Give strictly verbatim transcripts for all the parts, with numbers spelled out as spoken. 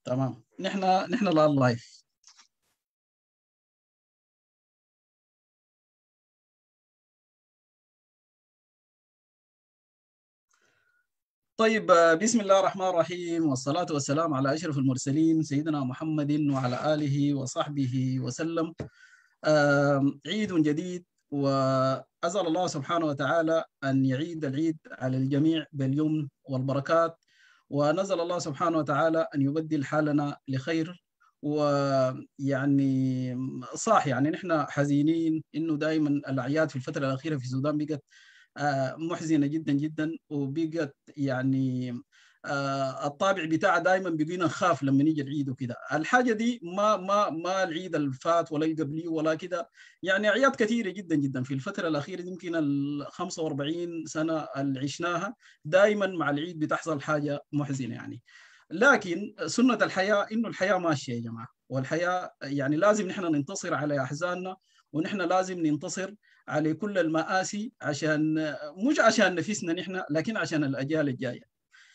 تمام. نحن نحن الان لايف. طيب، بسم الله الرحمن الرحيم، والصلاة والسلام على أشرف المرسلين سيدنا محمد وعلى آله وصحبه وسلم. عيد جديد، وأسأل الله سبحانه وتعالى أن يعيد العيد على الجميع باليمن والبركات، ونزل الله سبحانه وتعالى أن يبدل حالنا لخير. ويعني صح، يعني نحن حزينين إنه دائما الأعياد في الفترة الأخيرة في السودان بقت محزنة جدا جدا، وبقت يعني الطابع بتاعها دائما بقينا نخاف لما نيجي العيد وكده. الحاجه دي ما ما ما العيد الفات ولا القبلي ولا كده، يعني اعياد كثيره جدا جدا في الفتره الاخيره، يمكن ال خمسة وأربعين سنه اللي عشناها دائما مع العيد بتحصل حاجه محزنه يعني. لكن سنه الحياه انه الحياه ماشيه يا جماعه، والحياه يعني لازم نحن ننتصر على احزاننا، ونحن لازم ننتصر على كل المآسي، عشان مش عشان نفسنا نحن، لكن عشان الاجيال الجايه.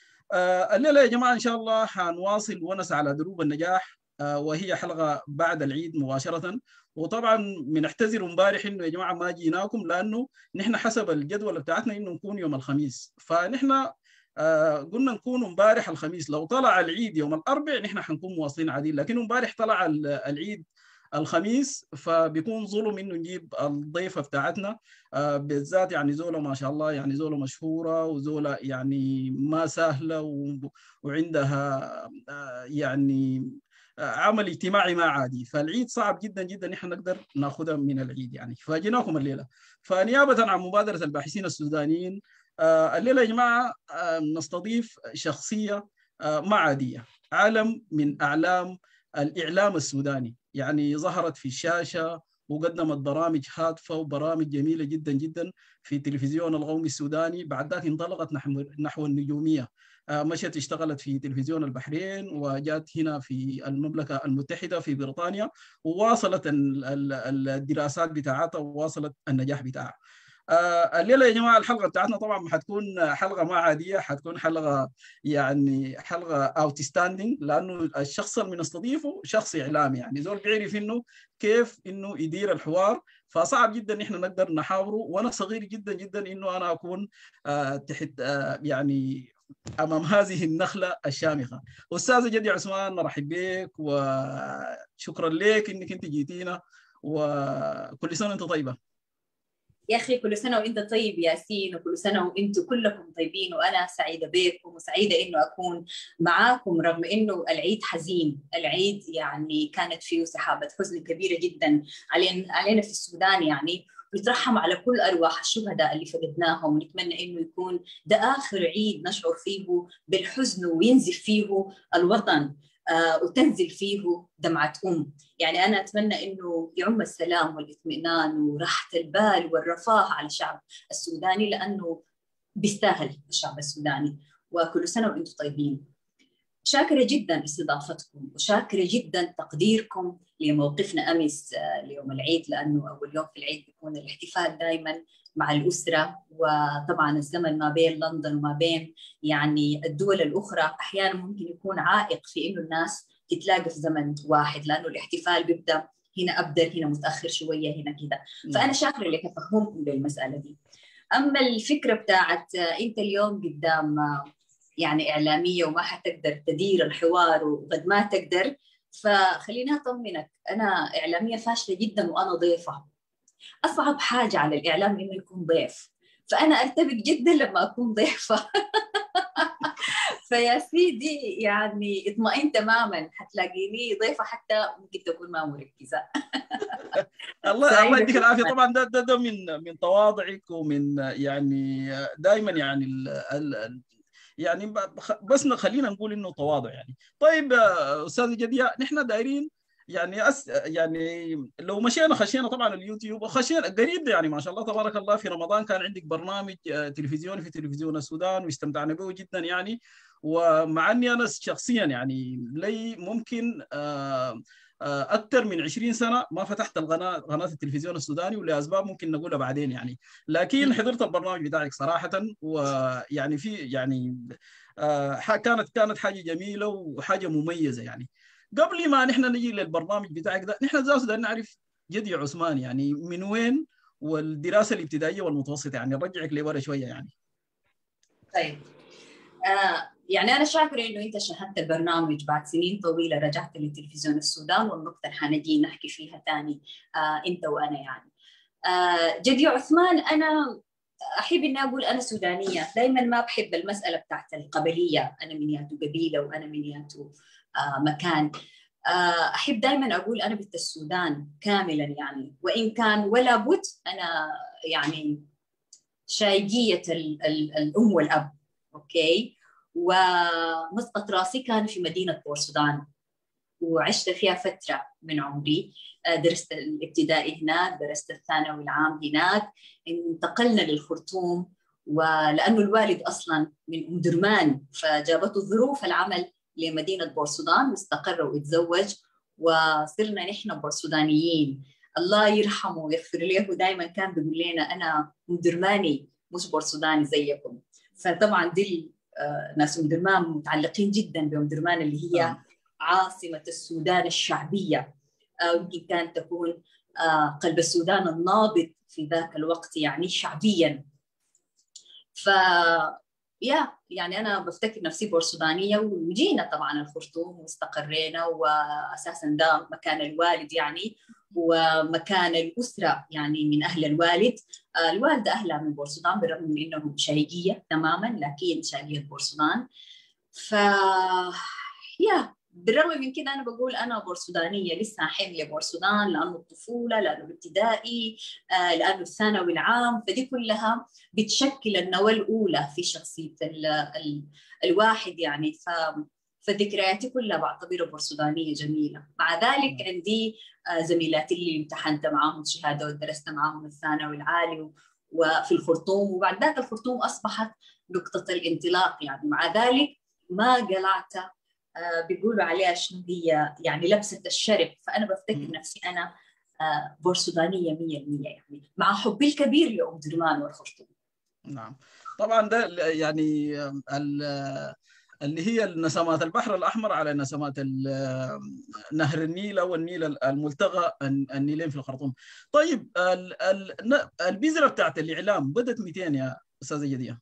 آه الليله يا جماعه ان شاء الله حنواصل ونسى على دروب النجاح، آه وهي حلقه بعد العيد مباشره. وطبعا بنعتذر امبارح انه يا جماعه ما جيناكم، لانه نحن حسب الجدول بتاعتنا انه نكون يوم الخميس، فنحن آه قلنا نكون امبارح الخميس. لو طلع العيد يوم الاربع نحن حنكون مواصلين عاديين، لكن امبارح طلع العيد الخميس، فبيكون ظلم انه نجيب الضيفه بتاعتنا، آه بالذات يعني زوله ما شاء الله، يعني زوله مشهوره وزوله يعني ما سهله، وعندها آه يعني آه عمل اجتماعي ما عادي، فالعيد صعب جدا جدا نحن نقدر ناخذها من العيد يعني، فجيناكم الليله. فنيابه عن مبادره الباحثين السودانيين، آه الليله يا جماعه آه نستضيف شخصيه آه ما عاديه، علم من اعلام الاعلام السوداني، يعني ظهرت في الشاشة وقدمت برامج هادفة وبرامج جميلة جدا جدا في التلفزيون القومي السوداني. بعد ذلك انطلقت نحو نحو النجومية، مشت اشتغلت في تلفزيون البحرين، وجات هنا في المملكة المتحدة في بريطانيا، وواصلت الدراسات بتاعتها وواصلت النجاح بتاعها. آه الليله يا جماعه الحلقه بتاعتنا طبعا ما حتكون حلقه ما عاديه، حتكون حلقه يعني حلقه اوتستاندينج، لانه الشخص اللي بنستضيفه شخص اعلامي، يعني زول بيعرف انه كيف انه يدير الحوار، فصعب جدا ان احنا نقدر نحاوره. وانا صغير جدا جدا انه انا اكون آه تحت آه يعني امام هذه النخله الشامخه. استاذه جدية عثمان، نرحب بك وشكرا لك انك انت جيتينا، وكل سنه وانت طيبه. يا أخي كل سنة وإنت طيب ياسين، وكل سنة وإنتم كلكم طيبين، وأنا سعيدة بكم وسعيدة إنه أكون معاكم رغم إنه العيد حزين. العيد يعني كانت فيه سحابة حزن كبيرة جدا علينا علينا في السودان، يعني نترحم على كل أرواح الشهداء اللي فقدناهم، ونتمنى إنه يكون ده آخر عيد نشعر فيه بالحزن وينزف فيه الوطن آه وتنزل فيه دمعة أم. يعني أنا أتمنى إنه يعم السلام والاطمئنان وراحة البال والرفاه على الشعب السوداني، لأنه بيستاهل الشعب السوداني. وكل سنة وأنتم طيبين. شاكرة جدا استضافتكم، وشاكرة جدا تقديركم لموقفنا أمس ليوم العيد، لأنه أول يوم في العيد بيكون الاحتفال دائما مع الأسرة، وطبعا الزمن ما بين لندن وما بين يعني الدول الأخرى أحيانا ممكن يكون عائق في إنه الناس تتلاقى في زمن واحد، لأنه الاحتفال بيبدأ هنا أبدأ هنا متأخر شوية هنا كده. فأنا شاكرة لتفهمكم للمسألة دي. أما الفكرة بتاعت أنت اليوم قدام يعني إعلامية وما حتقدر تدير الحوار وقد ما تقدر، فخليني أطمنك، أنا إعلامية فاشلة جدا وأنا ضيفة. أصعب حاجة على الإعلام إنه يكون ضيف، فأنا أرتبك جدا لما أكون ضيفة. فيا سيدي يعني اطمئن تماما، حتلاقيني ضيفة حتى ممكن تكون ما مركزة. الله الله يديك العافيه. طبعا ده ده, ده من من تواضعك، ومن يعني دائما يعني ال ال يعني بس خلينا نقول انه تواضع يعني. طيب استاذ جدية، نحن دايرين يعني أس يعني لو مشينا خشينا طبعا اليوتيوب، وخشينا قريب يعني ما شاء الله تبارك الله، في رمضان كان عندك برنامج تلفزيوني في تلفزيون السودان واستمتعنا به جدا يعني، ومع اني انا شخصيا يعني لي ممكن اكثر من عشرين سنه ما فتحت القناه قناه التلفزيون السوداني، ولاسباب ممكن نقولها بعدين يعني. لكن حضرت البرنامج بتاعك صراحه، ويعني في يعني كانت كانت حاجه جميله وحاجه مميزه يعني. قبل ما نحن نجي للبرنامج بتاعك ده، نحن ذات بدنا نعرف جدية عثمان يعني من وين، والدراسه الابتدائيه والمتوسطه يعني. رجعك لورا شويه يعني. طيب آه يعني أنا شاكرة إنه أنت شاهدت البرنامج بعد سنين طويلة، رجعت لتلفزيون السودان، والنقطة اللي حنجي نحكي فيها تاني آه أنت وأنا يعني. آه جدية عثمان، أنا أحب إني أقول أنا سودانية، دائما ما بحب المسألة بتاعت القبلية، أنا من ياتو قبيلة وأنا من ياتو آه مكان. آه أحب دائما أقول أنا بنت السودان كاملا يعني، وإن كان ولا بد أنا يعني شايقية الأم والأب. أوكي، ومسقط راسي كان في مدينة بور السودان، وعشت فيها فترة من عمري. درست الابتدائي هناك، درست الثانوي العام هناك، انتقلنا للخرطوم، ولأنه الوالد أصلا من أم درمان فجابته ظروف العمل لمدينة بور السودان، واستقر واتزوج، وصرنا نحن بور سودانيين. الله يرحمه ويغفر له، دائما كان بيقول لنا أنا أم درماني مش بور سوداني زيكم. فطبعا دي ناس أم درمان متعلقين جدا بأم درمان اللي هي آه. عاصمة السودان الشعبية، يمكن آه كانت تكون آه قلب السودان النابض في ذاك الوقت يعني شعبيا. ف يا يعني أنا بفتكر نفسي بور سودانية، وجينا طبعا الخرطوم واستقرينا، وأساسا ده مكان الوالد يعني، ومكان الأسرة يعني من أهل الوالد. آه الوالدة أهلها من بور السودان بالرغم من إنهم شرقية تماما، لكن شرقية بور السودان. ف يا بالرغم من كده أنا بقول أنا بور سودانية، لسه حاملة بور السودان، لأنه الطفولة، لأنه الابتدائي، آه لأنه الثانوي العام، فدي كلها بتشكل النواة الأولى في شخصية ال ال الواحد يعني. ف فذكرياتي كلها بعتبرها بور سودانية جميلة. مع ذلك عندي آه زميلاتي اللي امتحنت معاهم شهادة ودرست معاهم الثانوي العالي وفي الخرطوم، وبعد ذاك الخرطوم أصبحت نقطة الانطلاق يعني. مع ذلك ما قلعت آه بيقولوا عليها شنو هي يعني لبسة الشرف. فأنا بفتكر نفسي أنا آه بور سودانية مية المية يعني، مع حبي الكبير لأم درمان والخرطوم. نعم طبعا ده يعني اللي هي نسمات البحر الأحمر على نسمات نهر النيل أو النيل الملتقى النيلين في الخرطوم. طيب البذرة بتاعت الإعلام بدت مئتين يا أستاذة جدية؟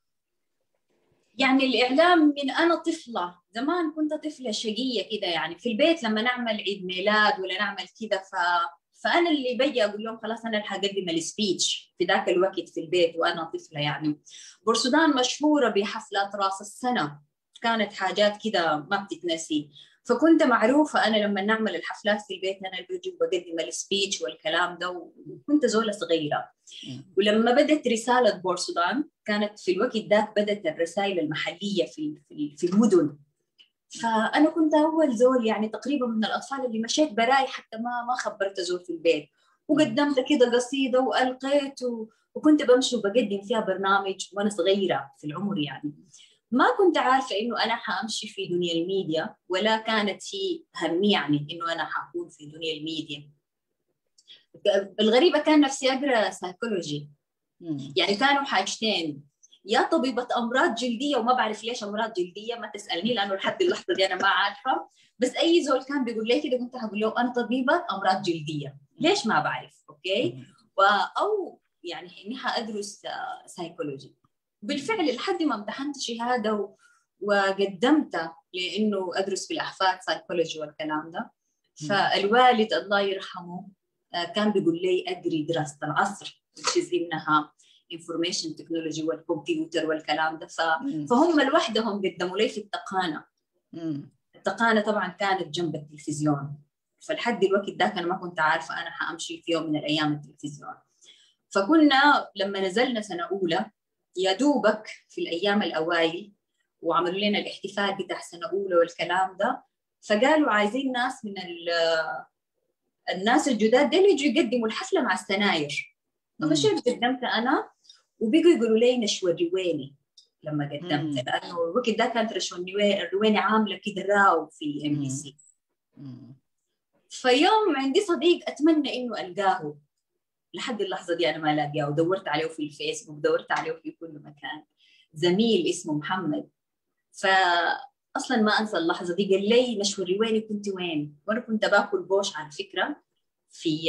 يعني الإعلام من أنا طفلة، زمان كنت طفلة شقية كده يعني، في البيت لما نعمل عيد ميلاد ولا نعمل كده ف... فأنا اللي بجي أقول لهم خلاص أنا اللي هقدم السبيتش في ذاك الوقت في البيت وأنا طفلة يعني. بور السودان مشهورة بحفلات رأس السنة، كانت حاجات كده ما بتتنسي. فكنت معروفة أنا لما نعمل الحفلات في البيت أنا اللي بجي وبقدم السبيتش والكلام ده، وكنت زولة صغيرة. ولما بدت رسالة بور السودان كانت في الوقت ذاك بدت الرسائل المحلية في في المدن، فأنا كنت أول زول يعني تقريبا من الأطفال اللي مشيت براي حتى ما ما خبرت زول في البيت، وقدمت كده قصيدة وألقيت، وكنت بمشي وبقدم فيها برنامج وأنا صغيرة في العمر يعني. ما كنت عارفة إنه أنا حأمشي في دنيا الميديا، ولا كانت هي همي يعني إنه أنا حأكون في دنيا الميديا. الغريبة كان نفسي أقرأ سايكولوجي، يعني كانوا حاجتين، يا طبيبة أمراض جلدية، وما بعرف ليش أمراض جلدية، ما تسألني لأنه لحد اللحظة دي أنا ما عارفة، بس أي زول كان بيقول لي كده كنت هقول له أنا طبيبة أمراض جلدية، ليش ما بعرف. أوكي، أو يعني إني حأدرس سايكولوجي. بالفعل لحد ما امتحنت شهادة وقدمت لأنه أدرس في الأحفاد سايكولوجي والكلام ده. فالوالد الله يرحمه كان بيقول لي أدري دراسة العصر which إنها information technology والكمبيوتر والكلام ده. فهم لوحدهم قدموا لي في التقانة. التقانة طبعا كانت جنب التلفزيون، فلحد الوقت ذاك أنا ما كنت عارفة أنا حأمشي في يوم من الأيام التلفزيون. فكنا لما نزلنا سنة أولى يا دوبك في الأيام الأوائل وعملوا لنا الاحتفال بتاع سنة أولى والكلام ده، فقالوا عايزين ناس من الناس الجداد دول يجوا يقدموا الحفلة مع السناير. فمشيت قدمت أنا، وبيجوا يقولوا لي نشوري ويني، لما قدمت، لانه الوقت ده كانت رشوان الرويني عامله كده راو في ام بي سي. فيوم عندي صديق اتمنى انه القاه، لحد اللحظه دي انا ما لاقيه، ودورت عليه في الفيسبوك، دورت عليه في كل مكان، زميل اسمه محمد. فاصلا ما انسى اللحظه دي، قال لي نشوى الرويني كنت وين؟ وانا كنت باكل بوش على فكره في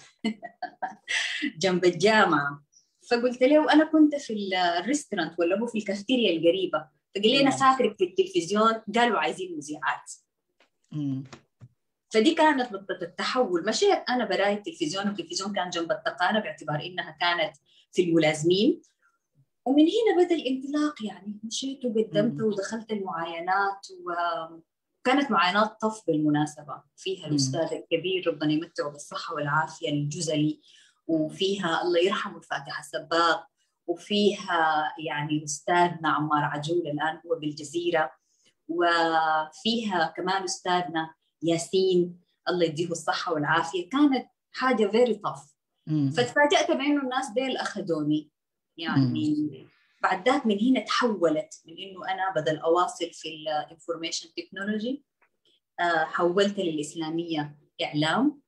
جنب الجامعه. فقلت له انا كنت في الريستورانت ولا هو في الكافتيريا القريبه. فقال لي انا فاكرك في التلفزيون، قالوا عايزين مذيعات. فدي كانت نقطه التحول. مشيت انا براي التلفزيون، والتلفزيون كان جنب التقانه باعتبار انها كانت في الملازمين. ومن هنا بدا الانطلاق، يعني مشيت وقدمت ودخلت المعاينات، وكانت معاينات طف بالمناسبه، فيها الاستاذ الكبير ربنا يمتعه بالصحه والعافيه الجزلي، وفيها الله يرحمه الفاتحه السباق، وفيها يعني استاذنا عمار عجول الان هو بالجزيره، وفيها كمان استاذنا ياسين الله يديه الصحه والعافيه. كانت حاجه فيري طف. فتفاجأت بانه الناس ديل اخذوني يعني. بعد ذاك من هنا تحولت من انه انا بدل اواصل في الانفورميشن تكنولوجي، حولت للاسلاميه اعلام.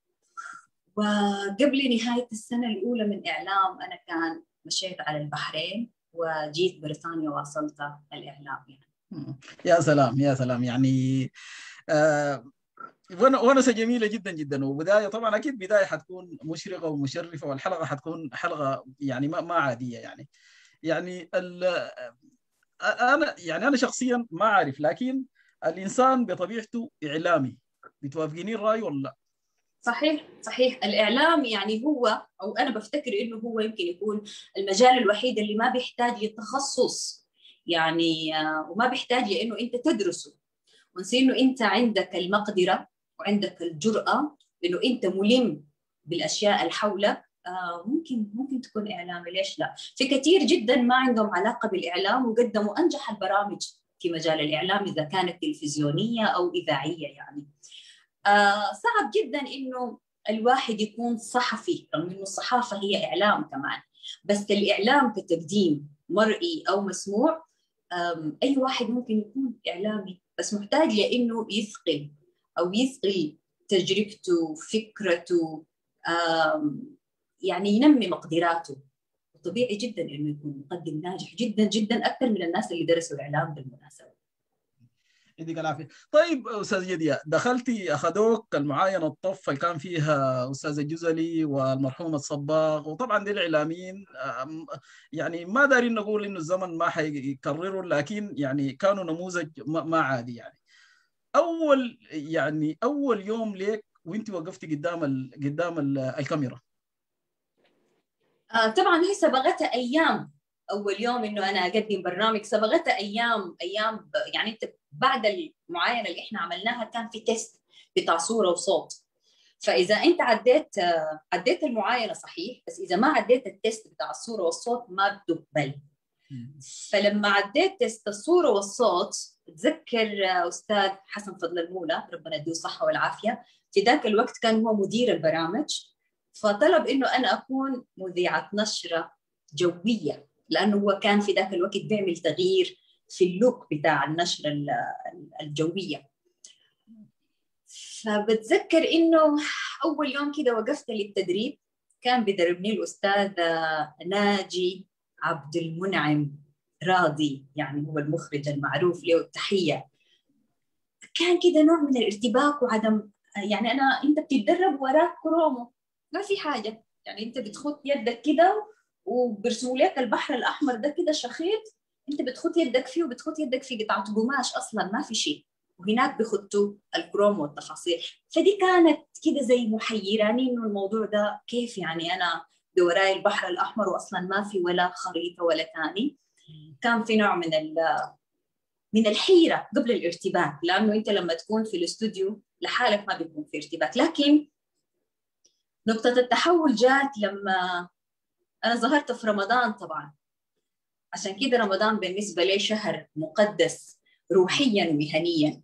وقبل نهايه السنه الاولى من اعلام انا كان مشيت على البحرين وجيت بريطانيا واصلت الاعلام يعني. يا سلام يا سلام، يعني آه ونسة جميلة جدا جدا. وبداية طبعا أكيد بداية حتكون مشرقة ومشرفة، والحلقة حتكون حلقة يعني ما ما عادية يعني. يعني أنا يعني أنا شخصيا ما أعرف، لكن الإنسان بطبيعته إعلامي. بتوافقيني الرأي ولا لا؟ صحيح صحيح. الإعلام يعني هو، أو أنا بفتكر إنه هو يمكن يكون المجال الوحيد اللي ما بيحتاج لتخصص يعني، وما بيحتاج لإنه أنت تدرسه، ونصير إنه أنت عندك المقدرة وعندك الجرأة إنه أنت ملم بالأشياء اللي حولك. آه ممكن ممكن تكون إعلامي، ليش لا؟ في كثير جدا ما عندهم علاقة بالإعلام وقدموا أنجح البرامج في مجال الإعلام، إذا كانت تلفزيونية أو إذاعية يعني. آه صعب جدا إنه الواحد يكون صحفي، رغم إنه الصحافة هي إعلام كمان، بس الإعلام كتقديم مرئي أو مسموع أي واحد ممكن يكون إعلامي، بس محتاج لأنه يثقل أو يثقل تجربته، فكرته، يعني ينمي مقدراته. طبيعي جدا إنه يكون مقدم ناجح جدا جدا، أكثر من الناس اللي درسوا الإعلام بالمناسبة. يديك العافية. طيب أستاذ جدية، دخلتي أخذوك المعاينة الطف اللي كان فيها أستاذ الجزلي والمرحوم الصباغ، وطبعا دي الإعلاميين يعني ما دارين نقول إنه الزمن ما حيكرروا، لكن يعني كانوا نموذج ما عادي يعني. أول يعني أول يوم ليك وأنت وقفتي قدام ال قدام ال الكاميرا. آه طبعا هي سبقتها أيام. أول يوم إنه أنا أقدم برنامج سبقتها أيام أيام يعني. أنت بعد المعاينة اللي إحنا عملناها كان في تيست بتاع صورة وصوت. فإذا أنت عديت عديت المعاينة صحيح، بس إذا ما عديت التيست بتاع الصورة والصوت ما بتقبل. فلما عديت تيست الصورة والصوت، أتذكر أستاذ حسن فضل المولى ربنا يديه الصحة والعافية، في ذاك الوقت كان هو مدير البرامج، فطلب إنه أنا أكون مذيعة نشرة جوية، لأنه هو كان في ذاك الوقت بيعمل تغيير في اللوك بتاع النشرة الجوية. فبتذكر إنه أول يوم كده وقفت للتدريب، كان بيدربني الأستاذ ناجي عبد المنعم راضي، يعني هو المخرج المعروف له التحية. كان كده نوع من الارتباك وعدم يعني. أنا أنت بتتدرب وراك كرومو، ما في حاجة يعني. أنت بتخط يدك كده وبرسموا لك البحر الأحمر ده كده شخيط، أنت بتخط يدك فيه وبتخط يدك في قطعة قماش، أصلا ما في شيء، وهناك بخطوا الكروم والتفاصيل. فدي كانت كده زي محيراني انه الموضوع ده كيف يعني انا بوراي البحر الاحمر واصلا ما في ولا خريطه ولا ثاني. كان في نوع من من الحيره قبل الارتباك، لانه انت لما تكون في الاستوديو لحالك ما بيكون في ارتباك. لكن نقطه التحول جات لما انا ظهرت في رمضان طبعا، عشان كده رمضان بالنسبه لي شهر مقدس روحيا ومهنيا.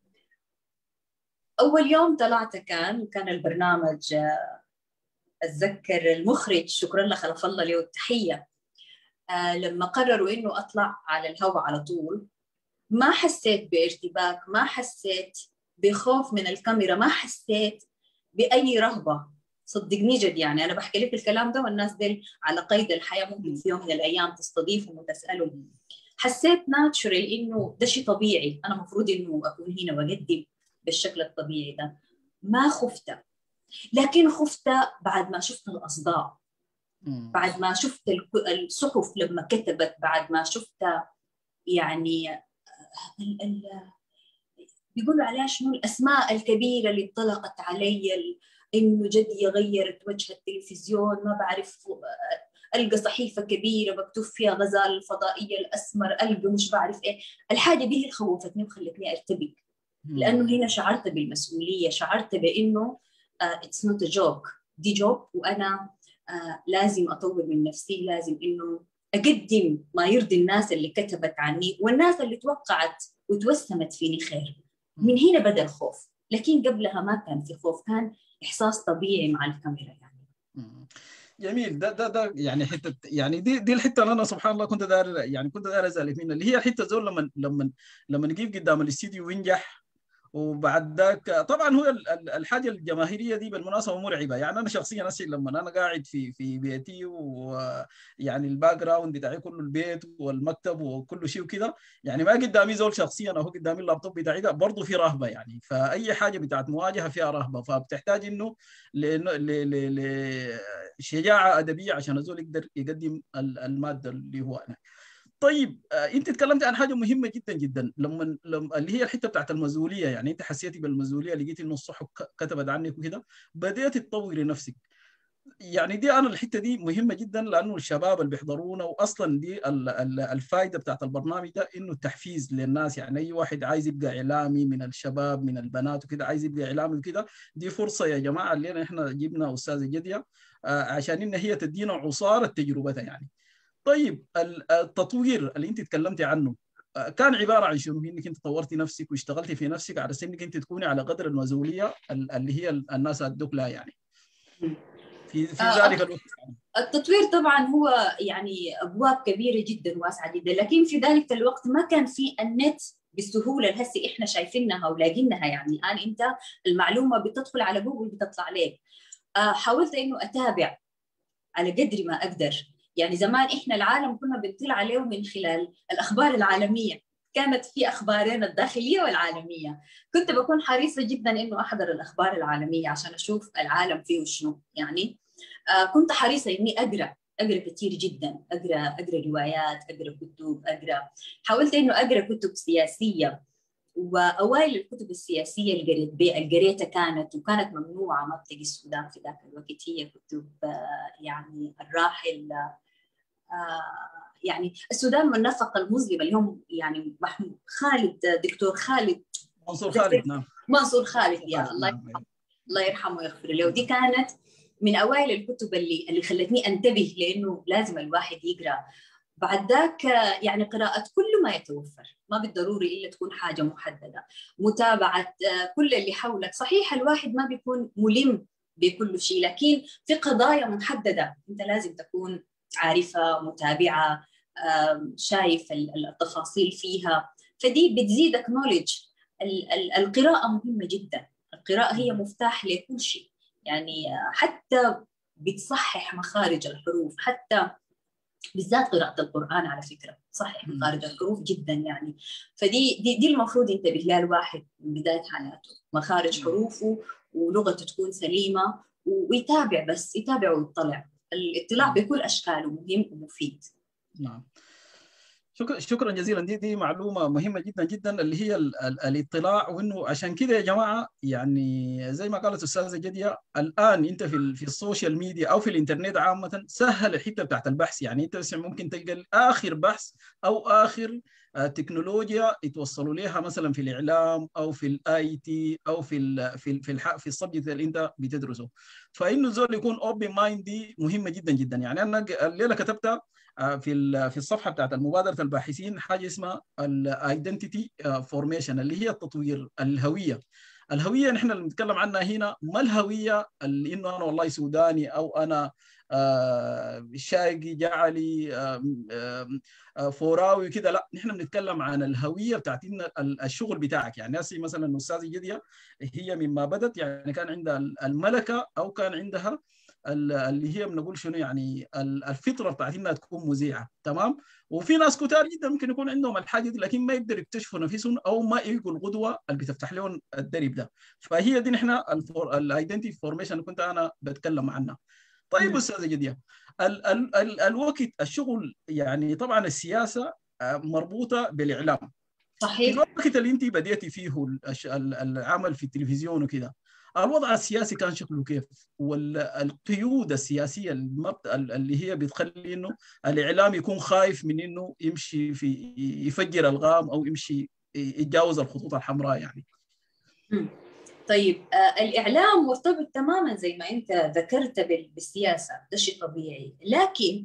أول يوم طلعت كان كان البرنامج، أتذكر المخرج شكرا له خلف الله له التحية، آه لما قرروا إنه أطلع على الهواء على طول ما حسيت بارتباك، ما حسيت بخوف من الكاميرا، ما حسيت بأي رهبة. صدقني جد يعني أنا بحكي لك الكلام ده والناس دي على قيد الحياة، ممكن في يوم من الأيام تستضيفهم وتسألهم. حسيت ناتشورال إنه ده شيء طبيعي، أنا مفروض إنه أكون هنا وأقدم بالشكل الطبيعي ده. ما خفت، لكن خفت بعد ما شفت الأصداء، بعد ما شفت الصحف لما كتبت، بعد ما شفت يعني ال ال بيقولوا عليها شنو الأسماء الكبيرة اللي انطلقت علي، إنه جدية غيرت وجه التلفزيون، ما بعرف ألقى صحيفة كبيرة مكتوب فيها غزال الفضائية الأسمر، ألقى مش بعرف إيه. الحاجة دي اللي خوفتني وخلتني أرتبك، لأنه هنا شعرت بالمسؤولية، شعرت بإنه uh, it's not a joke، دي جوب، وأنا uh, لازم أطور من نفسي، لازم إنه أقدم ما يرضي الناس اللي كتبت عني والناس اللي توقعت وتوسمت فيني خير. من هنا بدأ الخوف، لكن قبلها ما كان في خوف، كان إحساس طبيعي مع الكاميرا يعني. جميل. ده ده ده يعني حته، يعني دي دي الحته اللي انا سبحان الله كنت داير، يعني كنت داير اسالك منها، اللي هي الحته زول لما لما لما نجيب قدام الاستديو وينجح، وبعد ذاك طبعا هو الحاجه الجماهيريه دي بالمناسبه مرعبه. يعني انا شخصيا نفسي لما انا قاعد في في بيتي، ويعني الباك جراوند بتاعي كله البيت والمكتب وكل شيء وكده، يعني ما قدامي زول شخصيا او قدامي اللابتوب بتاعي ده، برضه في رهبه يعني. فاي حاجه بتاعت مواجهه فيها رهبه، فبتحتاج انه لشجاعه ادبيه عشان الزول يقدر يقدم الماده اللي هو أنا. طيب انت تكلمت عن حاجه مهمه جدا جدا، لما لما اللي هي الحته بتاعت المسؤوليه، يعني انت حسيتي بالمسؤوليه، لقيتي انه الصحف كتبت عنك وكده، بديتي تطوري نفسك. يعني دي انا الحته دي مهمه جدا، لانه الشباب اللي بيحضرونا، واصلا دي الفائده بتاعت البرنامج ده انه التحفيز للناس. يعني اي واحد عايز يبقى اعلامي من الشباب من البنات وكده، عايز يبقى اعلامي وكده، دي فرصه يا جماعه اللي احنا جبنا استاذه جديه عشان ان هي تدينا عصاره تجربتها يعني. طيب التطوير اللي انت تكلمتي عنه كان عباره عن شنو؟ انك انت طورتي نفسك واشتغلتي في نفسك على انك انت تكوني على قدر المسؤوليه اللي هي الناس ادوك لها يعني في في ذلك الوقت. التطوير طبعا هو يعني ابواب كبيره جدا واسعه جدا، لكن في ذلك الوقت ما كان في النت بالسهوله اللي هسه احنا شايفينها ولاقينها. يعني الان انت المعلومه بتدخل على جوجل بتطلع لك. حاولت انه اتابع على قدر ما اقدر. يعني زمان احنا العالم كنا بنطلع عليه من خلال الاخبار العالميه، كانت في اخبارين الداخليه والعالميه. كنت بكون حريصه جدا انه احضر الاخبار العالميه عشان اشوف العالم فيه شنو. يعني آه كنت حريصه اني اقرا اقرا كثير جدا، اقرا اقرا روايات، اقرا كتب، اقرا حاولت انه اقرا كتب سياسيه. واوائل الكتب السياسيه اللي قريت بها اللي قريتها كانت وكانت ممنوعه ما بتجي السودان في ذاك الوقت، هي كتب يعني الراحل يعني السودان من النفقه المظلمه اللي هم يعني محمود خالد، دكتور خالد منصور خالد. نعم منصور خالد يا الله يرحمه، الله يرحمه ويغفر له. ودي كانت من اوائل الكتب اللي اللي خلتني انتبه لانه لازم الواحد يقرا. بعد ذاك يعني قراءة كل ما يتوفر، ما بالضروري إلا تكون حاجة محددة، متابعة كل اللي حولك. صحيح الواحد ما بيكون ملم بكل شيء، لكن في قضايا محددة أنت لازم تكون عارفة، متابعة، شايف التفاصيل فيها، فدي بتزيدك نوليدج. القراءة مهمة جدا، القراءة هي مفتاح لكل شيء. يعني حتى بتصحح مخارج الحروف، حتى بالذات قراءة القرآن على فكرة صحيح مخارج الحروف جدا يعني. فدي دي, دي المفروض ينتبه لها الواحد من بداية حياته، مخارج حروفه ولغته تكون سليمة، ويتابع، بس يتابع ويطلع. الاطلاع بكل أشكاله مهم ومفيد. نعم شكرا شكرا جزيلا. دي دي معلومه مهمه جدا جدا اللي هي ال ال الاطلاع. وانه عشان كده يا جماعه يعني زي ما قالت الاستاذه جديه، الان انت في في السوشيال ميديا او في الانترنت عامه سهل الحته بتاعت البحث. يعني انت ممكن تلقى اخر بحث او اخر تكنولوجيا يتوصلوا لها مثلا في الاعلام او في الاي تي او في ال في ال في, في السبجكت اللي انت بتدرسه. فانه الزول يكون اوبن مايند دي مهمه جدا جدا. يعني انا الليله كتبتها في في الصفحه بتاعت المبادره الباحثين حاجه اسمها الايدنتيتي فورميشن، اللي هي التطوير الهويه. الهويه نحن اللي بنتكلم عنها هنا ما الهويه اللي انه انا والله سوداني او انا آه شايقي جعلي آه آه فوراوي كده. لا، نحن بنتكلم عن الهويه بتاعت الشغل بتاعك. يعني ناسي مثلا الاستاذه جدية هي مما بدت يعني كان عندها الملكه او كان عندها اللي هي بنقول شنو يعني الفطره بتاعت انها تكون مذيعه، تمام. وفي ناس كتار جدا ممكن يكون عندهم الحاجه دي لكن ما يقدروا يكتشفوا نفسهم او ما يلقوا القدوه اللي بتفتح لهم الدرب ده. فهي دي نحن الايدنتي فورميشن اللي كنت انا بتكلم عنها. طيب استاذه جدية، ال ال ال الوقت الشغل يعني طبعا السياسه مربوطه بالاعلام. صحيح. في الوقت اللي انت بديتي فيه العمل في التلفزيون وكده، الوضع السياسي كان شكله كيف؟ والقيود السياسيه اللي هي بتخلي انه الاعلام يكون خايف من انه يمشي في يفجر الغام او يمشي يتجاوز الخطوط الحمراء يعني. م. طيب آه الاعلام مرتبط تماما زي ما انت ذكرت بالسياسه، ده شيء طبيعي، لكن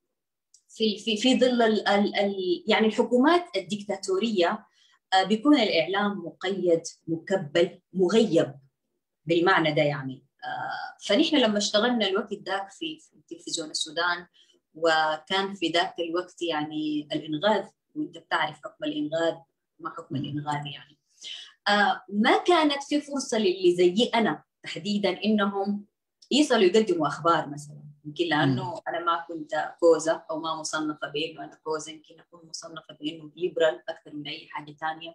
في في في ظل ال ال ال يعني الحكومات الديكتاتوريه آه بيكون الاعلام مقيد مكبل مغيب بالمعنى ده يعني. آه فنحن لما اشتغلنا الوقت ذاك في, في تلفزيون السودان، وكان في ذاك الوقت يعني الانغاذ، وانت بتعرف حكم الانغاذ ما حكم الانغاذ يعني. آه ما كانت في فرصه للي زيي انا تحديدا انهم يصلوا يقدموا اخبار مثلا، يمكن لانه انا ما كنت كوزه او ما مصنفه بانه انا كوزه، يمكن اكون مصنفه بانه ليبرال اكثر من اي حاجه ثانيه.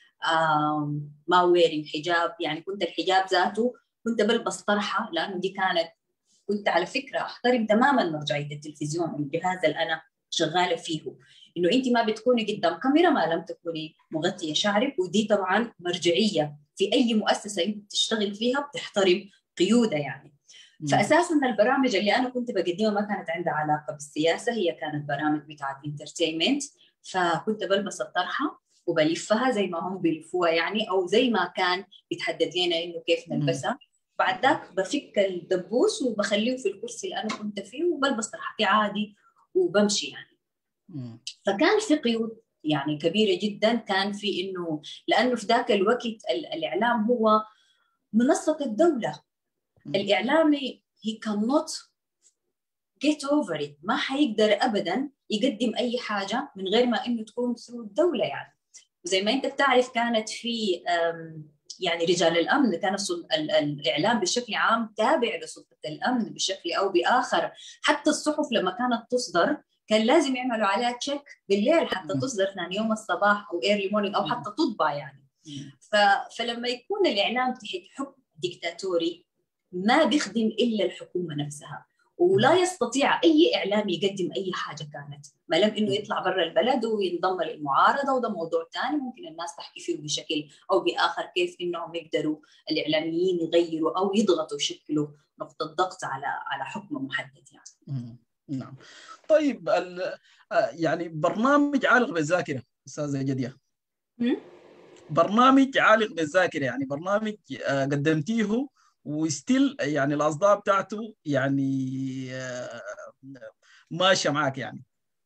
ما ويرين حجاب، يعني كنت الحجاب ذاته كنت بلبس طرحه، لانه دي كانت كنت على فكره احترم تماما مرجعيه التلفزيون، الجهاز اللي انا شغاله فيه، انه انت ما بتكوني قدام كاميرا ما لم تكوني مغطيه شعرك، ودي طبعا مرجعيه في اي مؤسسه انت بتشتغل فيها بتحترم قيودها يعني. فاساسا البرامج اللي انا كنت بقدمها ما كانت عندها علاقه بالسياسه، هي كانت برامج بتاعت انترتينمنت، فكنت بلبس الطرحه وبلفها زي ما هم بيلفوها يعني، او زي ما كان بيتحدد لنا انه كيف نلبسها. بعد ذاك بفك الدبوس وبخليه في الكرسي اللي انا كنت فيه وبلبس طرحتي عادي وبمشي يعني. فكان في قيود يعني كبيره جدا، كان في انه لانه في ذاك الوقت الاعلام هو منصه الدوله، الاعلامي he cannot get over it، ما حيقدر ابدا يقدم اي حاجه من غير ما انه تكون ثرو الدوله يعني. وزي ما انت بتعرف كانت في يعني رجال الامن، كان الاعلام بشكل عام تابع لسلطه الامن بشكل او باخر، حتى الصحف لما كانت تصدر كان لازم يعملوا عليها تشيك بالليل حتى تصدر ثاني يوم الصباح او ايرلي مورنينج او حتى تطبع يعني. فلما يكون الاعلام تحت حكم ديكتاتوري ما بيخدم الا الحكومه نفسها، ولا يستطيع اي اعلامي يقدم اي حاجه كانت، ما لم انه يطلع برا البلد وينضم للمعارضه، وده موضوع ثاني ممكن الناس تحكي فيه بشكل او باخر، كيف انهم يقدروا الاعلاميين يغيروا او يضغطوا يشكلوا نقطه ضغط على على حكم محدد يعني. نعم. طيب يعني برنامج عالق بالذاكره استاذه جدية، برنامج عالق بالذاكره يعني برنامج قدمتيه وستيل يعني الاصداء بتاعته يعني ماشيه معك يعني.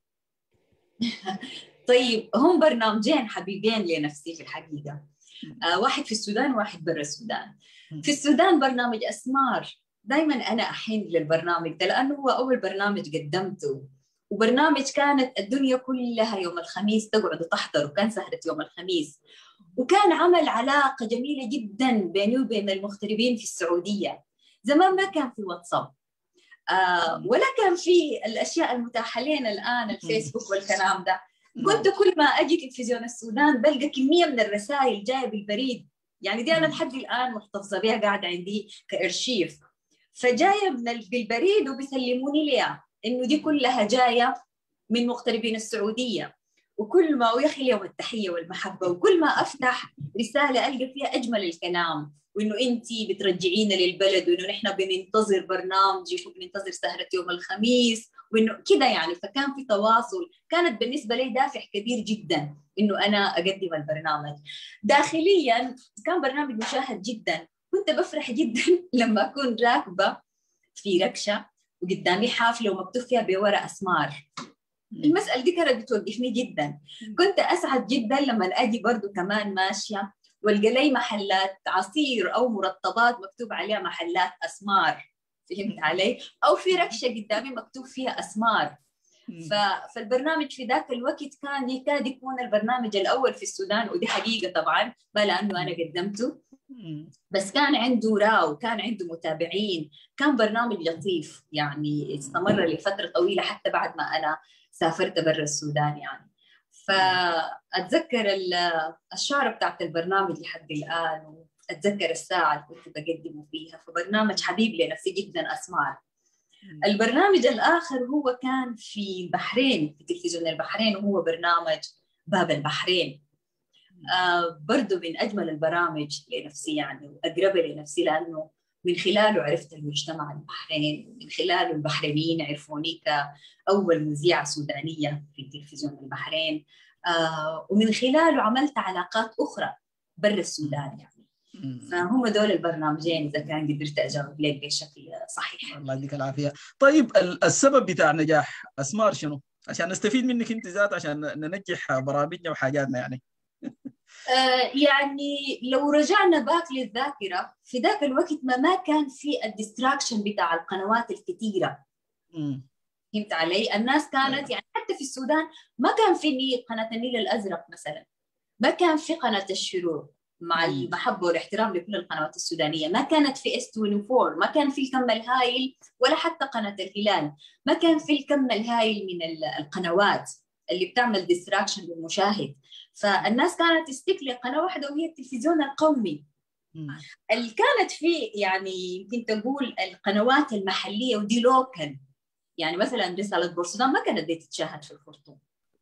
طيب هم برنامجين حبيبين لنفسي في الحقيقه، آه واحد في السودان وواحد برا السودان. في السودان برنامج اسمار، دائما انا احن للبرنامج ده لانه هو اول برنامج قدمته، وبرنامج كانت الدنيا كلها يوم الخميس تقعد تحضر، وكان سهرة يوم الخميس، وكان عمل علاقة جميلة جدا بيني وبين المغتربين في السعودية. زمان ما كان في واتساب آه ولا كان في الأشياء المتاحة لنا الآن، الفيسبوك والكلام ده. كنت كل ما أجي تلفزيون السودان بلقى كمية من الرسائل جاية بالبريد، يعني دي أنا لحد الآن محتفظة بها قاعدة عندي كأرشيف، فجاية من بالبريد وبيسلموني ليها إنه دي كلها جاية من مغتربين السعودية. وكل ما ويخي اليوم التحية والمحبة، وكل ما أفتح رسالة ألقى فيها أجمل الكلام، وإنه أنتي بترجعينا للبلد، وإنه نحن بننتظر برنامجك وبننتظر سهرة يوم الخميس، وإنه كده يعني. فكان في تواصل، كانت بالنسبة لي دافع كبير جدا إنه أنا أقدم البرنامج. داخليا كان برنامج مشاهد جدا، كنت بفرح جدا لما أكون راكبة في ركشة وقدامي حافلة ومكتوب فيها بورق أسمار. المسألة دي كانت بتوقفني جدا. كنت أسعد جدا لما أجي برضو كمان ماشية والقى لي محلات عصير او مرطبات مكتوب عليها محلات اسمار، فهمت علي؟ او في ركشه قدامي مكتوب فيها اسمار. فالبرنامج في ذاك الوقت كان يكاد يكون البرنامج الاول في السودان، ودي حقيقه طبعا ما لانه انا قدمته، بس كان عنده راو، كان عنده متابعين، كان برنامج لطيف يعني، استمر لفتره طويله حتى بعد ما انا سافرت برا السودان يعني. فاتذكر الشعر بتاعت البرنامج لحد الان، واتذكر الساعه اللي كنت بقدمه فيها، فبرنامج حبيب لنفسي جدا اسمار. البرنامج الآخر هو كان في البحرين، في تلفزيون البحرين، وهو برنامج باب البحرين. آه برضو من أجمل البرامج لنفسي يعني، وأقرب لنفسي لأنه من خلاله عرفت المجتمع البحرين، ومن خلاله البحرينيين عرفوني كأول مذيعة سودانية في تلفزيون البحرين. آه ومن خلاله عملت علاقات أخرى برا السودان يعني. فهم دول البرنامجين إذا كان قدرت أجاوب لك بشكل صحيح. الله يديك العافية. طيب السبب بتاع نجاح أسمار شنو؟ عشان نستفيد منك أنت ذات، عشان ننجح برامجنا وحاجاتنا يعني. آه يعني لو رجعنا باك للذاكرة، في ذاك الوقت ما ما كان في الديستراكشن بتاع القنوات الكثيرة. امم فهمت علي؟ الناس كانت يعني حتى في السودان ما كان في النيل، قناة النيل الأزرق مثلا، ما كان في قناة الشروق، مع المحبة والاحترام لكل القنوات السودانية، ما كانت في إس أربعة وعشرين، ما كان في الكم الهائل، ولا حتى قناة الهلال، ما كان في الكم الهائل من القنوات اللي بتعمل ديستراكشن للمشاهد. فالناس كانت تستكلي قناة واحدة وهي التلفزيون القومي. اللي كانت في يعني يمكن تقول القنوات المحلية ودي لوكال، يعني مثلا رسالة بورسودان ما كانت دي تتشاهد في الخرطوم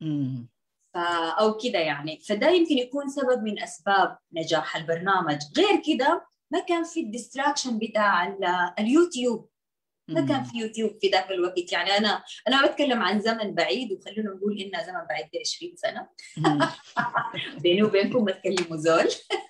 أو كده يعني. فده يمكن يكون سبب من أسباب نجاح البرنامج. غير كده ما كان في الديستراكشن بتاع اليوتيوب، ما كان في يوتيوب في ذاك الوقت يعني. أنا أنا بتكلم عن زمن بعيد، وخلونا نقول إنها زمن بعيد عشرين سنة بيني وبينكم ما تكلموا زول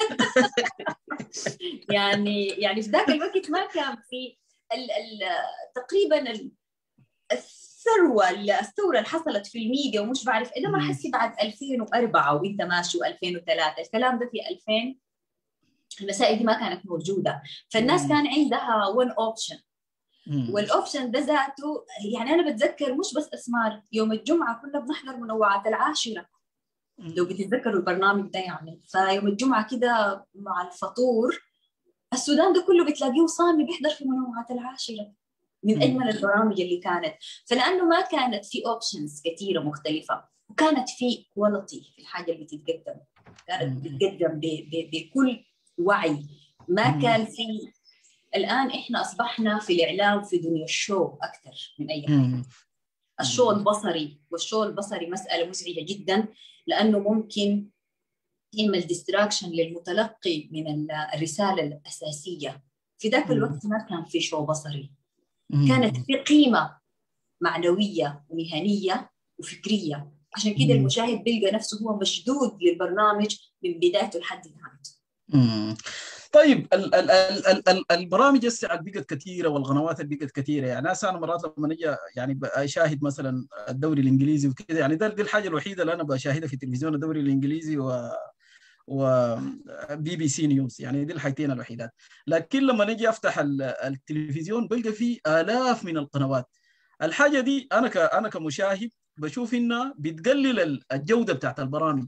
يعني يعني في ذاك الوقت ما كان في ال ال تقريبا ال الثروة الثورة اللي حصلت في الميديا ومش بعرف إيه، ما حسي بعد ألفين وأربعة وإنت ماشي وألفين وثلاثة، الكلام ده في ألفين، المسائل دي ما كانت موجودة. فالناس كان عندها one option، والأوبشن ده ذاته يعني أنا بتذكر مش بس أسمار، يوم الجمعة كنا بنحضر منوعات العاشرة لو بتتذكروا البرنامج ده يعني. فيوم الجمعة كده مع الفطور السودان ده كله بتلاقيه صامي بيحضر في منوعات العاشرة، من أجمل البرامج اللي كانت. فلأنه ما كانت في أوبشنز كثيرة مختلفة، وكانت في كواليتي في الحاجة اللي بتتقدم، كانت بتتقدم بكل وعي. ما كان في، الآن إحنا أصبحنا في الإعلام في دنيا الشو أكثر من أي حاجة. الشو البصري، والشو البصري مسألة مزعجة جدا، لأنه ممكن يعمل ديستراكشن للمتلقي من الرسالة الأساسية. في ذاك الوقت ما كان في شو بصري، كانت في قيمة معنوية ومهنية وفكرية. عشان كده المشاهد بيلقى نفسه هو مشدود للبرنامج من بدايته لحد نهايته. طيب ال ال ال ال ال البرامج الساعة بقت كثيرة، والقنوات بقت كثيرة يعني. ناس أنا مرات لما نجي يعني أشاهد مثلا الدوري الإنجليزي وكذا يعني، ده دي الحاجة الوحيدة اللي أنا بشاهدها في التلفزيون، الدوري الإنجليزي و وبي بي سي نيوز يعني، دي الحاجتين الوحيدات. لكن لما نجي افتح التلفزيون بلقى فيه آلاف من القنوات. الحاجه دي انا ك انا كمشاهد بشوف انها بتقلل الجوده بتاعت البرامج.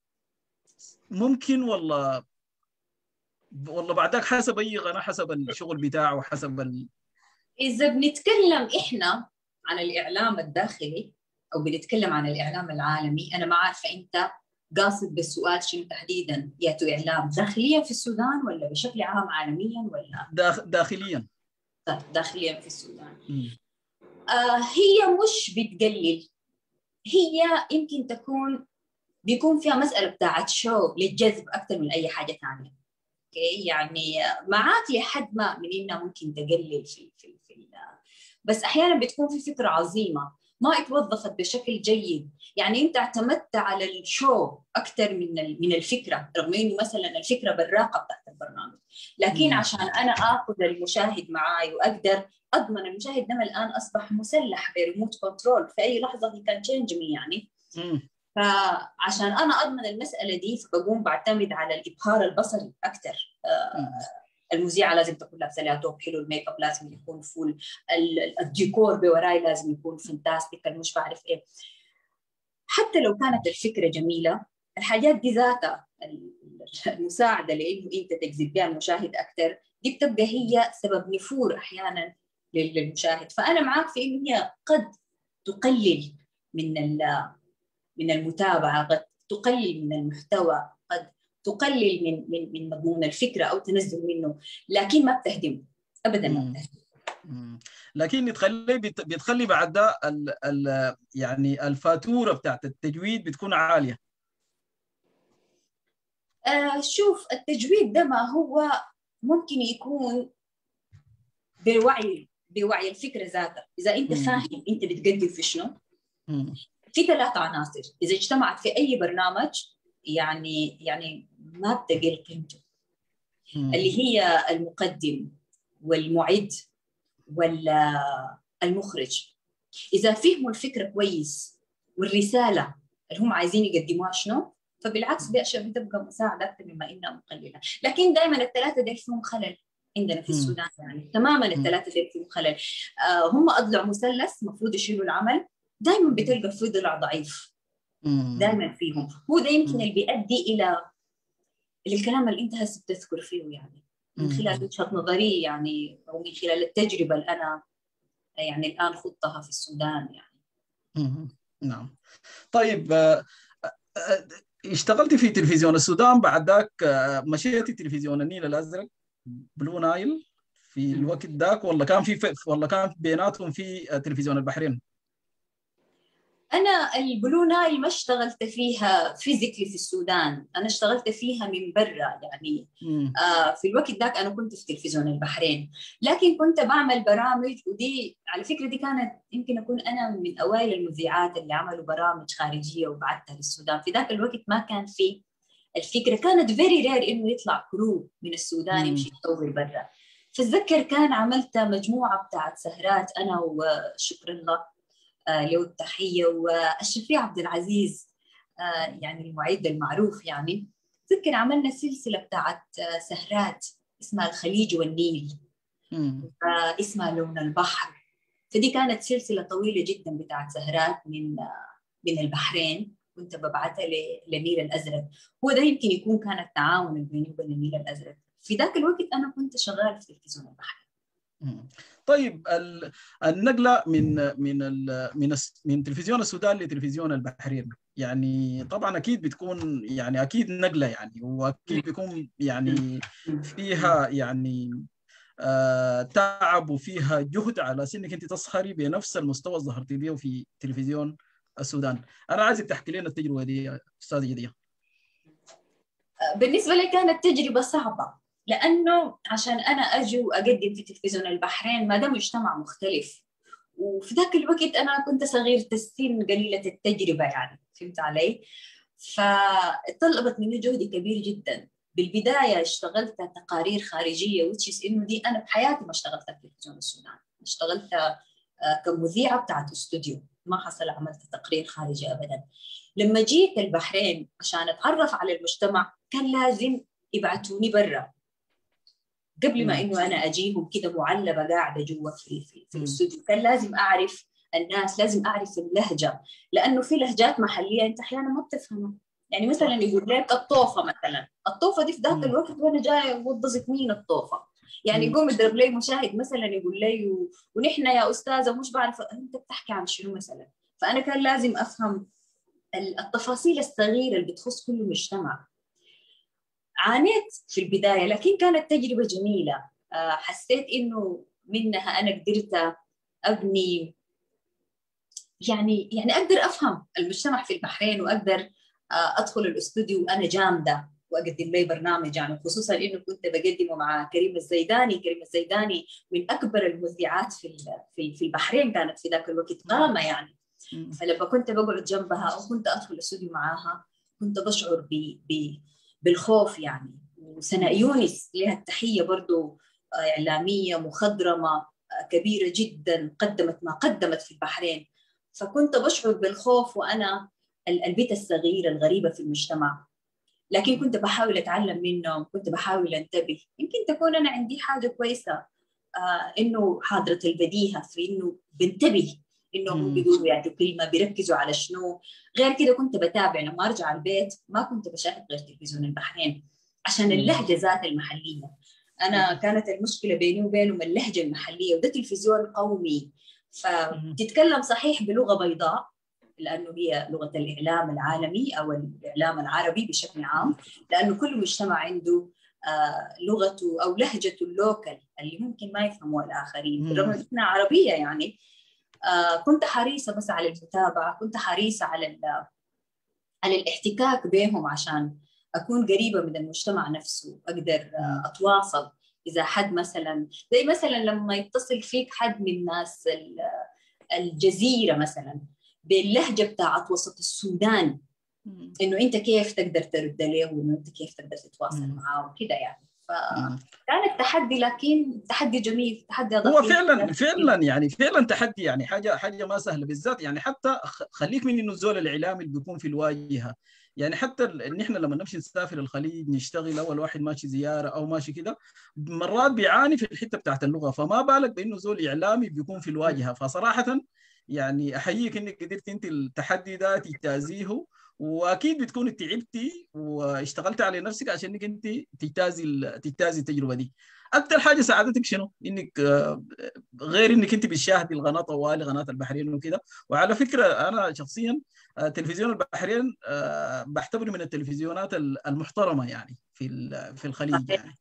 ممكن والله والله بعدك حسب اي قناه، حسب الشغل بتاعه وحسب ال... اذا بنتكلم احنا عن الاعلام الداخلي او بنتكلم عن الاعلام العالمي، انا ما عارفه انت قاصد بالسؤال شنو تحديدا، ياتو اعلام داخليا في السودان ولا بشكل عام عالميا ولا داخ... داخليا؟ داخليا في السودان. آه هي مش بتقلل، هي يمكن تكون بيكون فيها مساله بتاعت شو للجذب اكثر من اي حاجه ثانيه. اوكي يعني معاك لحد ما من انها ممكن تقلل في في في بس احيانا بتكون في فكره عظيمه ما اتوظفت بشكل جيد. يعني انت اعتمدت على الشو اكثر من من الفكره، رغم انه مثلا الفكره بالراقه بتاعت البرنامج، لكن عشان انا اخذ المشاهد معي واقدر اضمن المشاهد ده الان اصبح مسلح بريموت كنترول، في اي لحظه هي كان تشينج مي يعني. فعشان أنا أضمن المسألة دي فبقوم بعتمد على الإبهار البصري أكثر. المذيعة لازم تكون لابسة لها توب حلو، الميك اب لازم يكون فول، الديكور بوراي لازم يكون فانتاستيك، مش بعرف إيه. حتى لو كانت الفكرة جميلة، الحاجات دي ذاتها المساعدة لأنه أنت تجذب بها المشاهد أكثر، دي بتبقى هي سبب نفور أحيانا للمشاهد. فأنا معاك في إنه هي قد تقلل من من المتابعة، قد تقلل من المحتوى، قد تقلل من من من مضمون الفكرة أو تنزل منه، لكن ما بتهدم أبدا، ما بتهدم. لكن بتخلي بتخلي بعد ده ال ال يعني الفاتورة بتاعت التجويد بتكون عالية. آه شوف، التجويد ده ما هو ممكن يكون بوعي بوعي الفكرة ذاتها. إذا أنت فاهم أنت بتقدم في شنو، في ثلاث عناصر إذا اجتمعت في أي برنامج يعني يعني ما بتقل قيمته، اللي هي المقدم والمعد والمخرج. إذا فهموا الفكرة كويس والرسالة اللي هم عايزين يقدموها شنو، فبالعكس دي أشياء بتبقى مساعدة أكثر مما إنها مقللة. لكن دائما الثلاثة دي فيهم خلل عندنا في السودان، يعني تماما الثلاثة دي فيهم خلل. آه هم أضلع مثلث مفروض يشيلوا العمل، دائما بتلقى في ضلع ضعيف دائما فيهم. هو ده يمكن اللي بيؤدي إلى الكلام اللي أنت هسه بتذكر فيه، يعني من خلال وجهة نظري يعني، أو من خلال التجربة اللي أنا يعني الآن خضتها في السودان يعني. نعم. طيب اشتغلتي في تلفزيون السودان، بعد ذاك مشيتي تلفزيون النيل الأزرق بلو نايل في الوقت ذاك، ولا كان في ولا كان بيناتهم في تلفزيون البحرين؟ أنا البلو نايل ما اشتغلت فيها فيزيكلي في السودان، أنا اشتغلت فيها من برا يعني. آه في الوقت ذاك أنا كنت في تلفزيون البحرين، لكن كنت بعمل برامج، ودي على فكرة دي كانت يمكن أكون أنا من أوائل المذيعات اللي عملوا برامج خارجية وبعتها للسودان. في ذاك الوقت ما كان في الفكرة، كانت فيري رير إنه يطلع كرو من السودان يمشي يصور برا. فأتذكر كان عملت مجموعة بتاعت سهرات أنا وشكر الله له التحية والشفيع عبد العزيز يعني المعد المعروف يعني. تذكر عملنا سلسلة بتاعت سهرات اسمها الخليج والنيل، اسمها لون البحر. فدي كانت سلسلة طويلة جدا بتاعت سهرات من من البحرين، كنت ببعثها للنيل الأزرق. هو ده يمكن يكون كان التعاون بيني وبين النيل الأزرق. في ذاك الوقت أنا كنت شغال في تلفزيون البحرين. طيب النقله من من من من تلفزيون السودان لتلفزيون البحرين، يعني طبعا اكيد بتكون يعني اكيد نقله يعني، واكيد بيكون يعني فيها يعني آه تعب وفيها جهد على انك انت تسهري بنفس المستوى اللي ظهرتي بيه في تلفزيون السودان. انا عايزك تحكي لنا التجربه دي يا استاذه جدية. بالنسبه لي كانت تجربه صعبه، لانه عشان انا اجي واقدم في تلفزيون البحرين ما ده مجتمع مختلف، وفي ذاك الوقت انا كنت صغيره السن قليله التجربه يعني، فهمت علي؟ فطلبت مني جهد كبير جدا. بالبدايه اشتغلت تقارير خارجيه، وتشيس انه دي انا بحياتي ما اشتغلت في تلفزيون السودان، اشتغلت كمذيعه بتاعت استوديو، ما حصل عملت تقرير خارجي ابدا. لما جيت البحرين عشان اتعرف على المجتمع كان لازم يبعتوني برا قبل ما انه انا اجيهم كده معلبه قاعده جوا في في, في الاستوديو. كان لازم اعرف الناس، لازم اعرف اللهجه، لانه في لهجات محليه انت احيانا ما بتفهمها. يعني مثلا يقول لك الطوفه، مثلا الطوفه دي في ذاك الوقت وانا جايه وضزت مين الطوفه، يعني يقوم يضرب لي مشاهد مثلا يقول لي و... ونحن يا استاذه ومش بعرف انت بتحكي عن شنو مثلا. فانا كان لازم افهم التفاصيل الصغيره اللي بتخص كل مجتمع. عانيت في البدايه لكن كانت تجربه جميله. حسيت انه منها انا قدرت ابني يعني يعني اقدر افهم المجتمع في البحرين، واقدر ادخل الاستوديو وانا جامده واقدم لي برنامج، يعني خصوصا انه كنت بقدمه مع كريمه الزيداني. كريمه الزيداني من اكبر المذيعات في في في البحرين، كانت في ذاك الوقت قامه يعني. فلما كنت بقعد جنبها او كنت ادخل الاستوديو معاها كنت بشعر ب ب بالخوف يعني. وسناء يونس لها التحيه برضو، اعلاميه مخضرمه كبيره جدا، قدمت ما قدمت في البحرين. فكنت بشعر بالخوف وانا البيت الصغير الغريبة في المجتمع، لكن كنت بحاول أتعلم منهم، كنت بحاول أنتبه. يمكن تكون أنا عندي حاجة كويسة، آه إنه حاضرة البديهة، في إنه بنتبه إنه هم بيقولوا يعني كلمة بيركزوا على شنو. غير كده كنت بتابع لما أرجع البيت ما كنت بشاهد غير تلفزيون البحرين عشان اللهجة ذات المحلية. أنا كانت المشكلة بيني وبينهم اللهجة المحلية، وده تلفزيون قومي فتتكلم صحيح بلغة بيضاء لأنه هي لغة الإعلام العالمي أو الإعلام العربي بشكل عام، لأنه كل مجتمع عنده آه لغته أو لهجته اللوكال اللي ممكن ما يفهموها الآخرين، بالرغم من أنها عربية يعني. آه كنت حريصة بس على المتابعة، كنت حريصة على على الاحتكاك بهم عشان أكون قريبة من المجتمع نفسه، أقدر آه أتواصل. إذا حد مثلا زي مثلا لما يتصل فيك حد من ناس الجزيرة مثلا باللهجة بتاعت وسط السودان، إنه أنت كيف تقدر ترد له وإنه أنت كيف تقدر تتواصل معاه وكده يعني. فكانت تحدي، لكن تحدي جميل، تحدي أضاف هو فعلا فعلا يعني فعلا تحدي، يعني حاجه حاجه ما سهله بالذات. يعني حتى خليك من انه الزول الاعلامي اللي بيكون في الواجهه، يعني حتى ان احنا لما نمشي نسافر الخليج نشتغل، اول واحد ماشي زياره او ماشي كده مرات بيعاني في الحته بتاعت اللغه، فما بالك بانه زول اعلامي بيكون في الواجهه. فصراحه يعني احييك انك قدرت انت التحدي ده تجتازيه، واكيد بتكون تعبتي واشتغلت على نفسك عشان انك انت تجتازي تجتازي التجربه دي. اكثر حاجه ساعدتك شنو؟ انك غير انك انت بتشاهدي القناه طوالي قناه البحرين وكده. وعلى فكره انا شخصيا تلفزيون البحرين بعتبره من التلفزيونات المحترمه يعني في في الخليج يعني.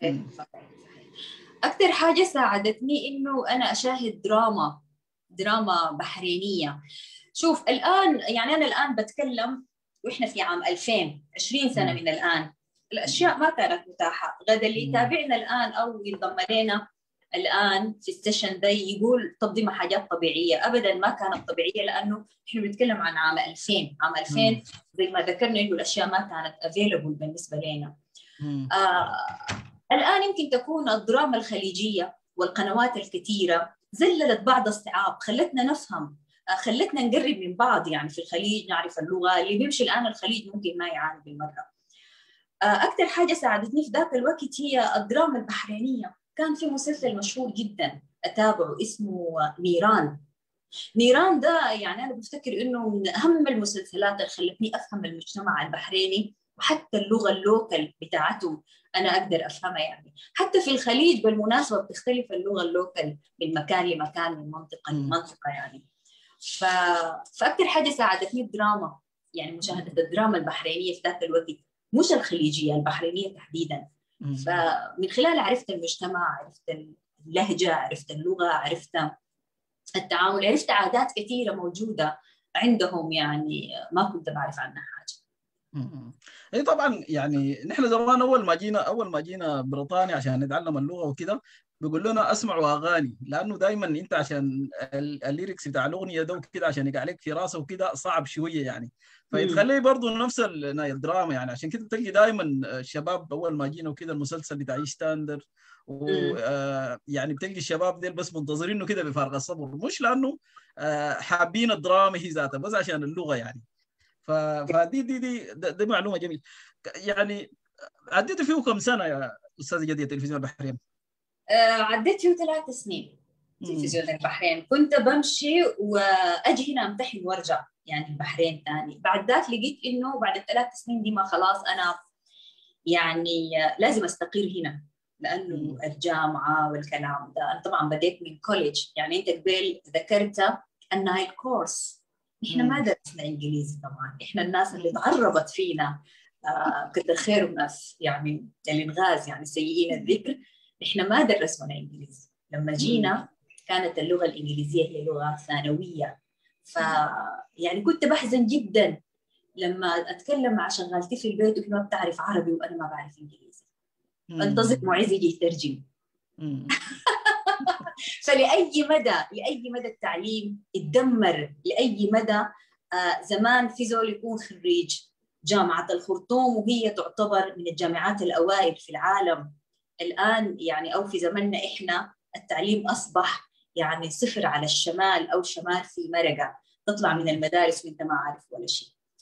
اكثر حاجه ساعدتني انه انا اشاهد دراما دراما بحرينيه. شوف الان يعني انا الان بتكلم واحنا في عام ألفين، عشرين سنه من الان، الاشياء ما كانت متاحه. غدا اللي يتابعنا الان او ينضم لنا الان في السيشن ده يقول طب دي ما حاجات طبيعيه، ابدا ما كانت طبيعيه، لانه احنا بنتكلم عن عام ألفين. عام ألفين زي ما ذكرنا انه الاشياء ما كانت افيلبل بالنسبه لنا. آه الان يمكن تكون الدراما الخليجيه والقنوات الكثيره زللت بعض الصعاب، خلتنا نفهم، خلتنا نقرب من بعض. يعني في الخليج نعرف اللغه، اللي بيمشي الان الخليج ممكن ما يعاني بالمره. أكثر حاجة ساعدتني في ذاك الوقت هي الدراما البحرينية. كان في مسلسل مشهور جدا أتابعه اسمه نيران. نيران ده يعني أنا بفتكر إنه من أهم المسلسلات اللي خلتني أفهم المجتمع البحريني، وحتى اللغة اللوكال بتاعتهم أنا أقدر أفهمها. يعني حتى في الخليج بالمناسبة بتختلف اللغة اللوكال من مكان لمكان، من منطقة لمنطقة يعني. ف... فأكثر حاجة ساعدتني الدراما، يعني مشاهدة الدراما البحرينية في ذاك الوقت، مش الخليجية، البحرينية تحديدا. فمن خلال عرفت المجتمع، عرفت اللهجة، عرفت اللغة، عرفت التعامل، عرفت عادات كثيرة موجودة عندهم يعني ما كنت بعرف عنها حاجة. اي طبعا. يعني نحن زمان اول ما جينا اول ما جينا بريطانيا عشان نتعلم اللغه وكده بيقول لنا اسمعوا اغاني، لانه دائما انت عشان الليركس بتاع الاغنيه ده وكده عشان يقع عليك في راسه وكده صعب شويه يعني. فيتخلي برضه نفس الدراما يعني. عشان كده تلقي دائما الشباب اول ما جينا وكده المسلسل بتاع ايش ستاندر ويعني بتلقي الشباب ديل بس منتظرينه كده بفارغ الصبر، مش لانه حابين الدراما هي ذاتها، بس عشان اللغه يعني. فدي دي دي دي معلومه جميله. يعني عديت فيه كم سنه يا استاذه جدية تلفزيون البحرين؟ آه عديت فيه ثلاث سنين تلفزيون البحرين. كنت بمشي واجي هنا امتحن وارجع يعني البحرين ثاني. بعد ذاك لقيت انه بعد الثلاث سنين دي ما خلاص انا يعني لازم استقر هنا، لانه مم. الجامعه والكلام ده. انا طبعا بديت من كوليدج، يعني انت قبل ذكرت النايل كورس، احنا ما درسنا انجليزي طبعا. احنا الناس اللي تعربت فينا آه كتر خيرهم ناس يعني الانغاز يعني سيئين الذكر، احنا ما درسونا انجليزي. لما جينا كانت اللغه الانجليزيه هي لغه ثانويه. ف يعني كنت بحزن جدا لما اتكلم مع شغالتي في البيت وهي ما بتعرف عربي وانا ما بعرف انجليزي، انتظر معيز يجي يترجم. فلأي مدى لأي مدى التعليم اتدمر، لأي مدى. آه زمان في زول يكون خريج جامعة الخرطوم وهي تعتبر من الجامعات الأوائل في العالم. الآن يعني أو في زمننا إحنا التعليم أصبح يعني صفر على الشمال أو شمال في مرقة، تطلع من المدارس وإنت ما عارف ولا شيء.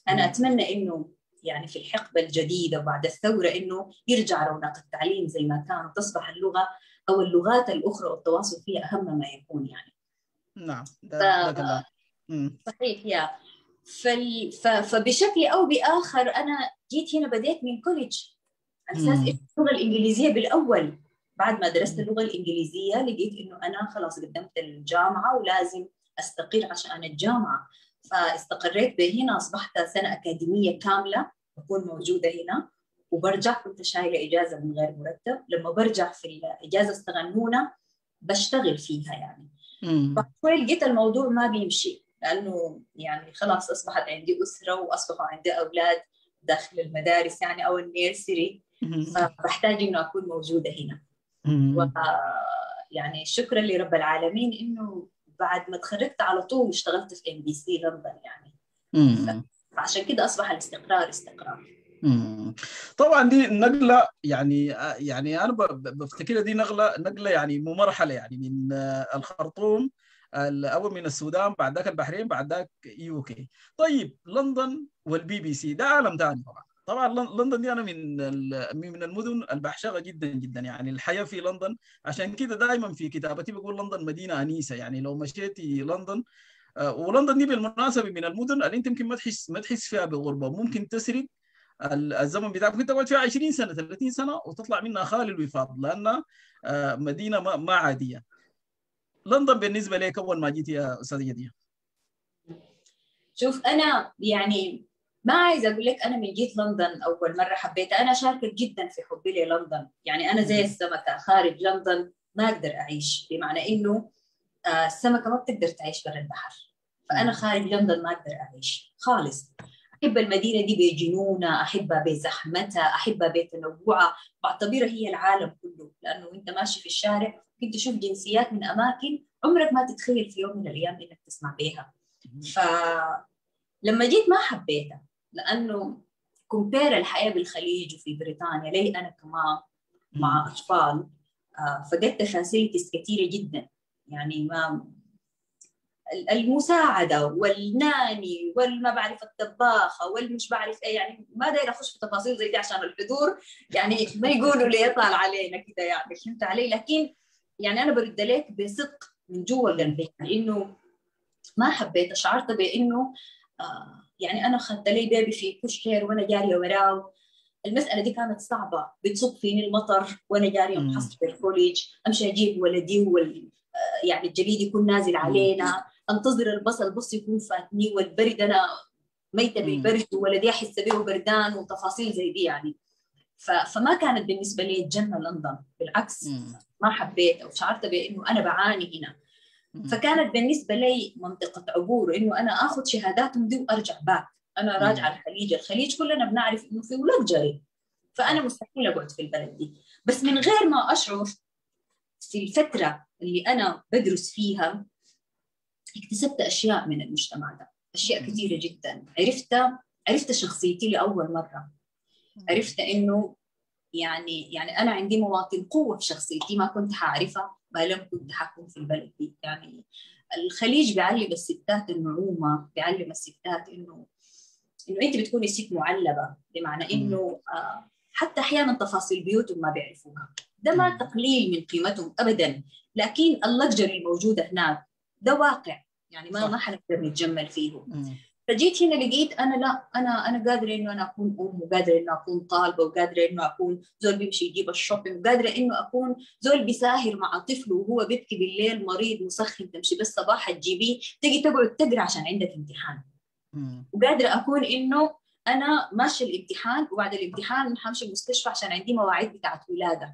أنا أتمنى إنه يعني في الحقبة الجديدة وبعد الثورة إنه يرجع رونق التعليم زي ما كان، وتصبح اللغة أو اللغات الأخرى والتواصل فيها أهم ما يكون يعني. نعم، ف... ده, ده كلام. مم. صحيح يا فال... ف... فبشكل أو بآخر أنا جيت هنا بديت من كوليدج على أساس مم. اللغة الإنجليزية بالأول. بعد ما درست اللغة الإنجليزية لقيت إنه أنا خلاص قدمت الجامعة ولازم أستقر عشان الجامعة، فاستقريت بهنا. أصبحت سنة أكاديمية كاملة بكون موجودة هنا، وبرجع كنت شايلة إجازة من غير مرتب. لما برجع في الإجازة استغنونا بشتغل فيها يعني. فشوي لقيت الموضوع ما بيمشي، لأنه يعني خلاص أصبحت عندي أسرة وأصبحوا عندي أولاد داخل المدارس يعني أو النيرسري، فبحتاج إنه أكون موجودة هنا. و يعني شكرا لرب العالمين إنه بعد ما تخرجت على طول اشتغلت في ام بي سي لندن يعني. فعشان كده أصبح الاستقرار استقرار. مم. طبعا دي نقله، يعني يعني انا بفتكرها دي نقله نقله يعني ممرحله، يعني من الخرطوم الاول، من السودان، بعد ذاك البحرين، بعد ذاك يو كي. طيب لندن والبي بي سي ده عالم ثاني طبعا. طبعا لندن دي انا من من المدن البعشقه جدا جدا، يعني الحياه في لندن. عشان كده دائما في كتابتي بقول لندن مدينه انيسه، يعني لو مشيتي لندن. ولندن دي بالمناسبه من المدن اللي انت يمكن ما تحس ما تحس فيها بغربه، ممكن تسرق الزمن بتاعك، ممكن تقعد فيها عشرين سنه ثلاثين سنه وتطلع منها خالي الوفاض، لانها مدينه ما عاديه. لندن بالنسبه لك اول ما جيت يا استاذه جدية؟ شوف انا يعني ما عايزه اقول لك انا من جيت لندن اول مره حبيتها، انا شاركت جدا في حبي للندن. يعني انا زي السمكه خارج لندن ما اقدر اعيش، بمعنى انه السمكه ما بتقدر تعيش برا البحر، فانا خارج لندن ما اقدر اعيش خالص. احب المدينه دي بجنونها، احبها بزحمتها، احبها بتنوعها، بعتبرها هي العالم كله، لانه انت ماشي في الشارع ممكن تشوف جنسيات من اماكن عمرك ما تتخيل في يوم من الايام انك تسمع بيها. فلما جيت ما حبيتها، لانه كومبير الحياه بالخليج وفي بريطانيا لي انا كمان مع اطفال، فقدت فاسيلتيز كثيره جدا. يعني ما المساعده والناني والما بعرف الطباخه والمش بعرف ايه، يعني ما داير اخش في تفاصيل زي دي عشان الحضور يعني ما يقولوا لي يطال علينا كده، يعني فهمت علي. لكن يعني انا برد عليك بصدق من جوا قلبي انه ما حبيت، شعرت بانه آه يعني انا اخذت لي بيبي في كشكر وانا جاريه وراه. المساله دي كانت صعبه، بتصب فيني المطر وانا جاريه محصله في الكوليج، امشي اجيب ولدي وال آه يعني الجليد يكون نازل علينا، انتظر البصل البص يكون فاتني، والبرد انا ميته بالبرد وولدي احس به بردان وتفاصيل زي دي يعني. فما كانت بالنسبه لي الجنه لندن، بالعكس ما حبيتها وشعرت بانه انا بعاني هنا. فكانت بالنسبه لي منطقه عبور، انه انا اخذ شهاداتهم دي وارجع باك. انا راجعه الخليج، الخليج كلنا بنعرف انه في ولاد جري، فانا مستحيل اقعد في البلد دي. بس من غير ما اشعر في الفتره اللي انا بدرس فيها اكتسبت اشياء من المجتمع ده، اشياء كثيره جدا. عرفت عرفت شخصيتي لاول مره، عرفت انه يعني يعني انا عندي مواطن قوه في شخصيتي ما كنت حاعرفها ما لم كنت حكون في البلد دي. يعني الخليج بيعلم الستات النعومه، بيعلم الستات انه انه انت بتكوني ست معلبه، بمعنى انه آه حتى احيانا تفاصيل بيوتهم ما بيعرفوها. ده ما تقليل من قيمتهم ابدا، لكن اللكجري الموجوده هناك ده واقع، يعني ما ما حنقدر نتجمل فيه. فجيت هنا لقيت انا لا انا انا قادره انه انا اكون ام، وقادره انه اكون طالبه، وقادره انه اكون زول بيمشي يجيب الشوبينج، وقادره انه اكون زول بيساهر مع طفله وهو بيبكي بالليل مريض مسخن، تمشي بالصباح تجيبيه تجي تقعد تقرا عشان عندك امتحان. وقادره اكون انه انا ماشي الامتحان وبعد الامتحان حمشي المستشفى عشان عندي مواعيد بتاعت ولاده.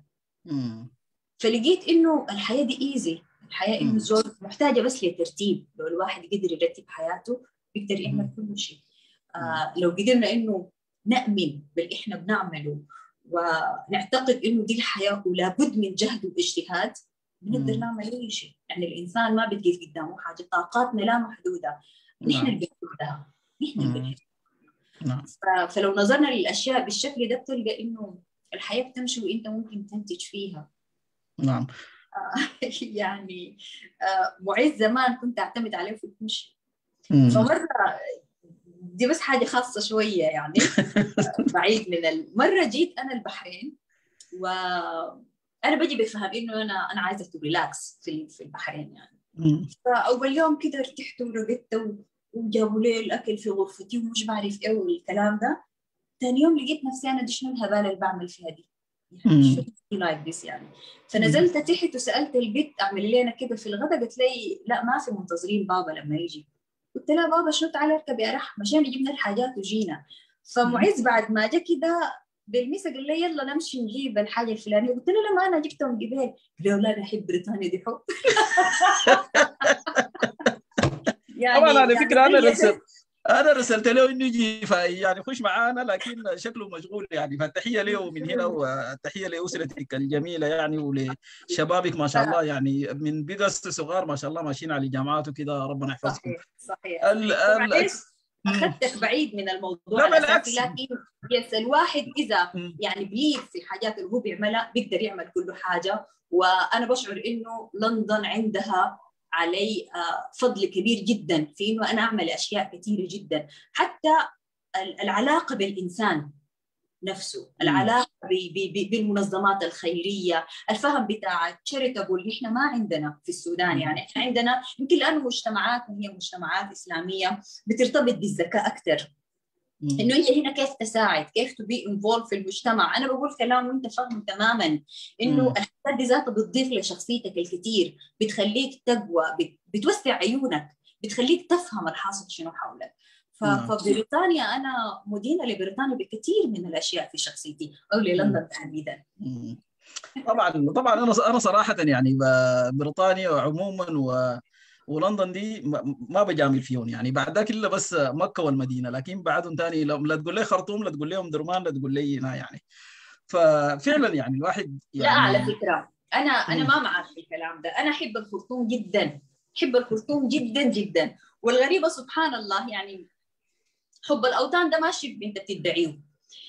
فلقيت انه الحياه دي ايزي، الحياه انه زول محتاجه بس لترتيب. لو الواحد قدر يرتب حياته بيقدر يعمل كل شيء. آه لو قدرنا انه نأمن باللي احنا بنعمله ونعتقد انه دي الحياه ولابد من جهد واجتهاد، بنقدر نعمل اي شيء. يعني الانسان ما بتقيف قدامه حاجه، طاقاتنا لا محدوده، نحن اللي بنحدها، نحن اللي بنحدها. فلو نظرنا للاشياء بالشكل ده بتلقى انه الحياه بتمشي وانت ممكن تنتج فيها. نعم. يعني معز زمان كنت اعتمد عليه في كل شيء، فمره دي بس حاجة خاصة شوية يعني بعيد من المرة. جيت أنا البحرين وأنا بجي بفهم إنه أنا أنا عايزة تو ريلاكس في في البحرين يعني. فأول يوم كده ارتحت ورقدت وجابوا لي الأكل في غرفتي ومش بعرف إيه والكلام ده. ثاني يوم لقيت نفسي أنا دي شنو الهبالة اللي بعمل فيها دي يعني شو لايك ذس يعني. فنزلت تحت وسألت البيت أعمل لي أنا كده في الغداء، قلت لي لا ما في منتظرين بابا لما يجي. قلت لها بابا شو تعالى اركبي أرح مشان جبنا الحاجات وجينا. فمعز بعد ما جا كده بالمسا قال لي يلا نمشي نجيب الحاجة الفلانية. قلت له لما أنا جبتهم قبل. قال لي لا أنا أحب بريطانيا دي حب. يعني طبعا على يعني فكره انا زي رسلت انا رسلت له انه يجي يعني يخش معانا، لكن شكله مشغول يعني. فالتحيه له من هنا والتحيه لاسرتك الجميله يعني ولشبابك ما شاء الله يعني، من بقص صغار ما شاء الله ماشيين على الجامعات وكده، ربنا يحفظكم. صحيح صحيح ال صحيح. ال فمعلش أخذتك بعيد من الموضوع لا الأساسي، بالعكس. لكن يس الواحد إذا مم. يعني بليف في الحاجات اللي هو بيعملها بيقدر يعمل كل حاجة. وأنا بشعر إنه لندن عندها علي فضل كبير جدا في إنه أنا أعمل أشياء كثيرة جدا، حتى العلاقة بالإنسان نفسه، العلاقة بالمنظمات الخيرية، الفهم بتاع تشاريتابل نحن ما عندنا في السودان. يعني احنا عندنا يمكن لأنه مجتمعاتنا هي مجتمعات إسلامية بترتبط بالزكاة أكثر، إنه هي هنا كيف تساعد، كيف تبي انفولف في المجتمع. أنا بقول كلام وأنت فاهم تماما إنه الحاجات دي ذاتها بتضيف لشخصيتك الكثير، بتخليك تقوى، بتوسع عيونك، بتخليك تفهم الحاصل شنو حولك. فبريطانيا أنا مدينة لبريطانيا بكثير من الأشياء في شخصيتي، أو للندن تحديدا. طبعا طبعا انا انا صراحه يعني بريطانيا عموما و ولندن دي ما بجامل فيهم يعني، بعد ذاك الا بس مكه والمدينه، لكن بعدهم ثاني لا تقول لي خرطوم، لا تقول لهم درمان، لا تقول لي هنا يعني. ففعلا يعني الواحد لا على يعني فكرة أنا أنا ما معك في الكلام ده. أنا أحب الخرطوم جدا، أحب الخرطوم جدا جدا. والغريبة سبحان الله يعني حب الأوطان ده ماشي أنت بتدعيه،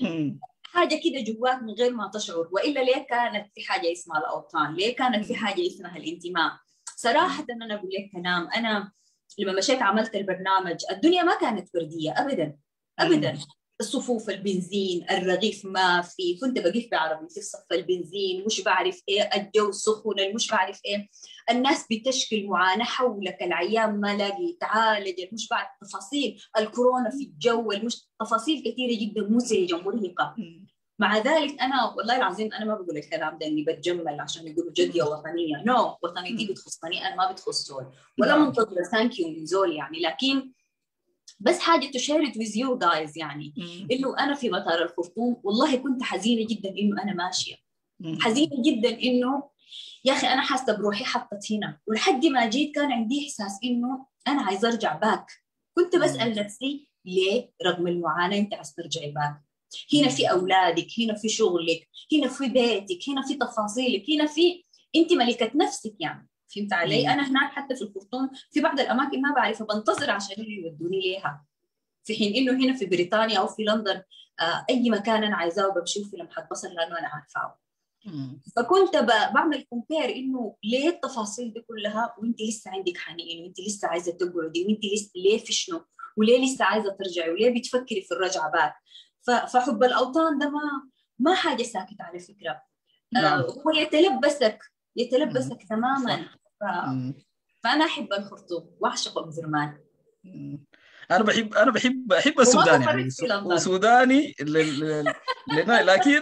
حاجة كده جواك من غير ما تشعر. وإلا ليه كانت في حاجة اسمها الأوطان؟ ليه كانت في حاجة اسمها الانتماء؟ صراحة أنا أقول لك كلام، أنا لما مشيت عملت البرنامج الدنيا ما كانت وردية أبدا أبدا. الصفوف البنزين، الرغيف ما في، كنت بقف بعربيتي في صف البنزين، مش بعرف إيه، الجو سخن، مش بعرف إيه، الناس بتشكي معاناة حولك، العيان ما لاقي يتعالج، مش بعرف تفاصيل، الكورونا في الجو، المش... تفاصيل كثيرة جدا مزعجة مرهقة. مع ذلك أنا والله العظيم أنا ما بقول الكلام ده إني بتجمل عشان يقولوا جدية وطنية، نو no. وطنيتي بتخصني أنا، ما بتخص زول ولا منتظرة ثانك يو من زول يعني. لكن بس حاجة to share it with you guys يعني إنه أنا في مطار الخرطوم والله كنت حزينة جدا إنه أنا ماشية، حزينة جدا إنه يا أخي أنا حاسة بروحي حطت هنا. ولحد ما جيت كان عندي إحساس إنه أنا عايزة أرجع باك. كنت بسأل نفسي ليه رغم المعاناة أنت عايزة ترجعي باك؟ هنا في أولادك، هنا في شغلك، هنا في بيتك، هنا في تفاصيلك، هنا في أنت ملكة نفسك يعني. فهمت علي؟ أنا هناك حتى في الخرطوم في بعض الأماكن ما بعرفها بنتظر عشان يودوني ليها، في حين إنه هنا في بريطانيا أو في لندن آه أي مكان أنا عايزاه وبمشي في لمحة بصر لأنه أنا عارفاه. فكنت بعمل كومبير إنه ليه التفاصيل دي كلها وأنت لسه عندك حنين وأنت لسه عايزة تقعدي وأنت لسه ليه في شنو وليه لسه عايزة ترجعي وليه بتفكري في الرجعة باك. فحب الأوطان ده ما ما حاجة ساكت على فكرة. نعم. آه هو يتلبسك يتلبسك تماما. ف... فأنا أحب الخرطوم وأعشق أم زرمان. انا بحب انا بحب احب السودان يعني وسوداني ل... ل... لكن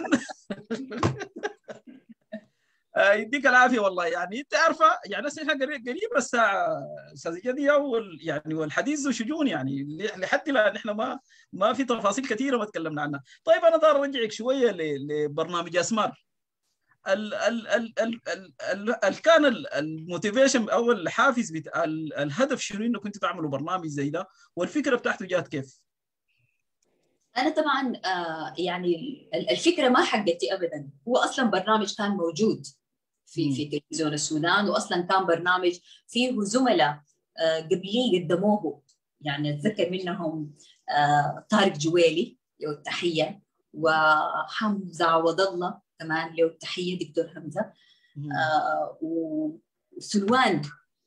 يديك العافيه والله. يعني انت عارفه يعني احنا قريب الساعه استاذ جدية وال... يعني والحديث ذو شجون يعني لحد الان احنا ما ما في تفاصيل كثيره ما تكلمنا عنها. طيب انا دار ارجعك شويه ل... لبرنامج اسمار. ال ال ال ال ال ال ال كان الموتيفيشن او الحافز بتاع الهدف شنو انه كنت تعملوا برنامج زي ده، والفكره بتاعته جات كيف؟ انا طبعا آه يعني الفكره ما حقتي ابدا، هو اصلا برنامج كان موجود في في تلفزيون السودان، واصلا كان برنامج فيه زملاء آه قبلي قدموه. يعني اتذكر منهم آه طارق جويلي له التحيه، وحمزه عوض الله كمان له التحيه، دكتور حمزه، آه وسلوان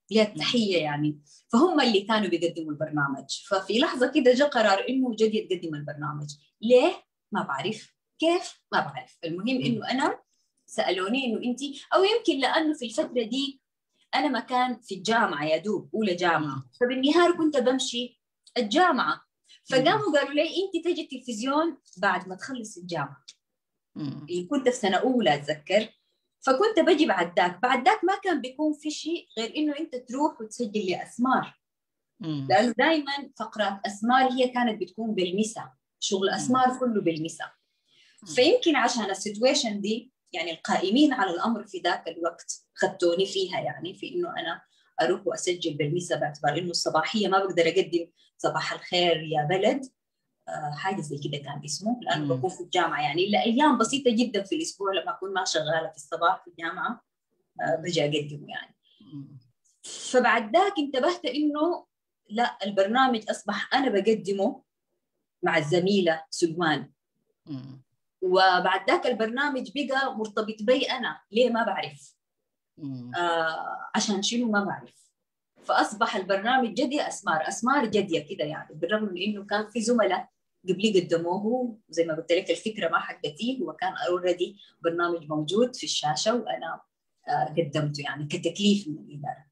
لها التحية يعني. فهم اللي كانوا بيقدموا البرنامج. ففي لحظة كده جاء قرار إنه جدية تقدم البرنامج. ليه؟ ما بعرف. كيف؟ ما بعرف. المهم إنه أنا سألوني إنه أنت، أو يمكن لأنه في الفترة دي أنا ما كان في الجامعة يا دوب أولى جامعة، فبالنهار كنت بمشي الجامعة، فقاموا قالوا لي أنت تجي التلفزيون بعد ما تخلص الجامعة. اللي كنت في سنة أولى أتذكر، فكنت بجي بعد ذاك. بعد ذاك ما كان بيكون في شيء غير إنه أنت تروح وتسجل لأسمار، لأنه دائما فقرات أسمار هي كانت بتكون بالمسا، شغل أسمار كله بالمسا. فيمكن عشان السيتويشن دي يعني القائمين على الأمر في ذاك الوقت خدتوني فيها، يعني في إنه أنا أروح وأسجل بالمسا، باعتبار إنه الصباحية ما بقدر أقدم صباح الخير يا بلد، آه حاجة زي كده كان اسمه، لأنه بكون في الجامعة يعني إلا أيام بسيطة جدا في الأسبوع لما أكون ما شغالة في الصباح في الجامعة آه بجي أقدمه يعني. فبعد ذاك انتبهت إنه لا، البرنامج أصبح أنا بقدمه مع الزميلة سلمان، وبعد ذاك البرنامج بقى مرتبط بي أنا. ليه؟ ما بعرف. آه عشان شنو؟ ما بعرف. فأصبح البرنامج جدية أسمار، أسمار جدية كده يعني، بالرغم من إنه كان في زملاء قبلي قدموه، زي ما قلت لك الفكرة ما حقتي، هو كان أوريدي برنامج موجود في الشاشة وأنا آه قدمته يعني كتكليف من الإدارة.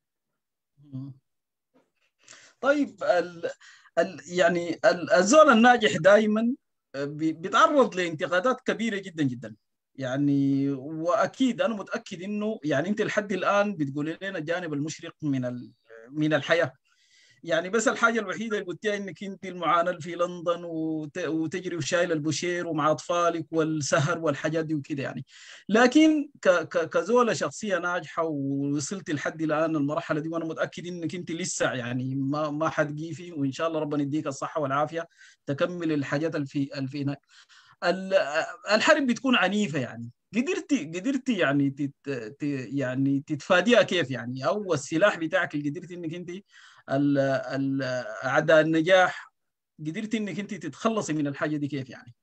طيب ال ال يعني الزول الناجح دائما بيتعرض لانتقادات كبيرة جدا جدا يعني، واكيد انا متاكد انه يعني انت لحد الان بتقولي لنا الجانب المشرق من من الحياه يعني. بس الحاجه الوحيده اللي قلتيها انك انت المعاناه في لندن وتجري وشايله البوشير ومع اطفالك والسهر والحاجات دي وكده يعني. لكن كزوله شخصيه ناجحه ووصلت لحد الان المرحله دي، وانا متاكد انك انت لسه يعني ما ما حتجيفي، وان شاء الله ربنا يديك الصحه والعافيه تكمل الحاجات اللي في اللي في هناك. الحرب بتكون عنيفه يعني، قدرتي قدرتي يعني تت يعني تتفاديها كيف يعني؟ او السلاح بتاعك اللي قدرتي انك انت اعداء النجاح قدرتي انك انت تتخلصي من الحاجه دي كيف يعني؟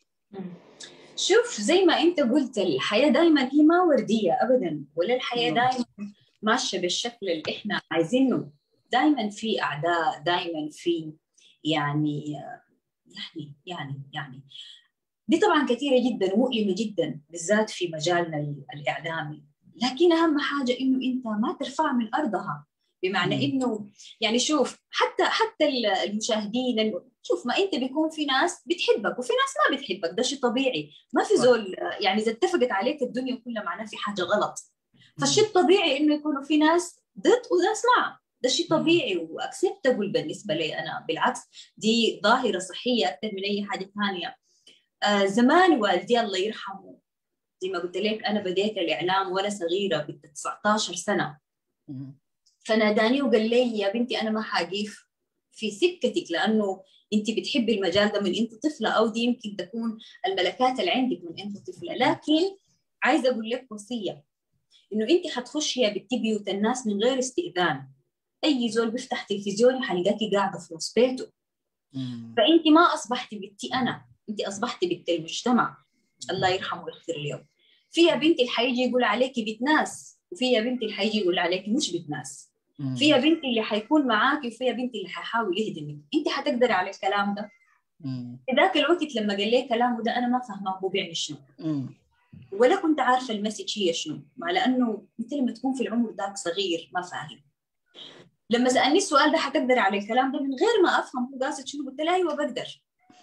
شوف، زي ما انت قلت الحياه دايما هي ما ورديه ابدا، ولا الحياه دايما ماشيه بالشكل اللي احنا عايزينه. دايما في اعداء، دايما في يعني يعني يعني يعني دي طبعا كثيره جدا ومؤلمه جدا، بالذات في مجالنا الاعلامي. لكن اهم حاجه انه انت ما ترفع من ارضها، بمعنى انه يعني شوف، حتى حتى المشاهدين، شوف ما انت بيكون في ناس بتحبك وفي ناس ما بتحبك، ده شيء طبيعي، ما في زول يعني اذا اتفقت عليك الدنيا كلها معناه في حاجه غلط. فالشيء الطبيعي انه يكونوا في ناس ضد وناس مع، ده شيء طبيعي واكسبتبل بالنسبه لي انا. بالعكس دي ظاهره صحيه اكثر من اي حاجه ثانيه. آه زمان والدي الله يرحمه، زي ما قلت لك انا بديت الاعلام وانا صغيره ب تسعة عشر سنه، فناداني وقال لي يا بنتي انا ما حاقف في سكتك، لانه انت بتحبي المجال ده من انت طفله، او دي يمكن تكون الملكات اللي عندك من انت طفله. لكن عايزه اقول لك وصيه، انه انت حتخشي يا بنتي بيوت الناس من غير استئذان. اي زول بيفتح تلفزيون حلقاكي قاعده في نص بيته. فانت ما اصبحتي بنتي انا، انت اصبحتي بنت المجتمع. الله يرحمه ويغفر له. في يا بنتي اللي حيجي يقول عليكي بنت ناس، وفي يا بنتي اللي حيجي يقول عليكي مش بنت ناس. في يا بنتي اللي حيكون معاكي، وفي يا بنتي اللي حيحاول يهدمك. انت حتقدري على الكلام ده؟ في ذاك الوقت لما قال لي كلامه ده انا ما فاهمه هو بيعني شنو، ولا كنت عارفه المسج هي شنو، مع لانه انت لما تكون في العمر ذاك صغير ما فاهم. لما سالني السؤال ده حتقدر على الكلام ده من غير ما افهم هو قاصد شنو، قلت له ايوه بقدر،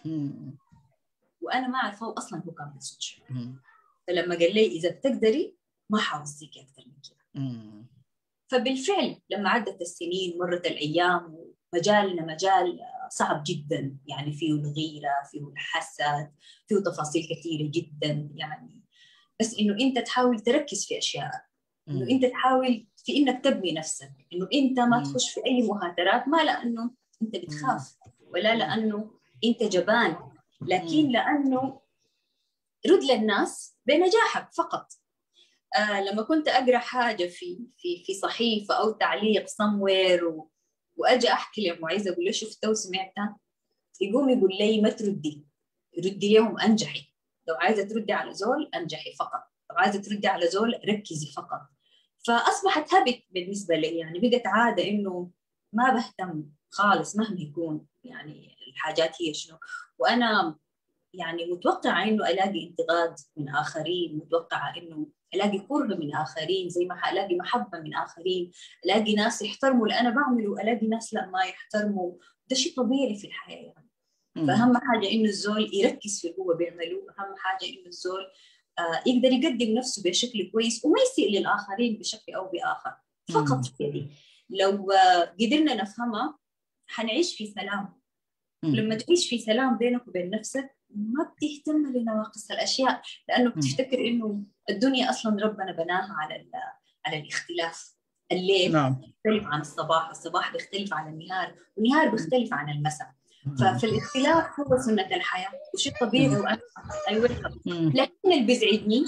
وانا ما اعرفه اصلا هو كان قاصد شنو. فلما قال لي اذا بتقدري ما حوصيكي اكثر من كده. فبالفعل لما عدت السنين مرت الايام، ومجالنا مجال صعب جدا يعني، فيه الغيره، فيه الحسد، فيه تفاصيل كثيره جدا يعني. بس انه انت تحاول تركز في اشياء، انه انت تحاول في انك تبني نفسك، انه انت ما تخش في اي مخاطرات، ما لانه انت بتخاف ولا لانه انت جبان، لكن لانه رد للناس بنجاحك فقط. آه لما كنت اقرا حاجه في في في صحيفه او تعليق somewhere و... واجي احكي لمعيز اقول له شفتها وسمعتها، يقوم يقول لي ما تردي، ردي لهم انجحي. لو عايزه تردي على زول انجحي فقط، لو عايزه تردي على زول ركزي فقط. فاصبحت هابت بالنسبه لي، يعني بقت عاده انه ما بهتم خالص مهما يكون يعني الحاجات هي شنو. وانا يعني متوقعه انه الاقي انتقاد من اخرين، متوقعه انه الاقي كره من اخرين، زي ما الاقي محبه من اخرين، الاقي ناس يحترموا اللي انا بعمله والاقي ناس لا ما يحترموا. ده شيء طبيعي في الحياه يعني. فاهم حاجه انه الزول يركز في اللي هو بيعمله، اهم حاجه انه الزول آه يقدر يقدم نفسه بشكل كويس وما يسيء للاخرين بشكل او باخر. فقط كده لو آه قدرنا نفهمها حنعيش في سلام. لما تعيش في سلام بينك وبين نفسك ما بتهتم لنواقص الاشياء، لانه بتفتكر انه الدنيا اصلا ربنا بناها على على الاختلاف. الليل نعم. بيختلف عن الصباح، الصباح بيختلف عن النهار، والنهار بيختلف عن المساء. ففي الاختلاف هو سنة الحياة وشيء طبيعي وأنا أيوة. لكن اللي بيزعجني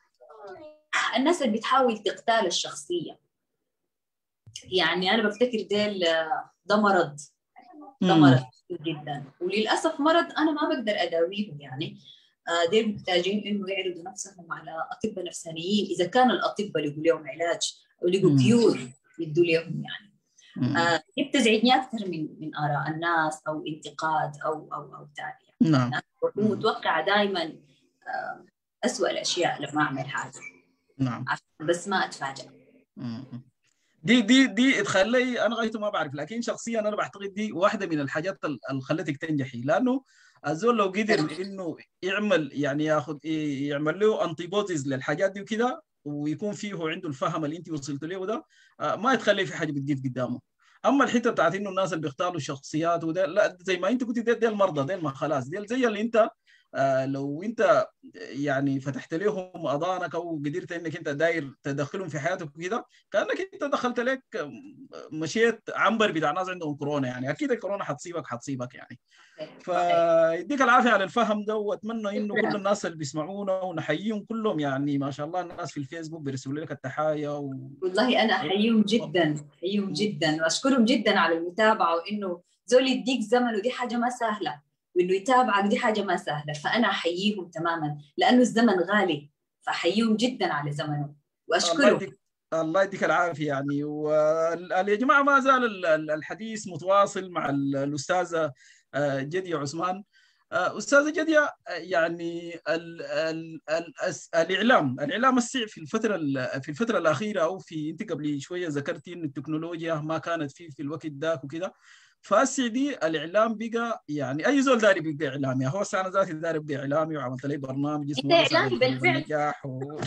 الناس اللي بتحاول تقتال الشخصية. يعني أنا بفتكر ديل ده مرض، ده مرض جدا، وللأسف مرض أنا ما بقدر أداويهم. يعني ديل محتاجين إنه يعرضوا نفسهم على أطباء نفسانيين إذا كان الأطباء اللي يقولوا لهم علاج أو اللي يقولوا كيور يدوا لهم يعني. آه بتزعجني أكثر من من آراء الناس أو انتقاد أو أو أو تاني يعني. نعم. أنا بكون متوقعة دائما آه أسوأ الأشياء لما أعمل حاجة. نعم. بس ما أتفاجأ. دي دي دي تخلي انا غايته ما بعرف، لكن شخصيا انا بعتقد دي واحده من الحاجات اللي خلتك تنجحي، لانه الزول لو قدر انه يعمل يعني ياخذ يعمل له انتيبوديز للحاجات دي وكده، ويكون فيه عنده الفهم اللي انت وصلت له ده، ما يتخلي في حاجه بتجيب قدامه. اما الحته بتاعت انه الناس اللي بيختاروا الشخصيات وده لا، زي ما انت قلت ديل, ديل المرضى ديل ما خلاص ديل زي اللي انت آه لو انت يعني فتحت لهم اذانك او قدرت انك انت داير تدخلهم في حياتك وكده، كانك انت دخلت لك مشيت عنبر بتاع ناس عندهم كورونا، يعني اكيد الكورونا حتصيبك حتصيبك يعني. فيديك العافيه على الفهم ده، واتمنى انه كل الناس اللي بيسمعونا ونحييهم كلهم، يعني ما شاء الله الناس في الفيسبوك بيرسلوا لك التحايا و... والله انا احييهم جدا، احييهم جدا واشكرهم جدا على المتابعه، وانه زول يديك زمن ودي حاجه ما سهله، وانه يتابعك دي حاجه ما سهله. فانا احييهم تماما لانه الزمن غالي، فاحييهم جدا على زمنه واشكرهم. الله يديك الله يديك العافيه يعني. ويا جماعه ما زال الحديث متواصل مع الاستاذه جدية عثمان. استاذه جدية، يعني ال ال ال الاعلام الاعلام السيء في الفتره في الفتره الاخيره، او في انت قبل شويه ذكرتي ان التكنولوجيا ما كانت فيه في الوقت ذاك وكده، فهسه دي الاعلام بقى يعني اي زول داري بيبقى اعلامي. هو انا ذاتي داري ابقى اعلامي، وعملت لي برنامج اسمه اعلامي بالفعل النجاح و...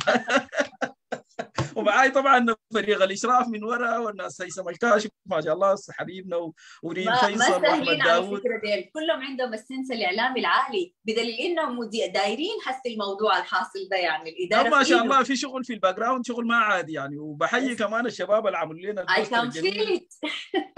ومعاي طبعا فريق الاشراف من وراء، والناس هيثم الكاشف ما شاء الله حبيبنا، وريم ما ما فيصل سهلين واحمد على داوود. فكره ديل، كلهم عندهم السنس الاعلامي العالي، بدليل انهم دايرين حس الموضوع الحاصل ده. يعني الاداره ما في شاء ايدهم. الله في شغل في الباك جراوند، شغل ما عادي يعني. وبحيي كمان الشباب اللي عملوا لنا I البوستر can feel الجميل. it.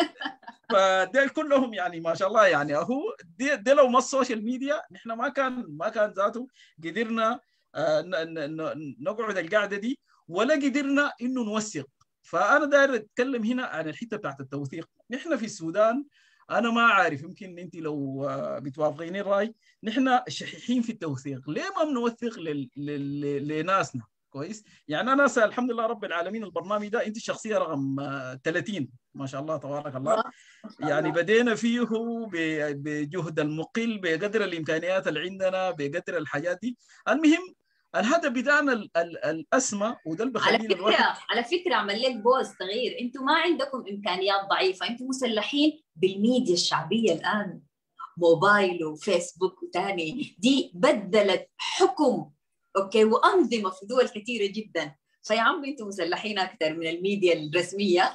فديل كلهم يعني ما شاء الله يعني. اهو دي, دي لو ما السوشيال ميديا نحن ما كان ما كان ذاته قدرنا آه نقعد القعده دي، ولا قدرنا انه نوثق. فانا داير اتكلم هنا عن الحته بتاعت التوثيق. نحن في السودان، انا ما عارف يمكن انت لو بتوافقيني الراي، نحن شحيحين في التوثيق. ليه ما بنوثق لناسنا كويس؟ يعني انا الحمد لله رب العالمين البرنامج ده انت الشخصيه رقم ثلاثين ما شاء الله تبارك الله. يعني بدينا فيه بجهد المقل بقدر الامكانيات اللي عندنا بقدر الحاجات دي. المهم الهدف بتاعنا الاسمى، وده اللي على بخلينا فكره الواحد. على فكره اعمل لك بوست صغير، انتم ما عندكم امكانيات ضعيفه، انتم مسلحين بالميديا الشعبيه الان، موبايل وفيسبوك وتاني، دي بدلت حكم اوكي وانظمه في دول كثيره جدا. فيا عم انتم مسلحين اكثر من الميديا الرسميه.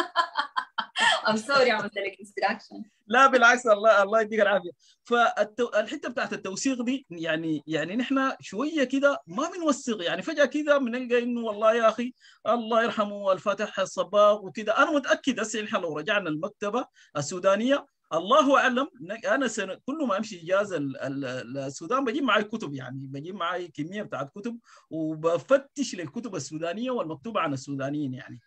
I'm sorry عملت لك distraction. لا بالعكس، الله الله يديك العافيه. فالحته بتاعت التوثيق دي يعني يعني نحن شويه كده ما بنوثق، يعني فجاه كده بنلقى انه والله يا اخي الله يرحمه الفاتح الصباغ وكده. انا متاكد هسه نحن لو رجعنا المكتبه السودانيه الله اعلم، انا سنة كل ما امشي اجازه السودان بجيب معي كتب، يعني بجيب معي كميه بتاعت كتب وبفتش للكتب السودانيه والمكتوبه عن السودانيين يعني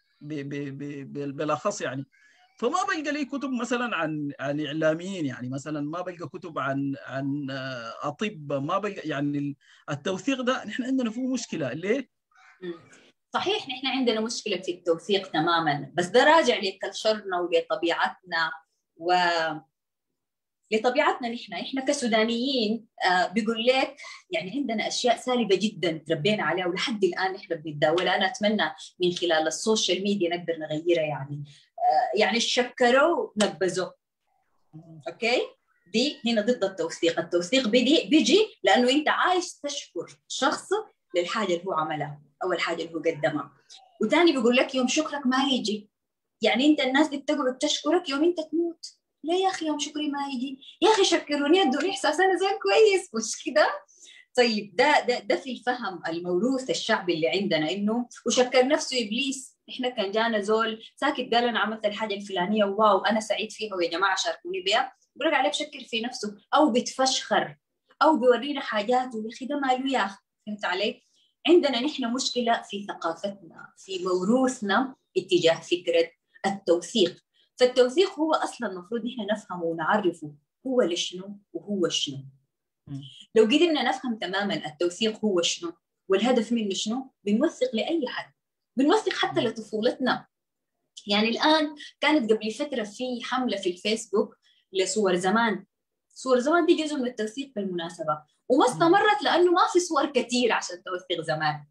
بالاخص يعني. فما بلقى لي كتب مثلا عن عن اعلاميين، يعني مثلا ما بلقى كتب عن عن اطباء، ما بلقى يعني التوثيق ده نحن عندنا فيه مشكله. ليه؟ صحيح نحن عندنا مشكلة في التوثيق تماما، بس ده راجع لكلتشرنا ولطبيعتنا و لطبيعتنا نحن احنا كسودانيين. آه بيقول لك يعني عندنا اشياء سالبه جدا تربينا عليها ولحد الان احنا بنتداولها. انا اتمنى من خلال السوشيال ميديا نقدر نغيرها. يعني آه يعني شكروا نبذوا. اوكي، دي هنا ضد التوثيق. التوثيق بيجي بيجي لانه انت عايز تشكر شخص للحاجه اللي هو عملها او الحاجه اللي هو قدمها. وثاني بيقول لك يوم شكرك ما يجي. يعني انت الناس دي بتقعد تشكرك يوم انت تموت. لا يا اخي يوم شكري ما يجي، يا اخي شكروني ادوني احساس انا زي كويس، مش كده؟ طيب ده ده ده في الفهم الموروث الشعبي اللي عندنا، انه وشكر نفسه ابليس. احنا كان جانا زول ساكت قال انا عملت الحاجه الفلانيه واو انا سعيد فيها ويا جماعه شاركوني بها، بيرجع عليه بشكر في نفسه او بتفشخر او بيورينا حاجاته. يا اخي ده ماله يا اخي، فهمت علي؟ عندنا نحن مشكله في ثقافتنا، في موروثنا اتجاه فكره التوثيق. فالتوثيق هو اصلا المفروض نحن نفهمه ونعرفه هو لشنو وهو شنو. لو قدرنا نفهم تماما التوثيق هو شنو والهدف منه شنو، بنوثق لاي حد، بنوثق حتى لطفولتنا. يعني الان كانت قبل فتره في حمله في الفيسبوك لصور زمان. صور زمان دي جزء من التوثيق بالمناسبه، وما استمرت لانه ما في صور كثير عشان توثيق زمان.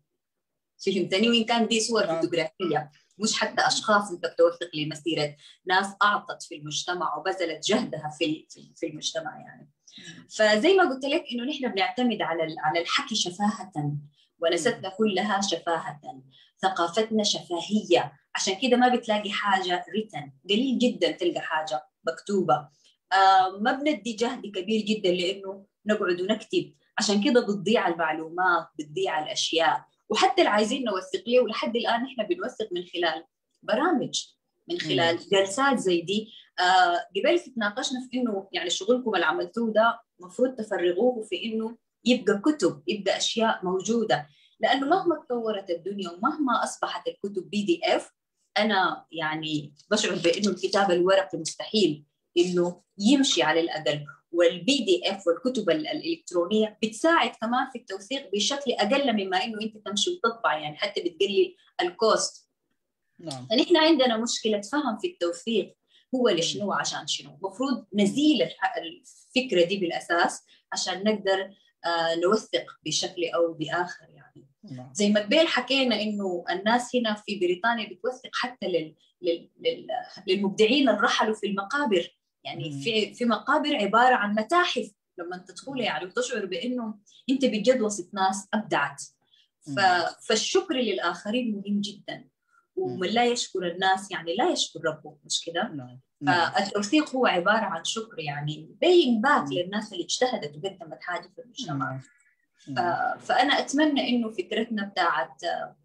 فهمتني؟ وين كان دي صور فوتوغرافيه مش حتى اشخاص انت بتوثق لمسيره ناس اعطت في المجتمع وبذلت جهدها في في المجتمع يعني. فزي ما قلت لك انه نحن بنعتمد على على الحكي شفاهه، ونستنا كلها شفاهه، ثقافتنا شفاهيه. عشان كده ما بتلاقي حاجه ريتن، قليل جدا تلقى حاجه مكتوبه. آه ما بندي جهد كبير جدا لانه نقعد ونكتب، عشان كده بتضيع المعلومات، بتضيع الاشياء. وحتى اللي عايزين نوثق ليه ولحد الان احنا بنوثق من خلال برامج، من خلال جلسات زي دي. آه قبل تناقشنا في انه يعني شغلكم اللي عملتوه ده المفروض تفرغوه في انه يبقى كتب، يبقى اشياء موجوده، لانه مهما تطورت الدنيا ومهما اصبحت الكتب بي دي اف، انا يعني بشعر بانه الكتاب الورقي مستحيل انه يمشي على الاقل. والبي دي اف والكتب الالكترونيه بتساعد كمان في التوثيق بشكل اقل مما انه انت تمشي وتطبع، يعني حتى بتقلل الكوست. نعم. فنحن عندنا مشكله فهم في التوثيق هو لشنو وعشان شنو. المفروض نزيل الفكره دي بالاساس عشان نقدر آه نوثق بشكل او باخر يعني. نعم. زي ما قبل حكينا انه الناس هنا في بريطانيا بتوثق حتى لل... لل... لل... للمبدعين اللي رحلوا في المقابر. يعني في في مقابر عباره عن متاحف، لما تدخلها يعني وتشعر بانه انت بجد وسط ناس ابدعت. ف... فالشكر للاخرين مهم جدا، ومن لا يشكر الناس يعني لا يشكر ربه، مش كده؟ فالتوثيق هو عباره عن شكر، يعني paying back للناس اللي اجتهدت وقدمت حاجه في المجتمع. ف... فانا اتمنى انه فكرتنا بتاعت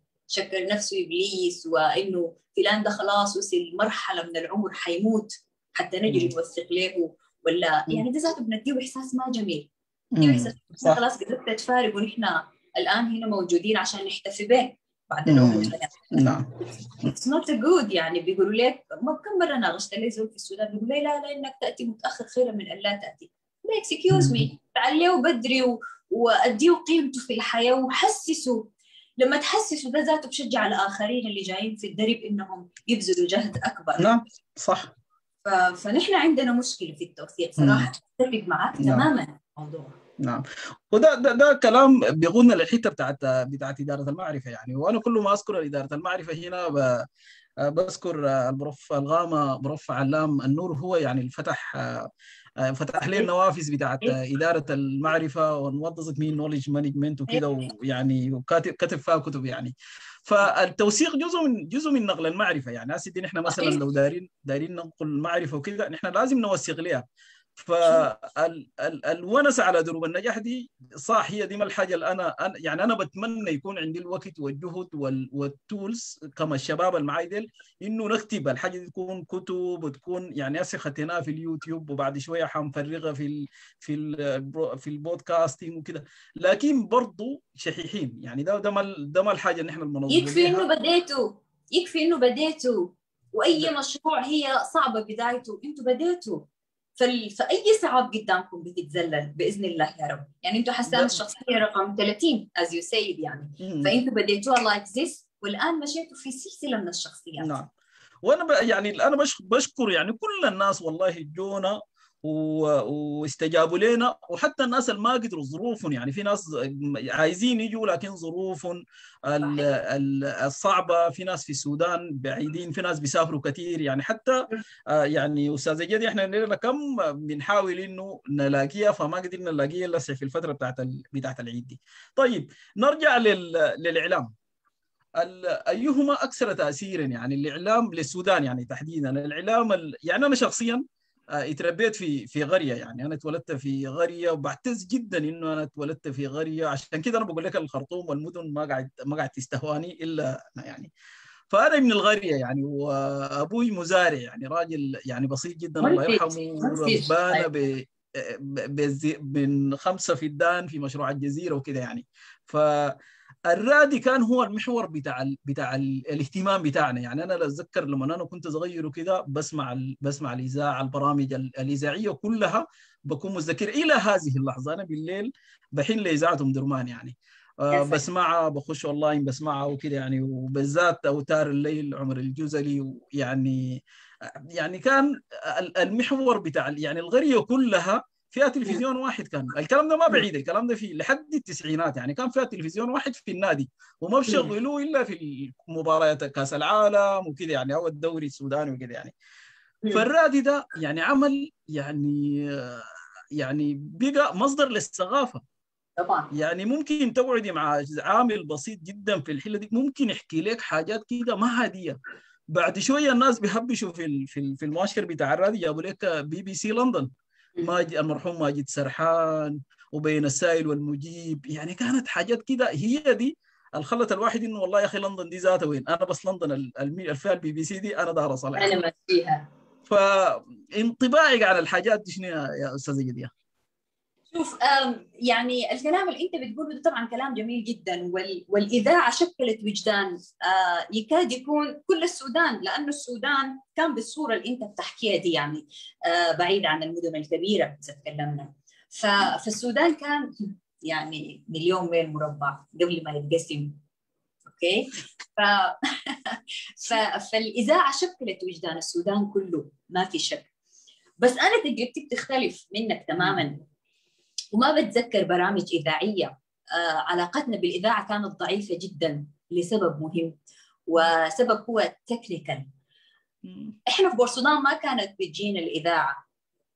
شكر نفسه ابليس، وانه فلان ده خلاص وصل مرحله من العمر حيموت حتى نجي نوثق له، ولا يعني ده ذاته بنديه احساس ما جميل. نديه احساس خلاص قدرت تتفارق ونحن الان هنا موجودين عشان نحتفي به بعد العمر. نعم. It's not good. يعني بيقولوا لك ما كم مرة ناقشت لي زول في السودان بيقول لي لا لا إنك تأتي متأخر خير من أن لا تأتي. لا excuse me، تعليه بدري و... وأديه قيمته في الحياة وحسسوا. لما تحسسوا ده ذاته بشجع الآخرين اللي جايين في الدرب إنهم يبذلوا جهد أكبر. نعم صح. ف... فنحن عندنا مشكلة في التوثيق صراحة. أتفق معك تماما الموضوع. نعم. وده ده, ده كلام بيقودنا للحته بتاعت بتاعت اداره المعرفه يعني. وانا كل ما اذكر اداره المعرفه هنا ب... بذكر البروف الغامه بروف علام النور، هو يعني الفتح فتح لي النوافذ بتاعت اداره المعرفه ونوظفت مين نوليدج مانجمنت وكده، ويعني وكاتب كتب فيها كتب يعني. فالتوثيق جزء من جزء من نقل المعرفه يعني. هسه نحن مثلا لو دارين دارين ننقل المعرفه وكده، نحن لازم نوثق لها. فالونسة على دروب النجاح دي صح، هي دي ما الحاجه اللي انا يعني انا بتمنى يكون عندي الوقت والجهد والتولز كما الشباب المعاي ديل، انه نكتب الحاجه دي تكون كتب وتكون يعني هسه ختناها في اليوتيوب وبعد شويه حنفرغها في ال في ال في البودكاستنج وكده. لكن برضه شحيحين يعني. ده ده ما ده ما الحاجه اللي احنا المنظمين. يكفي انه بديتوا، يكفي انه بديتوا، واي مشروع هي صعبه بدايته انتوا بديتوا. فأي صعاب قدامكم بتتذلل بإذن الله يا رب. يعني أنتوا حسان الشخصية رقم ثلاثين as you said يعني. مم. فأنتوا بديتوها like this والآن مشيتوا في سلسلة من الشخصيات. نعم. وانا ب... يعني انا بش... بشكر يعني كل الناس والله جونا و... واستجابوا لنا، وحتى الناس اللي ما قدروا ظروفهم، يعني في ناس عايزين يجوا لكن ظروفهم ال... ال... الصعبه، في ناس في السودان بعيدين، في ناس بيسافروا كثير، يعني حتى آه يعني استاذه جدي احنا لنا كم بنحاول انه نلاقيها، فما قدرنا نلاقيها الا في الفتره بتاعت ال... بتاعت العيد دي. طيب نرجع لل... للاعلام. ايهما اكثر تاثيرا، يعني الاعلام للسودان يعني تحديدا، الاعلام ال... يعني انا شخصيا آه، اتربيت في في قريه، يعني انا اتولدت في قريه، وبعتز جدا انه انا اتولدت في قريه، عشان كده انا بقول لك الخرطوم والمدن ما قاعد ما قاعد تستهواني الا أنا يعني. فانا من القريه يعني، وابوي مزارع يعني راجل يعني بسيط جدا الله منتج يرحمه، منتج وربانا ب ب- بزي- من خمسه فدان في مشروع الجزيره وكده يعني. فالرادي كان هو المحور بتاع ال بتاع ال الاهتمام بتاعنا، يعني انا اتذكر لما انا كنت صغير وكده بسمع ال بسمع الاذاعه، البرامج ال- الاذاعيه كلها بكون متذكر الى هذه اللحظه. انا بالليل بحن لاذاعه ام درمان يعني، يا آه، سلام. بسمعها، بخش اونلاين بسمعها وكده يعني، وبالذات اوتار الليل عمر الجزلي، ويعني يعني كان ال- المحور بتاع ال- يعني القريه كلها فيها تلفزيون واحد. كان الكلام ده ما بعيد، الكلام ده في لحد التسعينات يعني كان فيها تلفزيون واحد في النادي، وما بشغلوه الا في مباريات كاس العالم وكده يعني، او الدوري السوداني وكده يعني. فالرادي ده يعني عمل يعني يعني بقى مصدر للثقافه. طبعا. يعني ممكن تقعدي مع عامل بسيط جدا في الحله دي، ممكن يحكي لك حاجات كده ما عاديه. بعد شويه الناس بيهبشوا في ال- في ال- في المؤشر بتاع الراديو، جابوا لك بي بي سي لندن، ماجد المرحوم ماجد سرحان، وبين السائل والمجيب، يعني كانت حاجات كده هي دي اللي خلت الواحد انه والله يا اخي لندن دي ذاتها وين، انا بس لندن ال- المي- الفيها البي بي سي دي انا دار اصلها. أنا ما فيها. فانطباعك على الحاجات دي شنو يا يا استاذه جديه؟ شوف، آم، يعني الكلام اللي انت بتقوله ده طبعا كلام جميل جدا، وال- والاذاعه شكلت وجدان آه، يكاد يكون كل السودان، لانه السودان كان بالصوره اللي انت بتحكيها دي، يعني آه، بعيد عن المدن الكبيره اذا تكلمنا. ف- فالسودان كان يعني مليون ميل مربع قبل ما يتقسم. اوكي. ف... ف... فالاذاعه شكلت وجدان السودان كله، ما في شك. بس انا تجربتي بتختلف منك تماما، وما بتذكر برامج إذاعية. آه علاقتنا بالإذاعة كانت ضعيفة جدا لسبب مهم، وسبب هو تكنيكال. إحنا في بورسودان ما كانت بتجينا الإذاعة،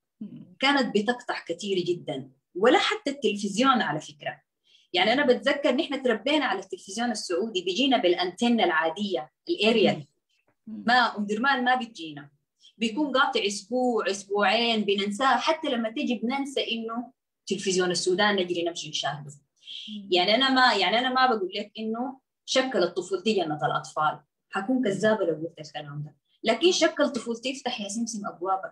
كانت بتقطع كثير جدا، ولا حتى التلفزيون على فكرة. يعني أنا بتذكر نحن تربينا على التلفزيون السعودي، بيجينا بالأنتنة العادية الأريال، ما أم درمان ما بتجينا، بيكون قاطع أسبوع أسبوعين بننساه، حتى لما تيجي بننسى إنه تلفزيون السودان نجري نمشي نشاهده. يعني انا ما يعني انا ما بقول لك انه شكلت طفولتي جنة الاطفال، حكون كذابه لو قلت الكلام ده، لكن شكل طفولتي افتح يا سمسم ابوابك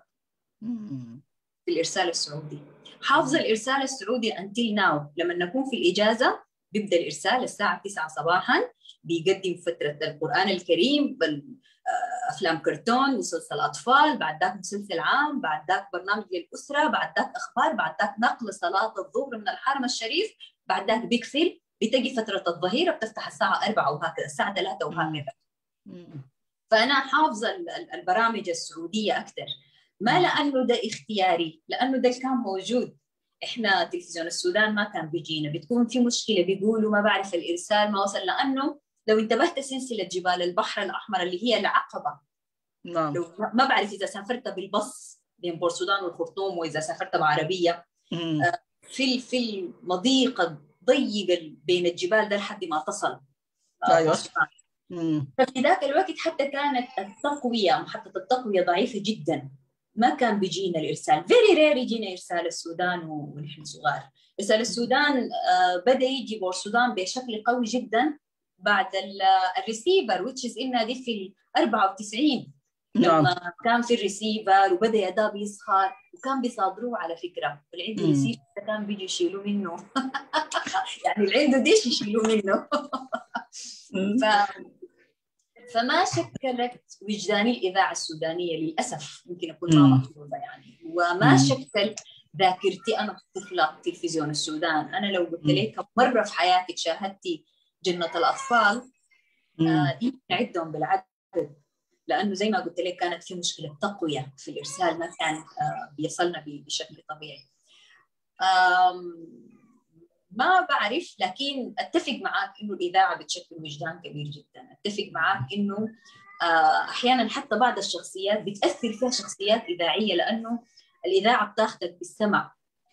في الارسال السعودي. حافظه الارسال السعودي انتل ناو، لما نكون في الاجازه بيبدا الارسال الساعه تسعة صباحا، بيقدم فتره القران الكريم، افلام كرتون، مسلسل اطفال، بعد ذاك مسلسل عام، بعد ذاك برنامج للاسره، بعد ذاك اخبار، بعد ذاك نقل صلاه الظهر من الحرم الشريف، بعد ذاك بيقفل، بتجي فتره الظهيره بتفتح الساعه أربعة وهكذا، الساعه ثلاثة وهكذا. فانا حافظه البرامج السعوديه اكثر، ما لانه ده اختياري، لانه ده كان موجود. احنا تلفزيون السودان ما كان بيجينا، بتكون في مشكله بيقولوا ما بعرف الارسال ما وصل، لانه لو انتبهت سلسله جبال البحر الاحمر اللي هي العقبه، نعم. لو ما بعرف اذا سافرت بالبص بين بورسودان والخرطوم، واذا سافرت بعربيه، في في المضيقه ضيقه بين الجبال ده لحد ما تصل ايوه. ففي ذاك الوقت حتى كانت التقويه، محطه التقويه ضعيفه جدا، ما كان بيجينا الارسال، فيري رير يجينا ارسال السودان ونحن صغار. ارسال السودان آه بدا يجي بورسودان بشكل قوي جدا بعد الريسيفر، which is انها دي في أربعة وتسعين لما نعم. كان في الريسيفر وبدا يداه يسخر، وكان بيصادروه على فكره، اللي عنده ريسيفر كان بيجي يشيلوه منه يعني اللي عنده ديش يشيلوه منه ف... فما شكلت وجداني الإذاعة السودانية للأسف، يمكن أكون ما محظوظة يعني، وما شكل ذاكرتي أنا طفلة تلفزيون السودان. أنا لو قلت لك مرة في حياتك شاهدتي جنة الأطفال، آه يمكن نعدهم بالعدد، لأنه زي ما قلت لك كانت في مشكلة تقوية في الإرسال، ما كان آه بيصلنا بشكل طبيعي. ما بعرف، لكن أتفق معك إنه الإذاعة بتشكل وجدان كبير جدا. أتفق معك إنه آه أحيانا حتى بعض الشخصيات بتأثر فيها شخصيات إذاعية، لأنه الإذاعة بتاخدك بالسمع،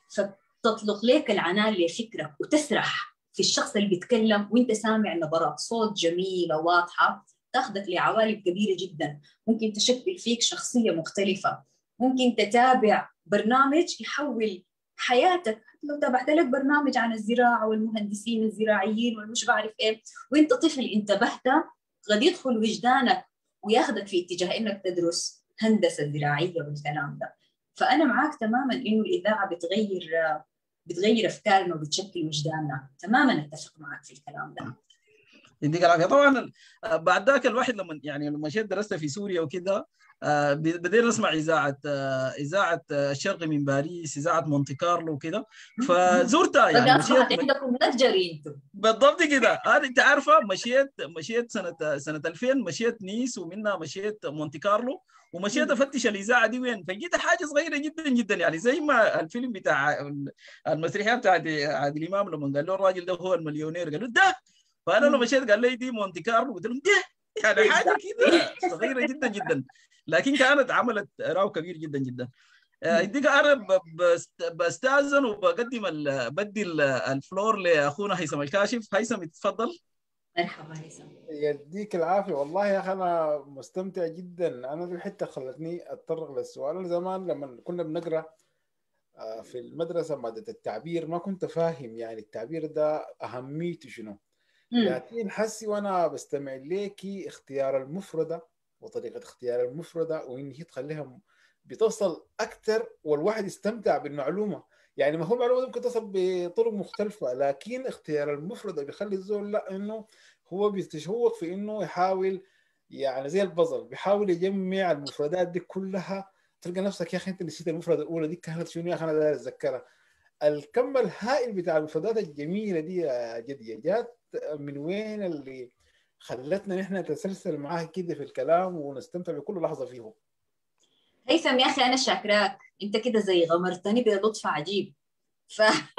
فتطلق لك العنان لفكرك وتسرح في الشخص اللي بيتكلم وانت سامع نبرات صوت جميلة واضحة، تاخدك لعوالم كبيرة جدا. ممكن تشكل فيك شخصية مختلفة، ممكن تتابع برنامج يحول حياتك. لو تابعت لك برنامج عن الزراعة والمهندسين الزراعيين والمش بعرف ايه وانت طفل انتبهت، قد يدخل وجدانك وياخدك في اتجاه انك تدرس هندسة زراعية والكلام ده. فأنا معاك تماما إنه الإذاعة بتغير بتغير أفكارنا وبتشكل وجداننا. تماما أتفق معك في الكلام ده. يديك العافيه. طبعا بعد ذاك الواحد لما يعني لما مشيت درست في سوريا وكده، بدينا نسمع اذاعه اذاعه الشرق من باريس، اذاعه مونتي كارلو وكده، فزرتها يعني. مشيت عندكم متجري انتم بالضبط كده. انا انت عارفه مشيت مشيت سنه سنه ألفين، مشيت نيس ومنها مشيت مونتي كارلو، ومشيت افتش الاذاعه دي وين، فجيت حاجه صغيره جدا جدا، يعني زي ما الفيلم بتاع المسرحيه بتاع عادل امام لما قال له الراجل ده هو المليونير، قال له ده. فانا لما مشيت قال لي دي مونتي كارلو، قلت لهم ده، يعني حاجه كده صغيره جدا جدا، لكن كانت عملت راو كبير جدا جدا. يديك انا بستاذن وبقدم بدي الفلور لاخونا هيثم الكاشف. هيثم يتفضل. مرحبا هيثم. يديك العافيه. والله يا اخي انا مستمتع جدا. انا دي الحته خلتني اتطرق للسؤال. انا زمان لما كنا بنقرا في المدرسه ماده التعبير ما كنت فاهم يعني التعبير ده اهميته شنو، لكن حسي وانا بستمع ليكي اختيار المفردة وطريقة اختيار المفردة وان هي تخليها بتوصل اكثر والواحد يستمتع بالمعلومة. يعني ما هو المعلومة ممكن تصل بطرق مختلفة، لكن اختيار المفردة بيخلي الزول لا انه هو بيتشوق في انه يحاول، يعني زي البازل بيحاول يجمع المفردات دي كلها. تلقى نفسك يا اخي انت نسيت المفردة الاولى دي كانت شنو، يا اخي انا داير اتذكرها. الكم الهائل بتاع المفردات الجميلة دي يا جدية جات من وين اللي خلتنا نحن نتسلسل معاه كده في الكلام ونستمتع بكل لحظة فيه؟ هيثم يا أخي أنا شاكراك، أنت كده زي غمرتني بلطف عجيب. ف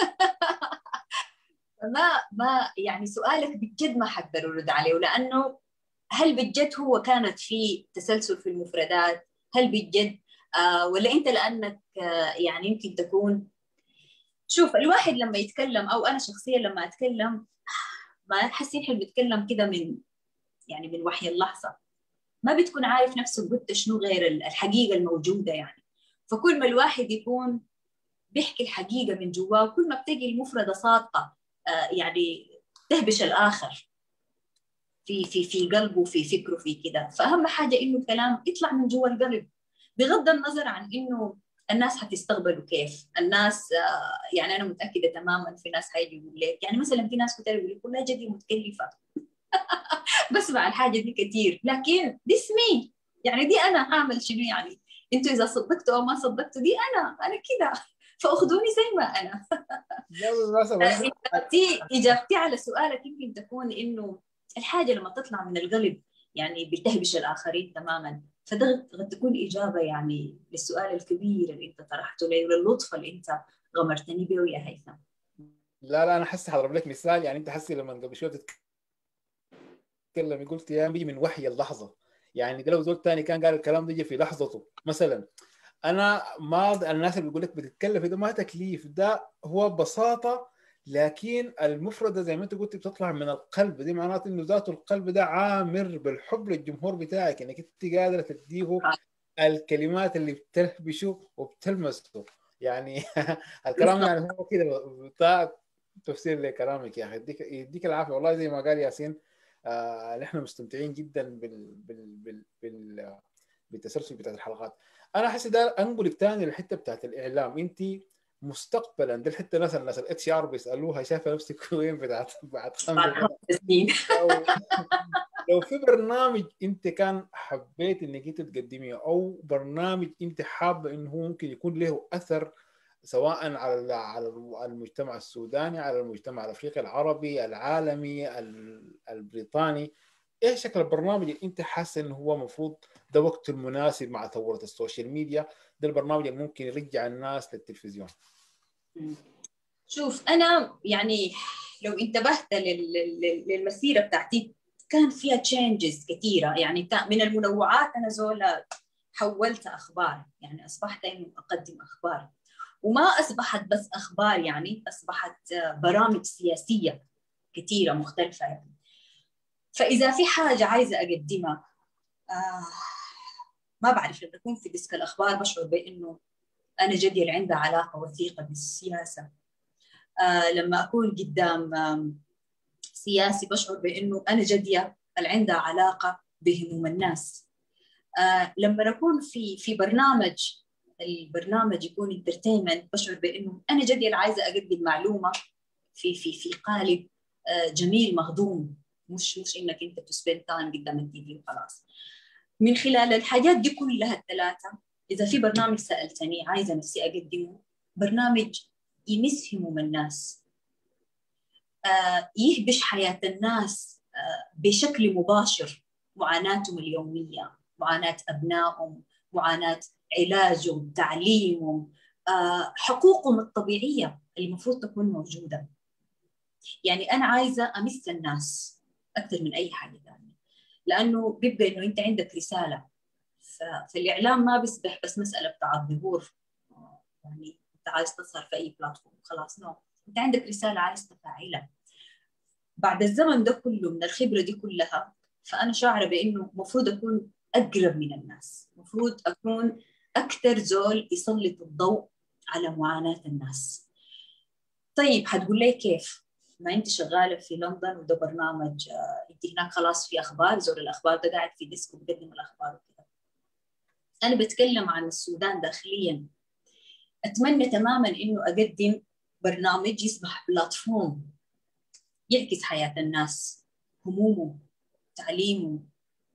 ما ما يعني سؤالك بجد ما حقدر أرد عليه، لأنه هل بجد هو كانت في تسلسل في المفردات؟ هل بجد آه ولا أنت لأنك آه يعني يمكن تكون، شوف الواحد لما يتكلم أو أنا شخصيا لما أتكلم ما حاسين إحنا بنتكلم كده من يعني من وحي اللحظة، ما بتكون عارف نفسك قلت شنو غير الحقيقة الموجودة يعني. فكل ما الواحد يكون بيحكي الحقيقة من جواه، كل ما بتجي المفردة صادقة آه يعني تهبش الآخر في في في قلبه في فكره في كده. فأهم حاجة إنه الكلام يطلع من جوا القلب، بغض النظر عن إنه الناس حتستقبلوا كيف. الناس آه يعني أنا متأكدة تماما في ناس هيجي يقول لك، يعني مثلا في ناس كتير يقول لك لا جدي متكلفة بسمع الحاجة دي كتير، لكن دي اسمي يعني دي أنا هعمل شنو يعني. انتوا إذا صدقتوا أو ما صدقتوا دي أنا أنا كده، فأخذوني زي ما أنا. إجابتي إجابتي على سؤالك يمكن تكون إنه الحاجة لما تطلع من القلب يعني بتهبش الآخرين تماما. فده قد تكون إجابة يعني للسؤال الكبير اللي أنت طرحته لي وللطف اللي أنت غمرتني به يا هيثم. لا لا أنا حسي هضرب لك مثال. يعني أنت حسي لما قبل شوية تتكلم قلت يا بيجي من وحي اللحظة. يعني ده لو زول تاني كان قال الكلام ده في لحظته مثلا، انا ما الناس اللي بيقول لك بتتكلف ده ما تكليف، ده هو ببساطه. لكن المفرده زي ما انت قلت بتطلع من القلب، دي معناته انه ذات القلب ده عامر بالحب للجمهور بتاعك، انك انت قادره تديه الكلمات اللي بتلبشه وبتلمسه. يعني الكلام يعني هو كده تفسير لكلامك يا اخي. يديك يديك العافيه والله. زي ما قال ياسين آه نحن مستمتعين جدا بال بال بال, بال بالتسلسل بتاعت الحلقات. انا حاسس ده انقلك تاني للحته بتاعت الاعلام. انت مستقبلا دي الحته مثلا الناس الاتش ار بيسالوها شايفه نفسك وين بتاعت بعد خمس سنين. لو لو في برنامج انت كان حبيت انك انت تقدميه او برنامج انت حابه انه هو ممكن يكون له اثر سواء على على المجتمع السوداني، على المجتمع الافريقي العربي العالمي البريطاني، ايه شكل البرنامج اللي انت حاسه انه هو المفروض ده وقت المناسب مع ثوره السوشيال ميديا، ده البرنامج اللي ممكن يرجع الناس للتلفزيون؟ شوف انا يعني لو انتبهت للمسيره بتاعتي كان فيها تشينجز كثيره، يعني من المنوعات انا زولا حولت اخبار، يعني اصبحت انه اقدم اخبار، وما اصبحت بس اخبار، يعني اصبحت برامج سياسيه كثيره مختلفه يعني. فاذا في حاجه عايزه اقدمها آه ما بعرف، لما اكون في ديسك الاخبار بشعر بانه انا جدية اللي عندها علاقه وثيقه بالسياسه. آه لما اكون قدام آه سياسي بشعر بانه انا جدية اللي عندها علاقه بهموم الناس. آه لما اكون في في برنامج، البرنامج يكون انترتينمنت، بشعر بانه انا جدية اللي عايزه اقدم معلومه في في في قالب آه جميل مهضوم، مش مش انك انت تسبند تايم قدام التي في وخلاص. من خلال الحاجات دي كلها الثلاثه، اذا في برنامج سالتني عايزه نفسي اقدمه، برنامج يمس هموم الناس، آه يهبش حياه الناس آه بشكل مباشر، معاناتهم اليوميه، معاناه ابنائهم، معاناه علاجهم، تعليمهم، آه حقوقهم الطبيعيه اللي المفروض تكون موجوده. يعني انا عايزه امس الناس اكثر من اي حاجه ثانيه، لانه بيبقى انه انت عندك رساله. فالاعلام ما بيصبح بس مساله بتاع الظهور، يعني انت عايز تظهر في اي بلاتفورم خلاص، نو، انت عندك رساله عايز تفاعلها. بعد الزمن ده كله من الخبره دي كلها، فانا شاعره بانه المفروض اكون اقرب من الناس، المفروض اكون اكثر زول يسلط الضوء على معاناه الناس. طيب حتقول لي كيف؟ ما انت شغاله في لندن وده برنامج آه انت هناك خلاص في اخبار، زول الاخبار ده قاعد في ديسك وبيقدم الاخبار وكده. انا بتكلم عن السودان داخليا. اتمنى تماما انه اقدم برنامج يصبح بلاتفورم يعكس حياه الناس، همومهم، تعليمهم،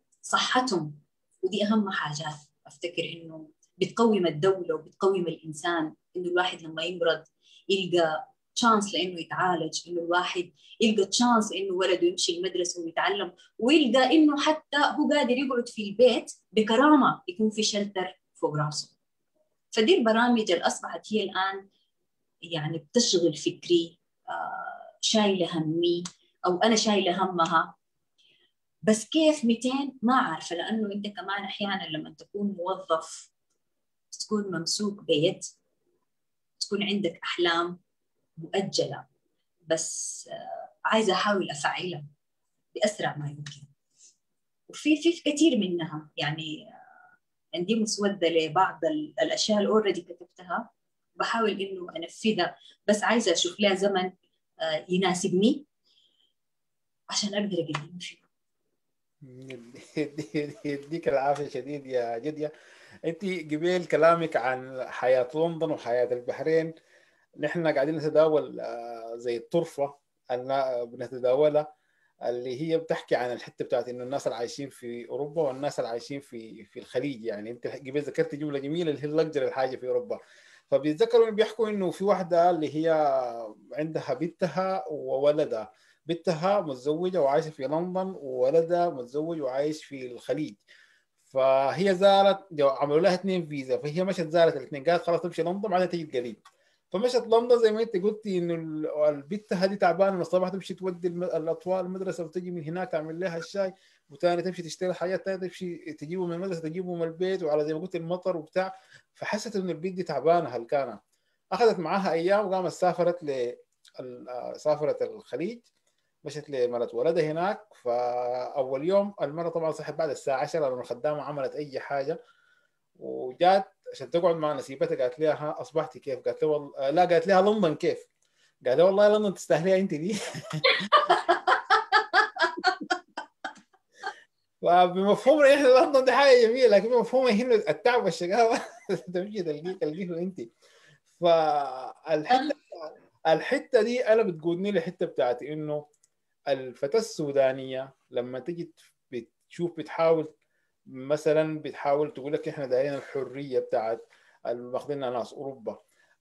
صحتهم، ودي اهم حاجات افتكر انه بتقوم الدوله وبتقوم الانسان. انه الواحد لما يمرض يلقى تشانس لانه يتعالج، انه الواحد يلقى تشانس انه ولده يمشي المدرسه ويتعلم، ويلقى انه حتى هو قادر يقعد في البيت بكرامه، يكون في شلتر فوق راسه. فدي البرامج اللي اصبحت هي الان يعني بتشغل فكري، آه شايله همي او انا شايله همها. بس كيف مئتين ما عارفه، لانه انت كمان احيانا لما تكون موظف تكون ممسوك بيد، تكون عندك احلام مؤجله، بس آه عايزه احاول افعلها باسرع ما يمكن. وفي في كثير منها، يعني آه عندي مسوده لبعض الاشياء اللي اوريدي كتبتها، بحاول انه انفذها، بس عايزه اشوف لها زمن آه يناسبني عشان اقدر اقدم فيه. يديك العافيه شديد يا جدية. انت قبل كلامك عن حياه لندن وحياه البحرين، نحن قاعدين نتداول زي الطرفه اللي بنتداولها، اللي هي بتحكي عن الحته بتاعت انه الناس اللي عايشين في اوروبا والناس اللي عايشين في في الخليج. يعني انت قبل ذكرت جمله جميله اللي هي اللكجري الحاجه في اوروبا. فبيتذكروا بيحكوا انه في واحده اللي هي عندها بنتها وولدها، بنتها متزوجه وعايشه في لندن وولدها متزوج وعايش في الخليج. فهي زارت، عملوا لها اثنين فيزا، فهي مشت زارت الاثنين، قالت خلاص تمشي لندن بعدين تجي القليل. فمشت لندن زي ما انت قلتي انه البت هذه تعبانه من الصباح، تمشي تودي الاطفال المدرسه وتجي من هناك تعمل لها الشاي، وثاني تمشي تشتري حاجات ثانيه، تمشي تجيبه من المدرسه تجيبه من البيت، وعلى زي ما قلت المطر وبتاع. فحست انه البنت دي تعبانه هلكانه. اخذت معاها ايام وقامت سافرت ل سافرت الخليج، مشت لمرت ولدها هناك. فاول يوم المره طبعا صحت بعد الساعه عشرة لما الخدامه عملت اي حاجه، وجات عشان تقعد مع نسيبتها قالت لها ها اصبحتي كيف؟ قالت لها والله لا، قالت لها لندن كيف؟ قالت لها والله لندن تستاهليها انت دي. فبمفهوم احنا لندن دي حاجه جميله، لكن بمفهوم هنا التعب والشقاوه تمشي تلقيه تلقيه انت. فالحته الحته دي انا بتقودني للحته بتاعت انه الفتاه السودانيه لما تجي بتشوف بتحاول مثلا بتحاول تقول لك احنا دايرين الحريه بتاعت واخدينها ناس اوروبا.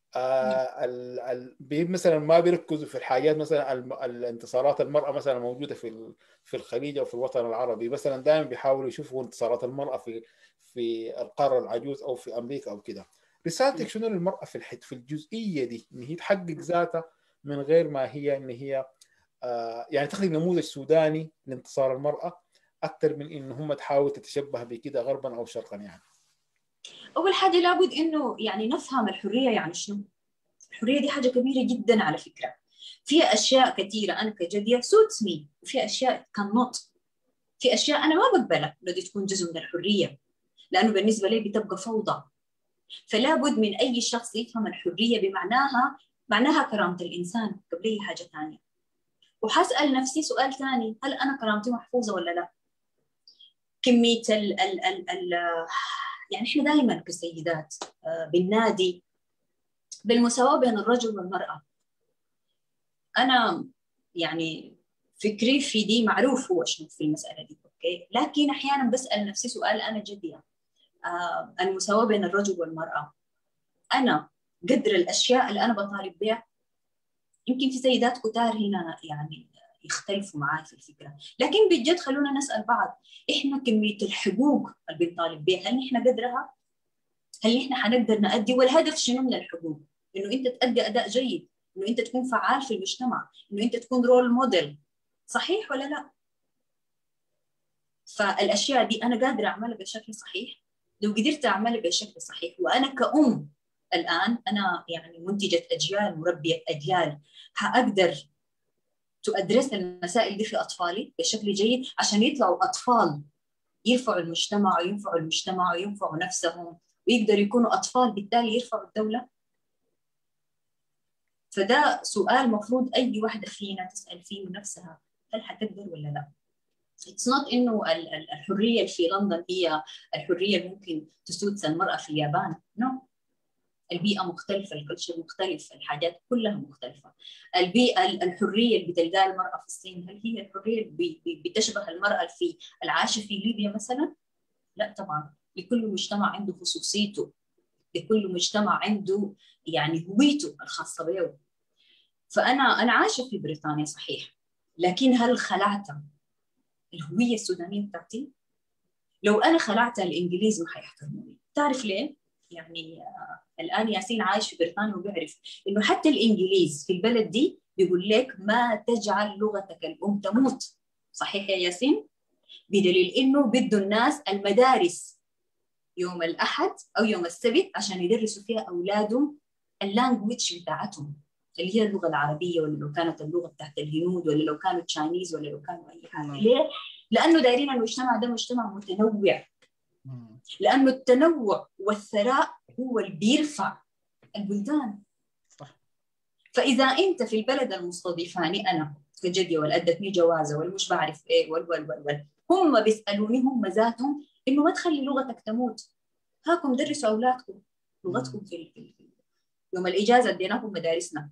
آه ال ال مثلا ما بيركزوا في الحاجات، مثلا الانتصارات المرأة مثلا موجودة في في الخليج أو في الوطن العربي، مثلا دائما بيحاولوا يشوفوا انتصارات المرأة في في القارة العجوز أو في أمريكا أو كده. رسالتك شنو للمرأة في الحت في الجزئية دي، إن هي تحقق ذاتها من غير ما هي إن هي آه يعني تخلق نموذج سوداني لانتصار المرأة أكثر من إن هم تحاول تتشبه بكده غربا أو شرقا؟ يعني أول حاجة لابد إنه يعني نفهم الحرية يعني شنو. الحرية دي حاجة كبيرة جدا على فكرة. فيها أشياء كثيرة أنا كجدية suits me، وفي أشياء cannot. في أشياء أنا ما بقبلها إنه دي تكون جزء من الحرية، لأنه بالنسبة لي بتبقى فوضى. فلا بد من أي شخص يفهم الحرية بمعناها، معناها كرامة الإنسان قبل أي حاجة ثانية. وحسأل نفسي سؤال ثاني، هل أنا كرامتي محفوظة ولا لا؟ كمية ال ال ال ال يعني إحنا دائما كسيدات بالنادي بالمساواة بين الرجل والمرأة. أنا يعني فكري في دي معروف هو شنو في المسألة دي، أوكي؟ لكن أحيانا بسأل نفسي سؤال أنا جدية، آه المساواة بين الرجل والمرأة، أنا قدر الأشياء اللي أنا بطالب بها. يمكن في سيدات كتار هنا يعني يختلفوا معي في الفكرة، لكن بجد خلونا نسأل بعض، إحنا كمية الحقوق اللي بنطالب بها هل نحن قدرها؟ هل نحن حنقدر نأدي؟ والهدف شنو من الحقوق؟ إنه أنت تأدي أداء جيد، إنه أنت تكون فعال في المجتمع، إنه أنت تكون رول موديل، صحيح ولا لا؟ فالأشياء دي أنا قادرة أعملها بشكل صحيح. لو قدرت أعملها بشكل صحيح، وأنا كأم الآن أنا يعني منتجة أجيال، مربية أجيال، هأقدر تؤدرس المسائل دي في أطفالي بشكل جيد عشان يطلعوا أطفال يرفعوا المجتمع وينفعوا المجتمع وينفعوا نفسهم، ويقدروا يكونوا أطفال بالتالي يرفعوا الدولة. فده سؤال مفروض أي واحدة فينا تسأل فيه نفسها، هل حتقدر ولا لا؟ It's not إنه الحرية اللي في لندن هي الحرية اللي ممكن تسود المرأة في اليابان. no. البيئة مختلفة، الكلتشر مختلف، الحاجات كلها مختلفة. البيئة الحرية اللي بتلقاها المرأة في الصين هل هي الحرية اللي بتشبه المرأة في العاشة في ليبيا مثلا؟ لا طبعا. لكل مجتمع عنده خصوصيته، لكل مجتمع عنده يعني هويته الخاصة به. فأنا أنا عايشة في بريطانيا صحيح، لكن هل خلعت الهوية السودانية بتاعتي؟ لو أنا خلعت الإنجليز ما حيحترموني. تعرف ليه؟ يعني آه الآن ياسين عايش في بريطانيا وبيعرف إنه حتى الإنجليز في البلد دي بيقول لك ما تجعل لغتك الأم تموت. صحيح يا ياسين؟ بدليل إنه بدوا الناس المدارس يوم الأحد أو يوم السبت عشان يدرسوا فيها أولادهم اللانجويج بتاعتهم اللي هي اللغة العربية، ولا لو كانت اللغة بتاعت الهنود، ولا لو كانوا تشاينيز، ولا لو كانوا أي حاجة. ليه؟ لأنه دايرين المجتمع ده مجتمع متنوع. لأنه التنوع والثراء هو اللي بيرفع البلدان. صح. فإذا أنت في البلد المستضيفاني أنا كجدية ولا أدتني جوازة ولا مش بعرف إيه وال وال وال وال هم بيسألوني هم ذاتهم إنه ما تخلي لغتك تموت، هاكم درسوا أولادكم لغتكم في يوم الإجازة اديناكم مدارسنا.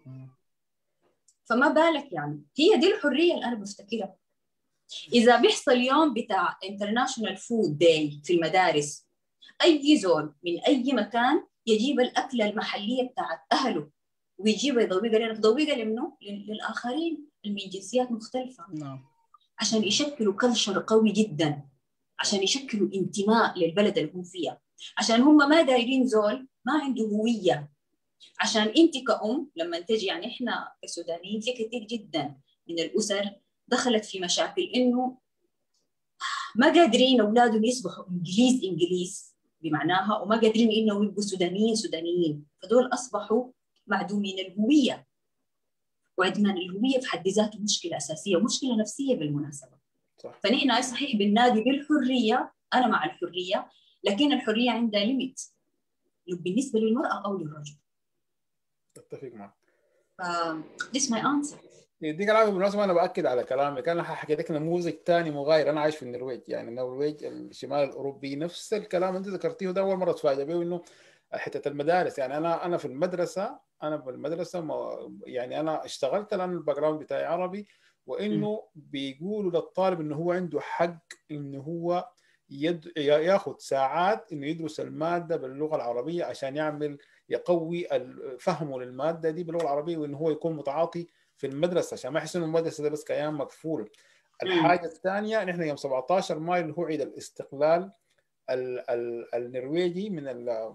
فما بالك يعني هي دي الحرية اللي أنا بفتكرها. إذا بيحصل يوم بتاع International Food Day في المدارس، أي زول من أي مكان يجيب الأكلة المحلية بتاعت أهله ويجيبها يضويقها لنا، تضويقها لمنه؟ للآخرين من جنسيات مختلفة. نعم. عشان يشكلوا كلتشر قوي جدا، عشان يشكلوا انتماء للبلد اللي هم فيها، عشان هم ما دايرين زول ما عنده هوية. عشان أنت كأم لما تجي، يعني إحنا كسودانيين في كثير جدا من الأسر دخلت في مشاكل إنه ما قادرين أولادهم يصبحوا إنجليز إنجليز بمعناها، وما قادرين إنه يبقوا سودانيين سودانيين، فدول أصبحوا معدومين الهوية. وعدمان الهوية في حد ذاته مشكلة أساسية، مشكلة نفسية بالمناسبة. صح. فنحن صحيح بالنادي بالحرية، أنا مع الحرية، لكن الحرية عندها ليميت بالنسبة للمرأة أو للرجل. اتفق معك. Uh, this is my answer. يديك العافية. بالمناسبة أنا بأكد على كلامك، أنا هحكي لك نموذج ثاني مغاير. أنا عايش في النرويج، يعني النرويج الشمال الأوروبي، نفس الكلام أنت ذكرتيه ده أول مرة أتفاجأ به، إنه حتة المدارس. يعني أنا أنا في المدرسة أنا في المدرسة يعني أنا اشتغلت، لأن الباك جراوند بتاعي عربي، وإنه بيقولوا للطالب إنه هو عنده حق إنه هو يد... ياخذ ساعات انه يدرس الماده باللغه العربيه عشان يعمل يقوي فهمه للماده دي باللغه العربيه، وانه هو يكون متعاطي في المدرسه عشان ما يحس انه المدرسه ده بس كيان مقفول. الحاجه الثانيه، نحن يوم سبعة عشر مايو اللي هو عيد الاستقلال ال... ال... النرويجي من ال...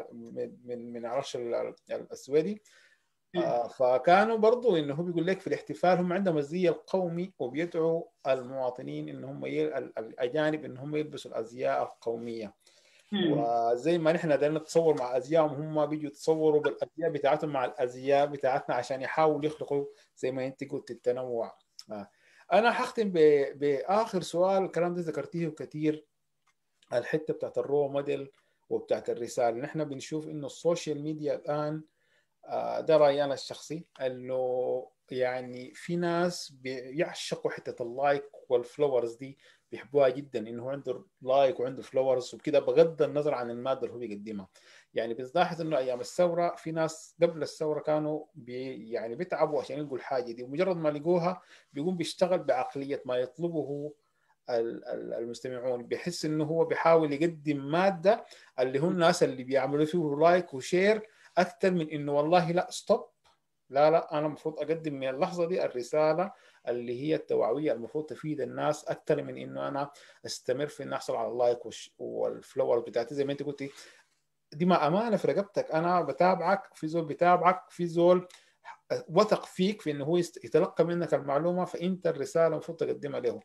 من من العرش السويدي. آه فكانوا برضو انه هو بيقول لك في الاحتفال هم عندهم الزي القومي، وبيدعوا المواطنين ان هم ي... الاجانب ان هم يلبسوا الازياء القوميه. وزي ما نحن قدرنا نتصور مع ازيائهم، هم بيجوا يتصوروا بالازياء بتاعتهم مع الازياء بتاعتنا عشان يحاولوا يخلقوا زي ما انت قلت التنوع. آه. انا حختم ب... باخر سؤال. الكلام ده ذكرتيه كثير، الحته بتاعت الرو موديل وبتاعت الرساله. نحن بنشوف انه السوشيال ميديا الان، ده رأيي أنا الشخصي، إنه يعني في ناس بيعشقوا حتة اللايك والفلورز دي، بيحبوها جدا، إنه عنده لايك وعنده فلورز وكده، بغض النظر عن المادة اللي هو بيقدمها. يعني بتلاحظ إنه أيام الثورة في ناس قبل الثورة كانوا بي يعني بيتعبوا عشان يلقوا الحاجة دي، ومجرد ما لقوها بيقوم بيشتغل بعقلية ما يطلبه المستمعون، بيحس إنه هو بيحاول يقدم مادة اللي هم الناس اللي بيعملوا فيه لايك وشير، أكثر من إنه والله لا ستوب، لا لا أنا المفروض أقدم من اللحظة دي الرسالة اللي هي التوعوية المفروض تفيد الناس، أكثر من إنه أنا أستمر في إني أحصل على اللايك والفلور بتاعتي. زي ما أنت قلتي، دي ما أمانة في رقبتك، أنا بتابعك، في زول بتابعك، في زول وثق فيك في إنه هو يتلقى منك المعلومة، فأنت الرسالة المفروض تقدمها له.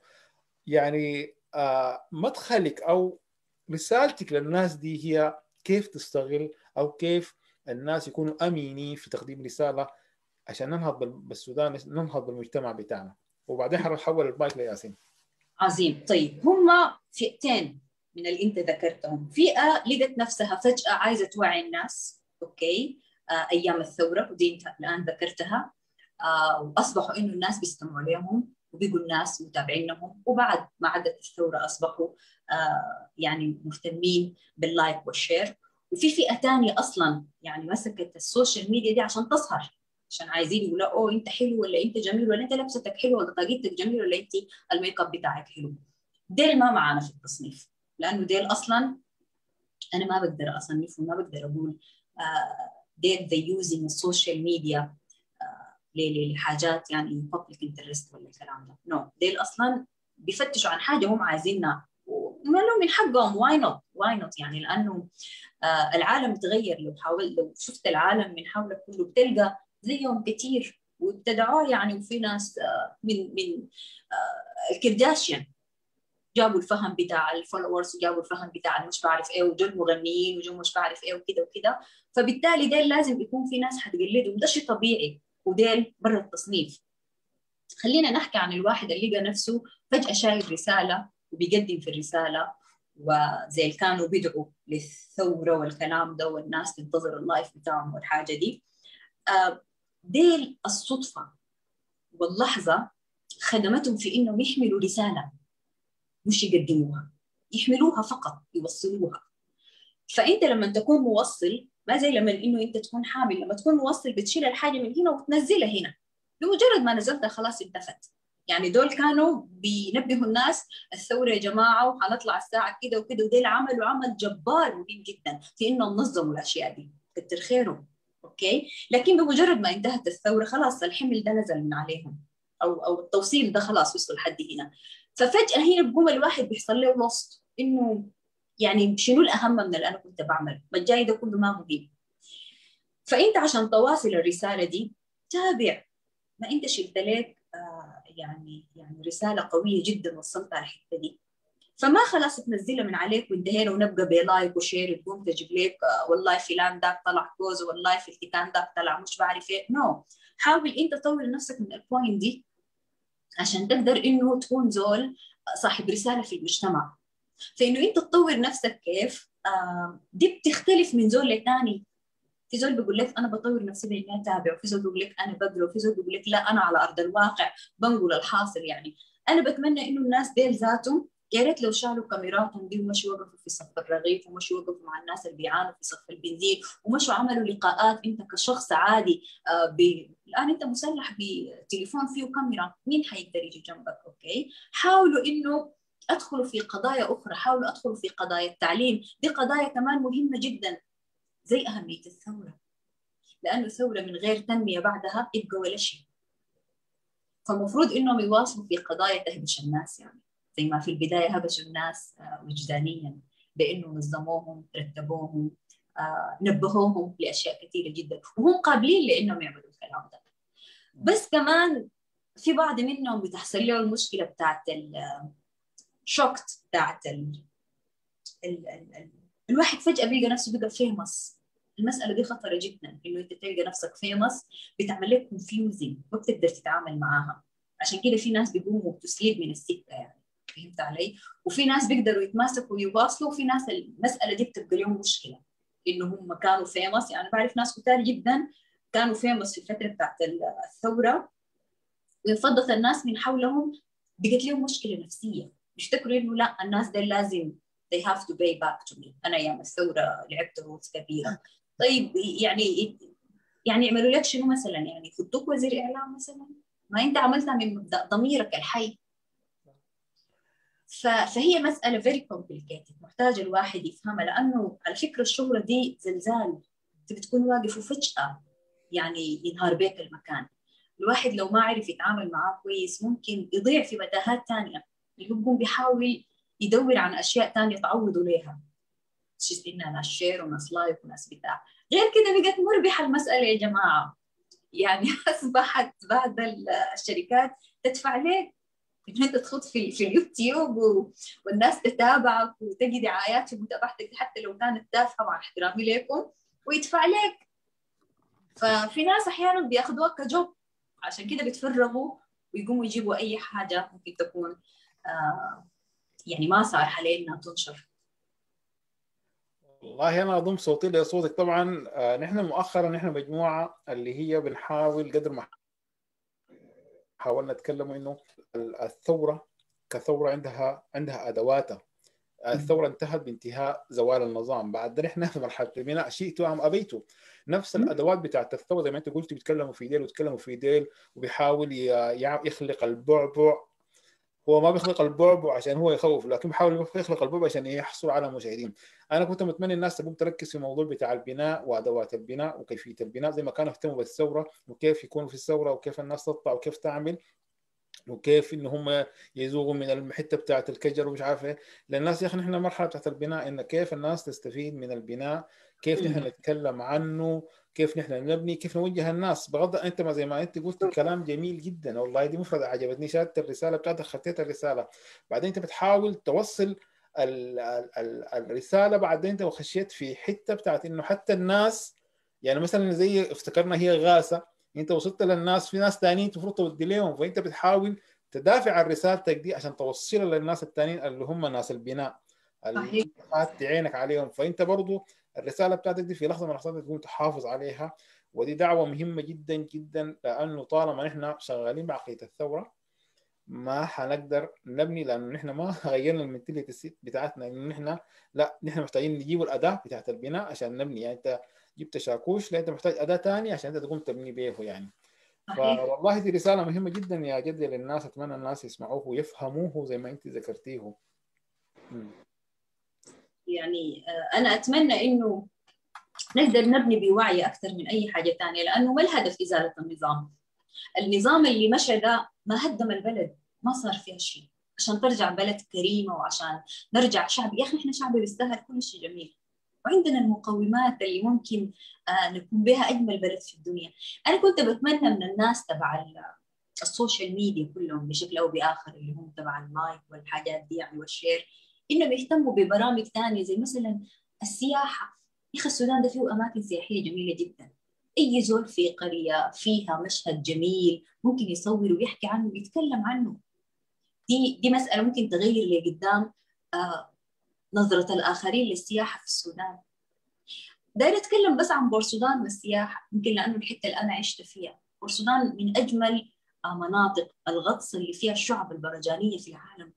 يعني آه مدخلك أو رسالتك للناس دي هي كيف تستغل أو كيف الناس يكونوا أمينين في تقديم رسالة عشان ننهض بالسودان، ننهض بالمجتمع بتاعنا. وبعدين حنحول المايك لياسين. عظيم. طيب، هم فئتين من اللي انت ذكرتهم. فئة لقت نفسها فجأة عايزة توعي الناس، اوكي، آه ايام الثورة، ودي انت الآن ذكرتها، آه واصبحوا انه الناس بيستمعوا لهم وبيقوا الناس متابعينهم، وبعد ما عدت الثورة اصبحوا آه يعني مهتمين باللايك والشير. وفي فئة تانية اصلا يعني مسكت السوشيال ميديا دي عشان تظهر، عشان عايزين يقولوا اوه انت حلو، ولا انت جميل، ولا انت لبستك حلو، ولا طاقيتك جميل، ولا انت الميك اب بتاعك حلو. ديل ما معانا في التصنيف، لانه ديل اصلا انا ما بقدر اصنفهم، ما بقدر اقول آه ديل ذا يوزنج السوشيال ميديا لحاجات يعني public interest ولا الكلام ده. نو no. ديل اصلا بيفتشوا عن حاجه هم عايزينها، وما لهم من حقهم. واي نوت واي نوت يعني، لانه آه العالم تغير. لو حاول لو شفت العالم من حولك كله بتلقى زيهم كثير وابتدعوه يعني. وفي ناس آه من من آه الكرداشيان جابوا الفهم بتاع الفولورز، وجابوا الفهم بتاع مش بعرف ايه، وجو المغنيين، وجو مش بعرف ايه وكده وكده. فبالتالي ديل لازم يكون في ناس حتقلدهم، ده شيء طبيعي، وديل برا التصنيف. خلينا نحكي عن الواحد اللي لقى نفسه فجأة شايف رسالة وبيقدم في الرسالة، وزي اللي كانوا بيدعوا للثورة والكلام ده، والناس تنتظر اللايف بتاعهم والحاجة دي. ديل الصدفة واللحظة خدمتهم في إنهم يحملوا رسالة، مش يقدموها، يحملوها فقط، يوصلوها. فأنت لما تكون موصل، ما زي لما إنه أنت تكون حامل. لما تكون موصل بتشيل الحاجة من هنا وتنزلها هنا، بمجرد ما نزلتها خلاص انتفت. يعني دول كانوا بينبهوا الناس الثورة يا جماعة وحنطلع الساعة كده وكده، وديل عملوا عمل جبار مهم جدا في إنهم نظموا الأشياء دي، كتر خيرهم. أوكي، لكن بمجرد ما انتهت الثورة خلاص الحمل ده نزل من عليهم، أو أو التوصيل ده خلاص وصل لحد هنا. ففجأة هنا بقوم الواحد بيحصل له لوست، إنه يعني شنو الأهم من اللي أنا كنت بعمل؟ ما الجاي ده كله ما مهم. فأنت عشان تواصل الرسالة دي تابع. ما أنت شلت لك آه يعني يعني رسالة قوية جدا وصلتها الحتة دي، فما خلاص تنزلها من عليك وانتهينا ونبقى بلايك وشير، تقوم تجيب لك آه والله فلان داك طلع كوز، والله في التكان داك طلع مش بعرف ايه. نو no. حاول أنت تطور نفسك من البوينت دي عشان تقدر إنه تكون زول صاحب رسالة في المجتمع. فإنه أنت تطور نفسك كيف؟ آه دي بتختلف من زول لتاني. في زول بيقول لك أنا بطور نفسي بإني أتابع، وفي زول بيقول لك أنا بقرأ، وفي زول بيقول لك لا أنا على أرض الواقع بنقول الحاصل. يعني أنا بتمنى إنه الناس ديل ذاتهم يا ريت لو شالوا كاميراتهم دي ومشوا وقفوا في صف الرغيف، ومشوا وقفوا مع الناس اللي بيعانوا في صف البنزين، ومشوا عملوا لقاءات. أنت كشخص عادي آه ب... الآن أنت مسلح بتليفون فيه كاميرا، مين حيقدر يجي جنبك؟ أوكي، حاولوا إنه ادخلوا في قضايا اخرى، حاولوا ادخلوا في قضايا التعليم، دي قضايا كمان مهمه جدا زي اهميه الثوره، لانه الثوره من غير تنميه بعدها يبقى ولا شيء. فالمفروض انهم يواصلوا في قضايا تهبش الناس، يعني زي ما في البدايه هبشوا الناس وجدانيا بانه نظموهم، رتبوهم، آه، نبهوهم لاشياء كثيره جدا، وهم قابلين لانهم يعملوا الكلام ده. بس كمان في بعض منهم بتحصل له المشكله بتاعت الشوكت بتاعت ال... ال... ال... ال... الواحد فجاه بيلقى نفسه بقى فيمس. المساله دي خطره جدا، انه انت تلقى نفسك فيمس، بتعمل لك كونفيوزنج، ما بتقدر تتعامل معاها. عشان كده في ناس بيقوموا بتسليب من السكه، يعني فهمت علي؟ وفي ناس بيقدروا يتماسكوا ويواصلوا، وفي ناس المساله دي بتبقى لهم مشكله انه هم كانوا فيمس. يعني بعرف ناس كتار جدا كانوا فيمس في الفتره بتاعت الثوره، وينفضت الناس من حولهم بقت لهم مشكله نفسيه، بيفتكروا انه لا الناس دي لازم they have to pay back to me، انا ايام الثوره لعبت رولز كبيره. طيب يعني يعني يعملوا لك شنو مثلا؟ يعني يخطوك وزير اعلام مثلا؟ ما انت عملتها من مبدا ضميرك الحي. فهي مساله very complicated، محتاج الواحد يفهمها، لانه على فكره الشهره دي زلزال، انت بتكون واقف وفجاه يعني ينهار بيك المكان. الواحد لو ما عرف يتعامل معاه كويس ممكن يضيع في متاهات ثانيه، اللي هو بيكون بيحاول يدور عن اشياء ثانيه تعوضوا ليها، شيء إنها ناس شير وناس لايك وناس بتاع. غير كده بقت مربحه المساله يا جماعه، يعني اصبحت بعض الشركات تدفع لك انه انت تخوض في في اليوتيوب و... والناس تتابعك وتجي دعايات في متابعتك حتى لو كانت تافهه مع احترامي لكم، ويدفع لك. ففي ناس احيانا بياخذوها كجوب، عشان كده بيتفرغوا ويقوموا يجيبوا اي حاجه ممكن تكون آه يعني ما صالحه لنا تنشر. والله انا اضم صوتي لصوتك طبعا. آه نحن مؤخرا نحن مجموعه اللي هي بنحاول قدر ما حاولنا نتكلم انه الثوره كثوره عندها عندها ادواتها. الثوره انتهت بانتهاء زوال النظام، بعد نحن في مرحله البناء، شئتوا ام ابيتوا. نفس الادوات بتاعت الثوره زي ما انت قلت، بيتكلموا في ديل ويتكلموا في ديل، وبيحاول يخلق البعبع. هو ما بيخلق البعبع عشان هو يخوف، لكن بيحاول يخلق البعبع عشان يحصل على مشاهدين. انا كنت متمنى الناس تقوم تركز في الموضوع بتاع البناء وادوات البناء وكيفيه البناء، زي ما كانوا يهتموا بالثوره وكيف يكونوا في الثوره وكيف الناس تطلع وكيف تعمل وكيف ان هم يزوغوا من الحته بتاعت الكجر ومش عارف ايه. للناس يا اخي نحن المرحله بتاعت البناء، ان كيف الناس تستفيد من البناء، كيف نحن نتكلم عنه، كيف نحن نبني، كيف نوجه الناس. بغض انت ما زي ما انت قلت كلام جميل جدا والله، دي مفردة عجبتني، شاهدت الرساله بتاعتك، خطيت الرساله، بعدين انت بتحاول توصل ال ال ال الرساله، بعدين انت وخشيت في حته بتاعت انه حتى الناس، يعني مثلا زي افتكرنا هي غاسه، انت وصلت للناس، في ناس ثانيين المفروض تودي لهم، فانت بتحاول تدافع عن رسالتك دي عشان توصلها للناس الثانيين اللي هم ناس البناء اللي فات عينك عليهم. فانت برضو الرساله بتاعتك دي في لحظه من اللحظات تكون تحافظ عليها، ودي دعوه مهمه جدا جدا، لانه طالما نحن شغالين بعقليه الثوره ما حنقدر نبني، لانه نحن ما غيرنا المنتاليتي بتاعتنا، انه نحن لا، نحن محتاجين نجيب الاداه بتاعت البناء عشان نبني. يعني انت جبت شاكوش، لا انت محتاج اداه ثانيه عشان انت تقوم تبني به يعني. فوالله دي رسالة مهمة جدا يا جدية للناس، أتمنى الناس يسمعوه ويفهموه زي ما أنت ذكرتيه. يعني أنا أتمنى إنه نقدر نبني بوعي أكثر من أي حاجة ثانية، لأنه ما الهدف إزالة النظام؟ النظام اللي مشى ده ما هدم البلد، ما صار فيها شيء، عشان ترجع بلد كريمة وعشان نرجع شعب. يا أخي إحنا شعب بيستاهل كل شيء جميل، وعندنا المقومات اللي ممكن آه نكون بها أجمل بلد في الدنيا. أنا كنت بتمنى من الناس تبع السوشيال ميديا كلهم بشكل أو بآخر، اللي هم تبع اللايك والحاجات دي يعني والشير، إنهم يهتموا ببرامج ثانية زي مثلا السياحة. يا أخي السودان ده فيه أماكن سياحية جميلة جدا، أي زول في قرية فيها مشهد جميل ممكن يصور ويحكي عنه ويتكلم عنه. دي دي مسألة ممكن تغير لقدام آه نظرة الآخرين للسياحة في السودان. داير أتكلم بس عن بورسودان والسياحة، يمكن لأنه الحتة اللي أنا عشت فيها. بورسودان من أجمل آه مناطق الغطس اللي فيها الشعب المرجانية في العالم.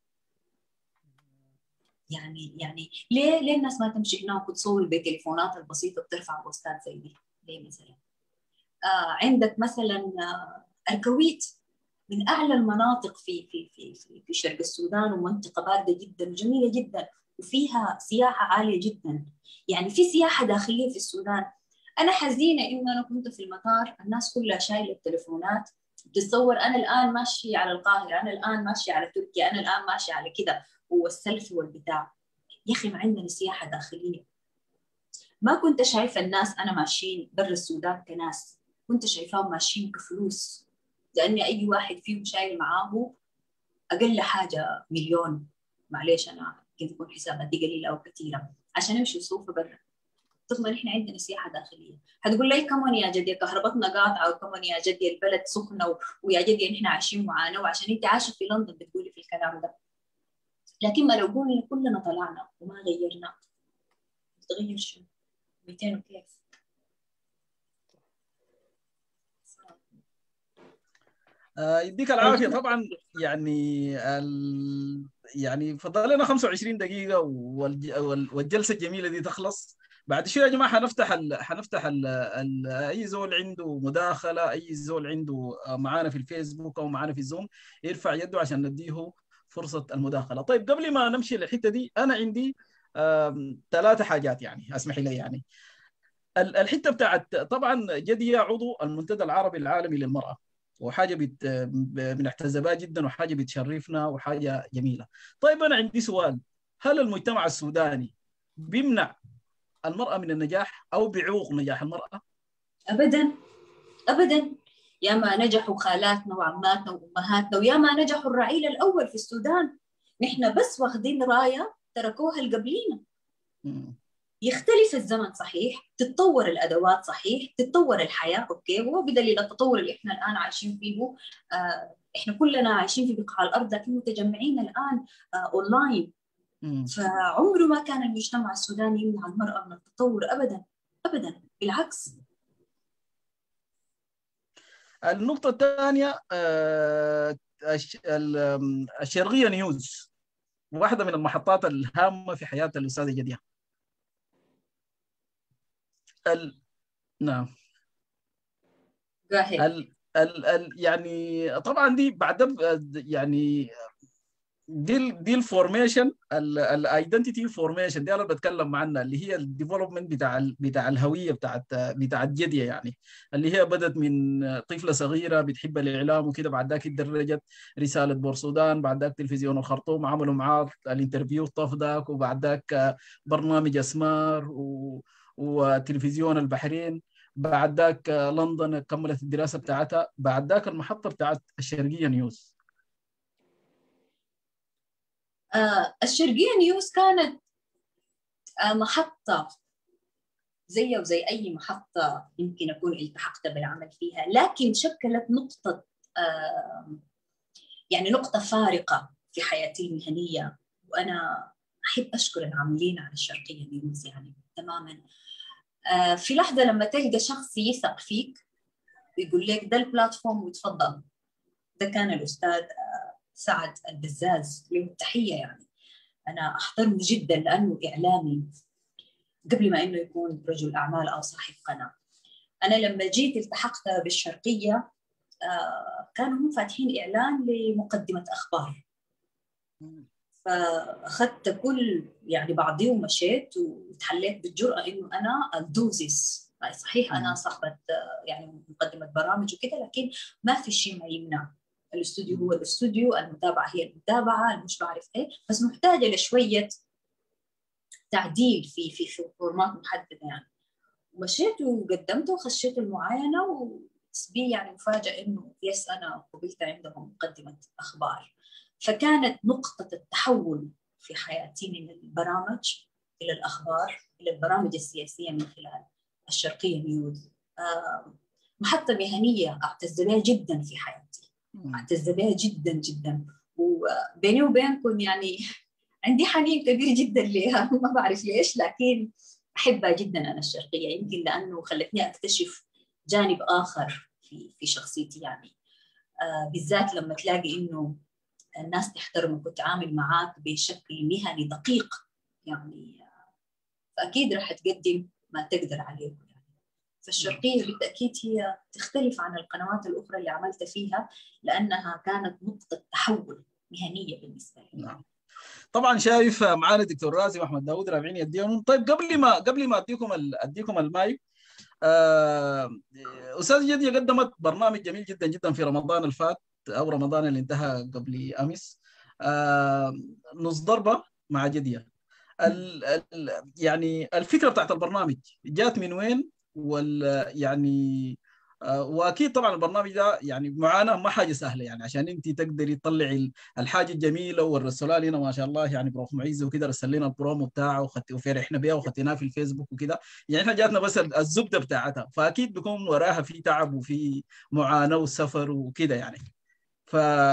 يعني يعني ليه ليه الناس ما تمشي هناك وتصور بتليفونات البسيطة وترفع بوستات زي دي؟ ليه مثلا؟ آه عندك مثلا آه الكويت، من أعلى المناطق في في في في, في شرق السودان، ومنطقة باردة جدا وجميلة جدا وفيها سياحة عالية جدا. يعني في سياحة داخلية في السودان. أنا حزينة إنه أنا كنت في المطار الناس كلها شايلة التليفونات بتتصور، أنا الآن ماشي على القاهرة، أنا الآن ماشي على تركيا، أنا الآن ماشي على كذا، والسيلفي والبتاع. يا أخي ما عندنا سياحة داخلية. ما كنت شايفة الناس أنا ماشيين برا السودان كناس، كنت شايفاهم ماشيين كفلوس، لأن أي واحد فيهم شايل معاه أقل حاجة مليون، معليش أنا كيف يكون حساباتي قليلة أو كثيرة، عشان يمشوا يصوفوا برا. ثم نحن عندنا سياحة داخلية. هتقول لي كمان يا جدية كهربتنا قاطعة، وكمان يا جدية البلد سخنة، ويا جدية نحن عايشين معاناة، وعشان أنت عايشة في لندن بتقولي في الكلام ده. لكن ما لو قلنا كلنا طلعنا وما غيرنا، تغير شو؟ مئتين وكيف؟ آه يديك العافيه. طبعا يعني ال... يعني فضل لنا خمسة وعشرين دقيقه والج... والجلسه الجميله دي تخلص. بعد شويه يا جماعه حنفتح ال... حنفتح ال... ال... اي زول عنده مداخله، اي زول عنده معانا في الفيسبوك او معانا في الزوم يرفع يده عشان نديه فرصه المداخله. طيب قبل ما نمشي للحته دي انا عندي ثلاثه حاجات يعني اسمحي لي. يعني الحته بتاعت طبعا جدية عضو المنتدى العربي العالمي للمراه، وحاجه بت... بنحتذى بها جدا، وحاجه بتشرفنا، وحاجه جميله. طيب انا عندي سؤال: هل المجتمع السوداني بيمنع المراه من النجاح او بيعوق نجاح المراه؟ أبدا أبدا. يا ما نجحوا خالاتنا وعماتنا وأمهاتنا، ويا ما نجحوا الرعيل الأول في السودان. نحن بس واخدين راية تركوها القبلينا. يختلف الزمن صحيح، تتطور الأدوات صحيح، تتطور الحياة أوكي، وهو بدليل التطور اللي إحنا الآن عايشين فيه. آه إحنا كلنا عايشين في بقاع الأرض، لكن متجمعين الآن آه أونلاين. فعمره ما كان المجتمع السوداني يمنع المرأة من التطور أبدا أبدا، بالعكس. النقطة الثانية آه الشرقية نيوز، واحدة من المحطات الهامة في حياة الأستاذة جدية. ال... نعم. ال... ال... ال... يعني طبعا دي بعد يعني دي دي الفورميشن، الايدنتيتي فورميشن دي انا بتكلم عنها، اللي هي الديفلوبمنت بتاع ال بتاع الهويه بتاعت بتاعت جدية، يعني اللي هي بدت من طفله صغيره بتحب الاعلام وكده، بعد ذاك درجت رساله بورسودان، بعد ذاك تلفزيون الخرطوم عملوا معاه الانترفيو الطف ذاك، وبعد ذاك برنامج اسمار و وتلفزيون البحرين، بعد ذاك لندن كملت الدراسه بتاعتها، بعد ذاك المحطه بتاعت الشرقيه نيوز. آه الشرقية نيوز كانت آه محطة زي وزي أي محطة يمكن أكون التحقت بالعمل فيها، لكن شكلت نقطة آه يعني نقطة فارقة في حياتي المهنية. وأنا أحب أشكر العاملين على الشرقية نيوز يعني تماما. آه في لحظة لما تلقى شخص يثق فيك ويقول لك ده البلاتفورم وتفضل، ده كان الأستاذ آه سعد البزاز، له التحية. يعني أنا أحترمه جدا لأنه إعلامي قبل ما إنه يكون رجل أعمال أو صاحب قناة. أنا لما جيت التحقت بالشرقية آه كانوا هم فاتحين إعلان لمقدمة أخبار، فأخذت كل يعني بعضي ومشيت وتحليت بالجرأة إنه أنا الدوزيس. صحيح أنا صاحبة يعني مقدمة برامج وكده، لكن ما في شيء ما يمنع. الاستوديو هو الاستوديو، المتابعة هي المتابعة، مش بعرف إيه، بس محتاجة لشوية تعديل في في في فورمات محددة يعني. ومشيت وقدمت وخشيت المعاينة، وبي يعني مفاجأة إنه يس أنا قبلت عندهم مقدمة أخبار. فكانت نقطة التحول في حياتي من البرامج إلى الأخبار إلى البرامج السياسية من خلال الشرقية نيوز. آه محطة مهنية أعتز بها جدا في حياتي، أعتز بها جدا جدا. وبيني وبينكم يعني عندي حنين كبير جدا لها، ما بعرف ليش، لكن أحبها جدا أنا الشرقية، يمكن لأنه خلتني أكتشف جانب آخر في في شخصيتي يعني. آه بالذات لما تلاقي إنه الناس تحترمك وتعامل معاك بشكل مهني دقيق يعني، فأكيد راح تقدم ما تقدر عليه يعني. فالشرقية بالتأكيد هي تختلف عن القنوات الأخرى اللي عملت فيها، لأنها كانت نقطة تحول مهنية بالنسبة لي. نعم. طبعا شايف معانا دكتور رازي واحمد داوود رافعين يديهم. طيب قبل ما قبل ما اديكم ال... اديكم المايك، آه، استاذ جدية قدمت برنامج جميل جدا جدا في رمضان الفات او رمضان اللي انتهى قبل امس، آه، نص ضربة مع جدية. ال... ال... يعني الفكرة بتاعت البرنامج جات من وين؟ وال يعني آه، واكيد طبعا البرنامج ده يعني معانا ما حاجه سهله، يعني عشان انت تقدري تطلعي الحاجه الجميله والرسولة لنا ما شاء الله، يعني بروف معيز وكده رسل لنا البرومو بتاعه وخدت وفرحنا بيها وخدناه في الفيسبوك وكده، يعني احنا جاتنا بس الزبده بتاعتها، فاكيد بيكون وراها في تعب وفي معاناه وسفر وكده يعني. ف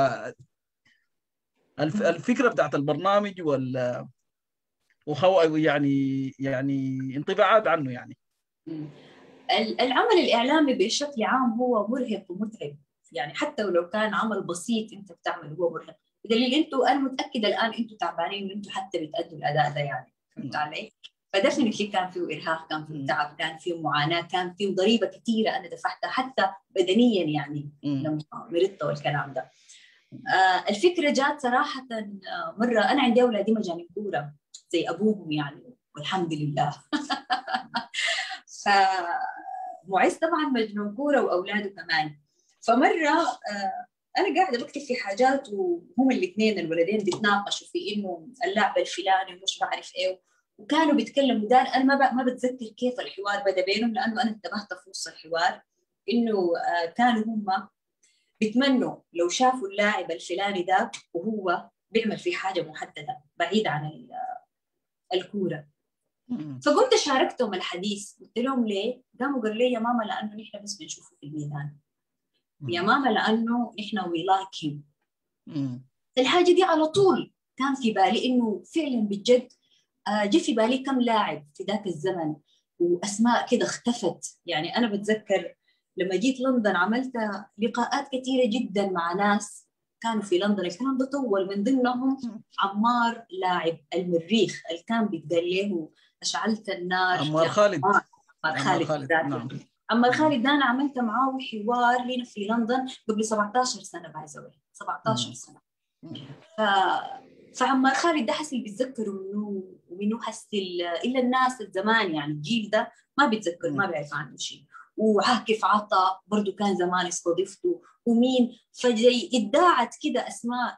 الفكره بتاعت البرنامج وال وخو يعني يعني انطباعات عنه يعني. العمل الإعلامي بشكل عام هو مرهق ومتعب، يعني حتى ولو كان عمل بسيط انت بتعمله هو مرهق، بدليل انتوا انا متاكده الان انتوا تعبانين وانتوا حتى بتأدوا الاداء ده، يعني فهمت علي؟ فدفنتلي كان فيه ارهاق، كان فيه تعب، كان فيه معاناه، كان فيه ضريبه كثيره انا دفعتها حتى بدنيا يعني لما مرضت والكلام ده. آه الفكره جات صراحه آه مره انا عندي اولادي مجانين كوره زي ابوهم يعني والحمد لله. ف معز طبعا مجنون كوره واولاده كمان. فمره آه انا قاعده بكتب في حاجات وهم الاثنين الولدين بيتناقشوا في انه اللاعب الفلاني ومش بعرف ايه، وكانوا بيتكلموا ده انا ما ما بتذكر كيف الحوار بدا بينهم، لانه انا انتبهت في نص الحوار انه آه كانوا هم بيتمنوا لو شافوا اللاعب الفلاني ده وهو بيعمل في حاجه محدده بعيد عن الكوره. فقلت شاركتهم الحديث، قلت لهم ليه؟ قاموا قالوا لي يا ماما لانه نحن بس بنشوفه في الميدان، يا ماما لانه نحن وي لايك هيم. الحاجه دي على طول كان في بالي انه فعلا بجد جه في بالي كم لاعب في ذاك الزمن واسماء كده اختفت. يعني انا بتذكر لما جيت لندن عملت لقاءات كثيره جدا مع ناس كانوا في لندن، الكلام ده طول، من ضمنهم عمار لاعب المريخ اللي كان بيتقال له أشعلت النار عمار خالد. عمار خالد, خالد. نعم. عمار خالد ده أنا عملت معاه حوار هنا في لندن قبل سبعتاشر سنة بعزوي سبعتاشر سنة. ف... فعمار خالد ده حسي بيتذكروا منه ومنه حسي إلا الناس الزمان يعني الجيل ده ما بيتذكر ما بيعرف عنه شيء. وعاكف عطا برضو كان زمان استضيفته ومين، فجي ادعت كده اسماء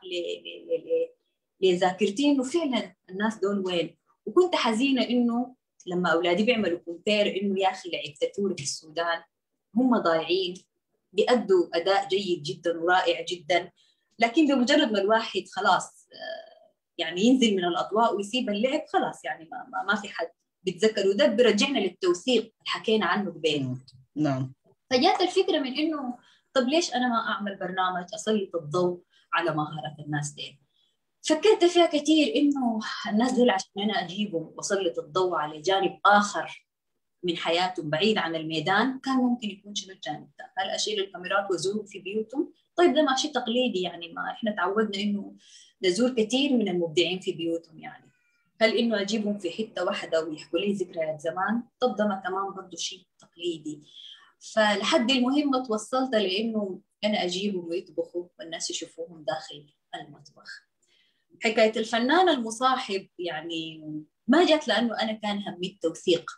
لذاكرتي انه فعلا الناس دول وين. وكنت حزينه انه لما اولادي بيعملوا كومبير انه يا اخي لعيبه في السودان هم ضايعين بيأدوا اداء جيد جدا ورائع جدا، لكن بمجرد ما الواحد خلاص يعني ينزل من الاضواء ويسيب اللعب خلاص يعني ما, ما, ما في حد بيتذكر. وده بيرجعنا للتوثيق اللي حكينا عنه قبل. نعم. فجات الفكره من انه طب ليش انا ما اعمل برنامج اسلط الضوء على مهارات الناس دي. فكرت فيها كثير انه الناس دول عشان انا اجيبهم واسلط الضوء على جانب اخر من حياتهم بعيد عن الميدان، كان ممكن يكون شنو الجانب ده؟ هل اشيل الكاميرات وازورهم في بيوتهم؟ طيب ده ماشي تقليدي، يعني ما احنا تعودنا انه نزور كثير من المبدعين في بيوتهم. يعني هل انه اجيبهم في حته واحده ويحكوا لي ذكريات زمان؟ طب ده ما كمان برضه شيء تقليدي. فلحد المهمة توصلت لأنه أنا أجيبهم ويطبخوا والناس يشوفوهم داخل المطبخ. حكاية الفنان المصاحب يعني ما جت لأنه أنا كان همي التوثيق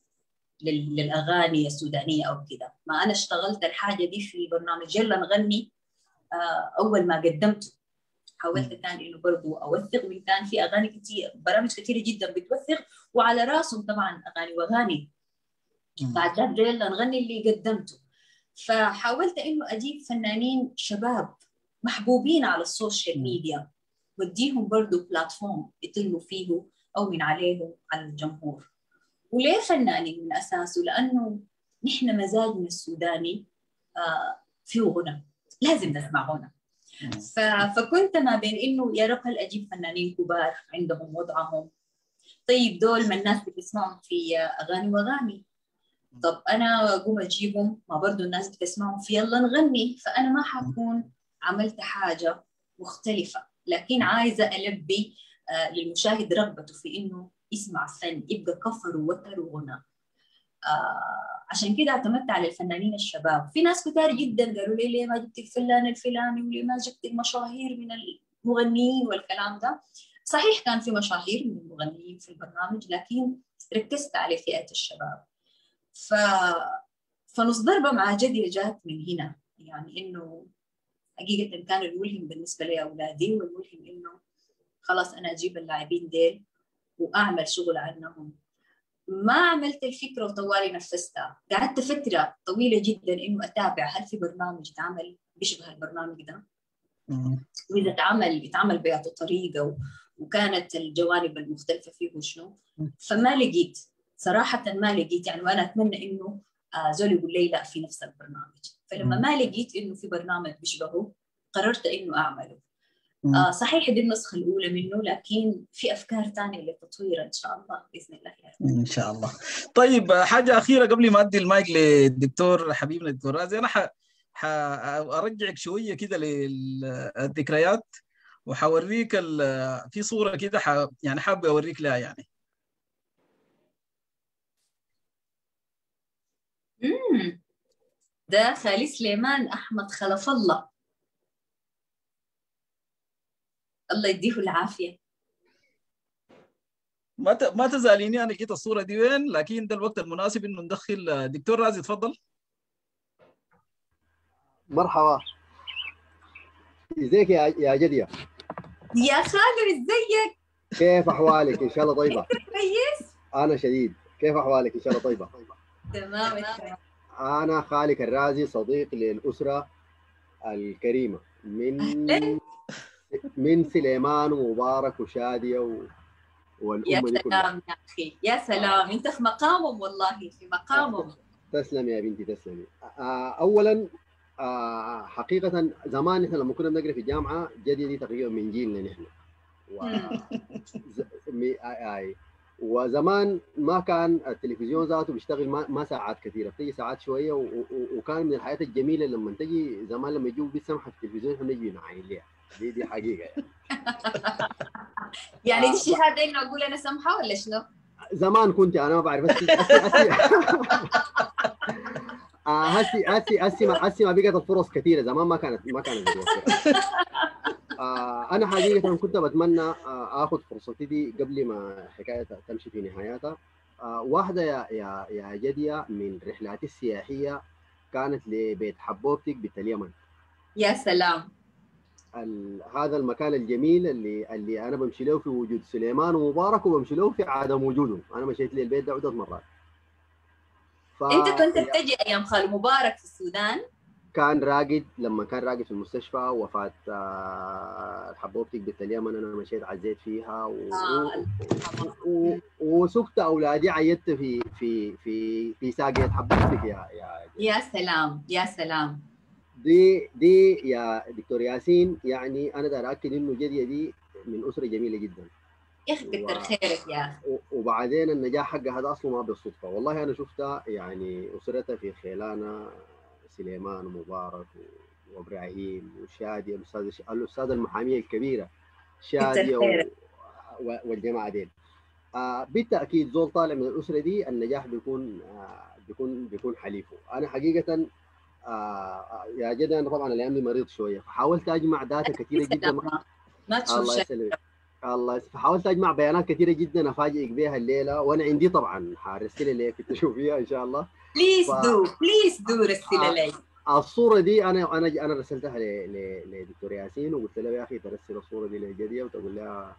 للأغاني السودانية أو كده، ما أنا اشتغلت الحاجة دي في برنامج يلا نغني. أول ما قدمته حاولت كان إنه برضو أوثق، من كان في أغاني كتير برامج كتيرة جدا بتوثق وعلى راسهم طبعا أغاني وأغاني. بعد ذاك يلا نغني اللي قدمته. فحاولت انه اجيب فنانين شباب محبوبين على السوشيال ميديا وديهم برضو بلاتفورم يطلوا فيه او من عليه على الجمهور. وليه فنانين من اساسه؟ لانه نحن مزاجنا السوداني آه فيه غنى، لازم نسمع غنى. فكنت ما بين انه يا رب هل اجيب فنانين كبار عندهم وضعهم، طيب دول من الناس بتسمعهم في اغاني واغاني، طب أنا أقوم أجيبهم ما برضو الناس بتسمعهم في يلا نغني، فأنا ما حكون عملت حاجة مختلفة، لكن عايزة ألبي آه للمشاهد رغبته في إنه يسمع فن يبقى كفر ووتر وغنى. آه عشان كده اعتمدت على الفنانين الشباب. في ناس كتار جدا قالوا لي ليه ما جبت الفلان الفلاني وليه ما جبت المشاهير من المغنيين والكلام ده. صحيح كان في مشاهير من المغنيين في البرنامج، لكن ركزت على فئة الشباب. ف... فنص ضربة مع جدية جات من هنا، يعني إنه حقيقة كان الملهم بالنسبة لي أولادي، والملهم إنه خلاص أنا أجيب اللاعبين ديل وأعمل شغل عنهم. ما عملت الفكرة وطوالي نفذتها، قعدت فترة طويلة جدا إنه أتابع هل في برنامج يتعمل بيشبه البرنامج ده، وإذا تعمل يتعمل بهذه الطريقة و... وكانت الجوانب المختلفة فيه وشنو. فما لقيت صراحة، ما لقيت يعني، وأنا أتمنى إنه آه زول يقول لي لا في نفس البرنامج. فلما ما لقيت إنه في برنامج بيشبهه قررت إنه أعمله. آه صحيح دي النسخة الأولى منه، لكن في أفكار تانية للتطوير إن شاء الله بإذن الله يعني. إن شاء الله. طيب حاجة أخيرة قبل ما أدي المايك للدكتور حبيبنا الدكتور رازي، أنا ح... حأرجعك شوية كده للذكريات وحوريك ال... في صورة كده ح... يعني حابب أوريك لها يعني. امم ده خالي سليمان أحمد خلف الله، الله يديه العافية. ما ت... ما تزاليني أنا لقيت الصورة دي وين، لكن ده الوقت المناسب إنه ندخل دكتور رازي. تفضل. مرحبا، ازيك يا يا جدية؟ يا خالد ازيك؟ كيف احوالك؟ ان شاء الله طيبة. كويس. انا شديد. كيف احوالك؟ ان شاء الله طيبة. تمام. انا خالد الرازي، صديق للاسرة الكريمة من من سليمان ومبارك وشادية و... والامة دي كلها. يا سلام يا اخي، يا سلام، انت في مقامهم والله، في مقامهم. تسلم يا بنتي تسلمي. اولا حقيقة زمان نحن لما كنا بنقرا في الجامعة، جدية دي تقريبا من جيلنا نحن. و... ز... مي... آي... وزمان ما كان التلفزيون ذاته بيشتغل ما, ما ساعات كثيرة، بتجي ساعات شوية، و... و... وكان من الحياة الجميلة لما تجي زمان لما يجوا بيسمحوا في التلفزيون احنا نجي نعاين ليها. دي دي حقيقة يعني. يعني دي شهادة انه اقول انا سمحة ولا شنو؟ زمان كنت انا ما بعرف. هسي هسي هسي هسي هسي هسي ما هسي ما بقت الفرص كثيرة، زمان ما كانت ما كانت متوفرة. آه أنا حقيقة كنت بتمنى آه آخذ فرصتي دي قبل ما حكاية تمشي في نهايتها. آه واحدة يا يا يا جدية من رحلاتي السياحية كانت لبيت حبوبتك باليمن. يا سلام. هذا المكان الجميل اللي اللي أنا بمشي له في وجود سليمان ومبارك، وبمشي له في عدم وجودهم. أنا مشيت لي البيت ده عدة مرات. ف... أنت كنت بتجي أيام خالو مبارك في السودان؟ كان راقد، لما كان راقد في المستشفى وفاة حبوبتك بنت اليمن، انا مشيت عزيت فيها و... آه. و... وسكت اولادي، عيدت في في في في ساقية حبوبتك يا يا يا سلام يا سلام. دي دي يا دكتور ياسين، يعني انا داير اكد انه جدية دي من اسره جميله جدا. يا اخي كتر و... خيرك يا اخي. وبعدين النجاح حقها هذا اصله ما بالصدفه، والله انا شفتها يعني اسرتها في خيلانه، سليمان ومبارك وابراهيم وشاديه، الاستاذ الاستاذه المحاميه الكبيره شاديه و... والجماعه دي. آه بالتاكيد زول طالع من الاسره دي النجاح بيكون آه بيكون بيكون حليفه. انا حقيقه آه يا جدع انا طبعا الايام دي مريض شويه، فحاولت اجمع داتا كثيره جدا. ما تشوف الله يسلمك. الله يسلمك. فحاولت اجمع بيانات كثيره جدا افاجئك بها الليله، وانا عندي طبعا حارسلها لك تشوفيها ان شاء الله. بليز دو بليز دو رسلها لي. الصوره دي انا انا انا رسلتها لدكتور ياسين، وقلت له يا اخي ترسل الصوره دي لجدية وتقول لها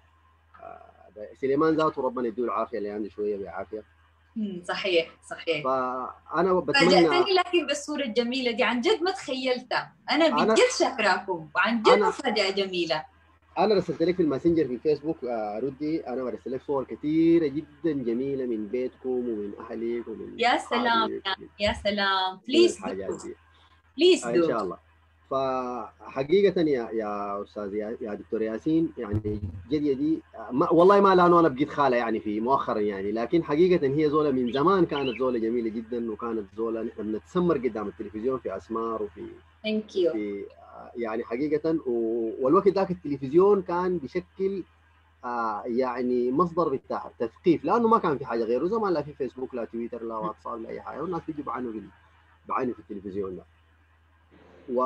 سليمان ذاته ربنا يديه العافيه اللي عنده شويه بعافيه. امم صحيح صحيح. فانا بتمنى فاجأتني لكن بالصوره الجميله دي، عن جد ما تخيلتها. انا بجد شاكراكم وعن جد مفاجاه جميله. انا رسلت لك في الماسنجر في الفيسبوك ردي، انا برسل لك صور كثيره جدا جميله من بيتكم ومن اهلك ومن يا سلام يا, يا سلام. بليز دو بليز دو ان شاء الله. فحقيقه يا يا استاذ يا, يا دكتور ياسين، يعني جدية دي ما والله ما لانه انا بقيت خاله يعني في مؤخرا يعني، لكن حقيقه هي زوله من زمان، كانت زوله جميله جدا، وكانت زوله نحن بنتسمر قدام التلفزيون في اسمار وفي ثانك يو في يعني حقيقه. والوقت ذاك التلفزيون كان بشكل آه يعني مصدر بتاع تثقيف، لانه ما كان في حاجه غيره زمان، لا في فيسبوك لا تويتر لا واتساب لا اي حاجه، والناس بيجوا بعينوا بال... بعينوا في التلفزيون ده. و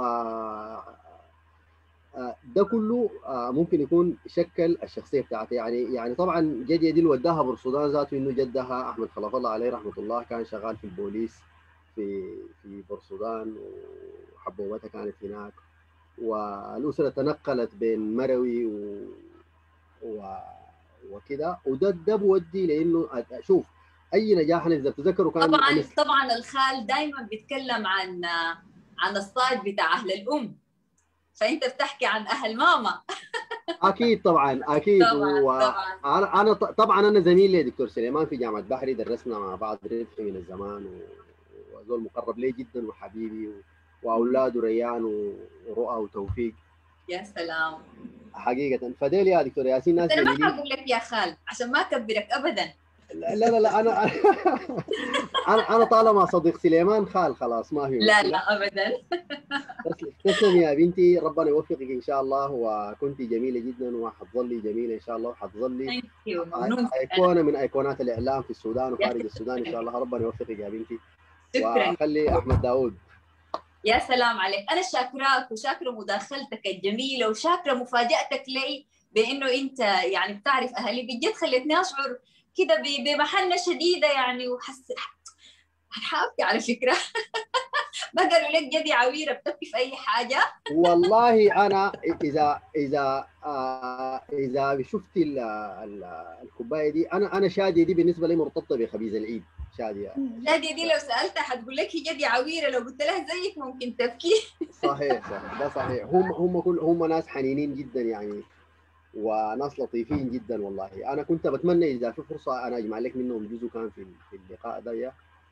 ده كله ممكن يكون شكل الشخصيه بتاعتي. يعني يعني طبعا جدية دي اللي وداها بالسودان ذاته، انه جدها احمد خلف الله عليه رحمه الله كان شغال في البوليس في في بورسودان، وحبوبتها كانت هناك، والاسره تنقلت بين مروي و, و... وكده. وده ده بودي لانه شوف اي نجاح اذا بتذكروا كان طبعا أمس... طبعا الخال دائما بيتكلم عن عن الصاج بتاع اهل الام، فانت بتحكي عن اهل ماما. اكيد طبعا اكيد. طبعا طبعا وانا انا طبعا انا زميل لي دكتور سليمان في جامعه بحري، درسنا مع بعض رفقي من الزمان، وزول مقرب لي جدا وحبيبي، واولاده ريان ورؤى وتوفيق. يا سلام حقيقه. فديل يا دكتور ياسين ناس انا ما جميلين. حقول لك يا خال عشان ما اكبرك ابدا. لا لا لا انا انا انا طالما صديق سليمان خال خلاص ما في لا مشكلة. لا ابدا. تسلم يا بنتي، ربنا يوفقك ان شاء الله، وكنت جميله جدا وحتظلي جميله ان شاء الله، وحتظلي ايقونه من ايقونات الاعلام في السودان وخارج السودان ان شاء الله. ربنا يوفقك يا بنتي. شكرا. وخلي احمد داوود. يا سلام عليك، انا شاكراك وشاكره مداخلتك الجميله وشاكره مفاجاتك لي بانه انت يعني بتعرف اهلي. بجد خلتني اشعر كده بمحنه شديده يعني، وحس حابكي على فكره. ما قالوا لك جدي عويره بتبكي في اي حاجه؟ والله انا اذا اذا آه اذا شفتي الكوبايه دي، انا انا شاديه دي بالنسبه لي مرتبطه بخبيز العيد. شاديه شاديه دي لو سالتها حتقول لك هي جدي عويره، لو قلت لها زيك ممكن تبكي. صحيح صحيح ده صحيح. هم هم كل هم ناس حنينين جدا يعني، وناس لطيفين جدا والله. انا كنت بتمنى اذا في فرصه انا اجمع لك منهم جزء كان في في اللقاء ده،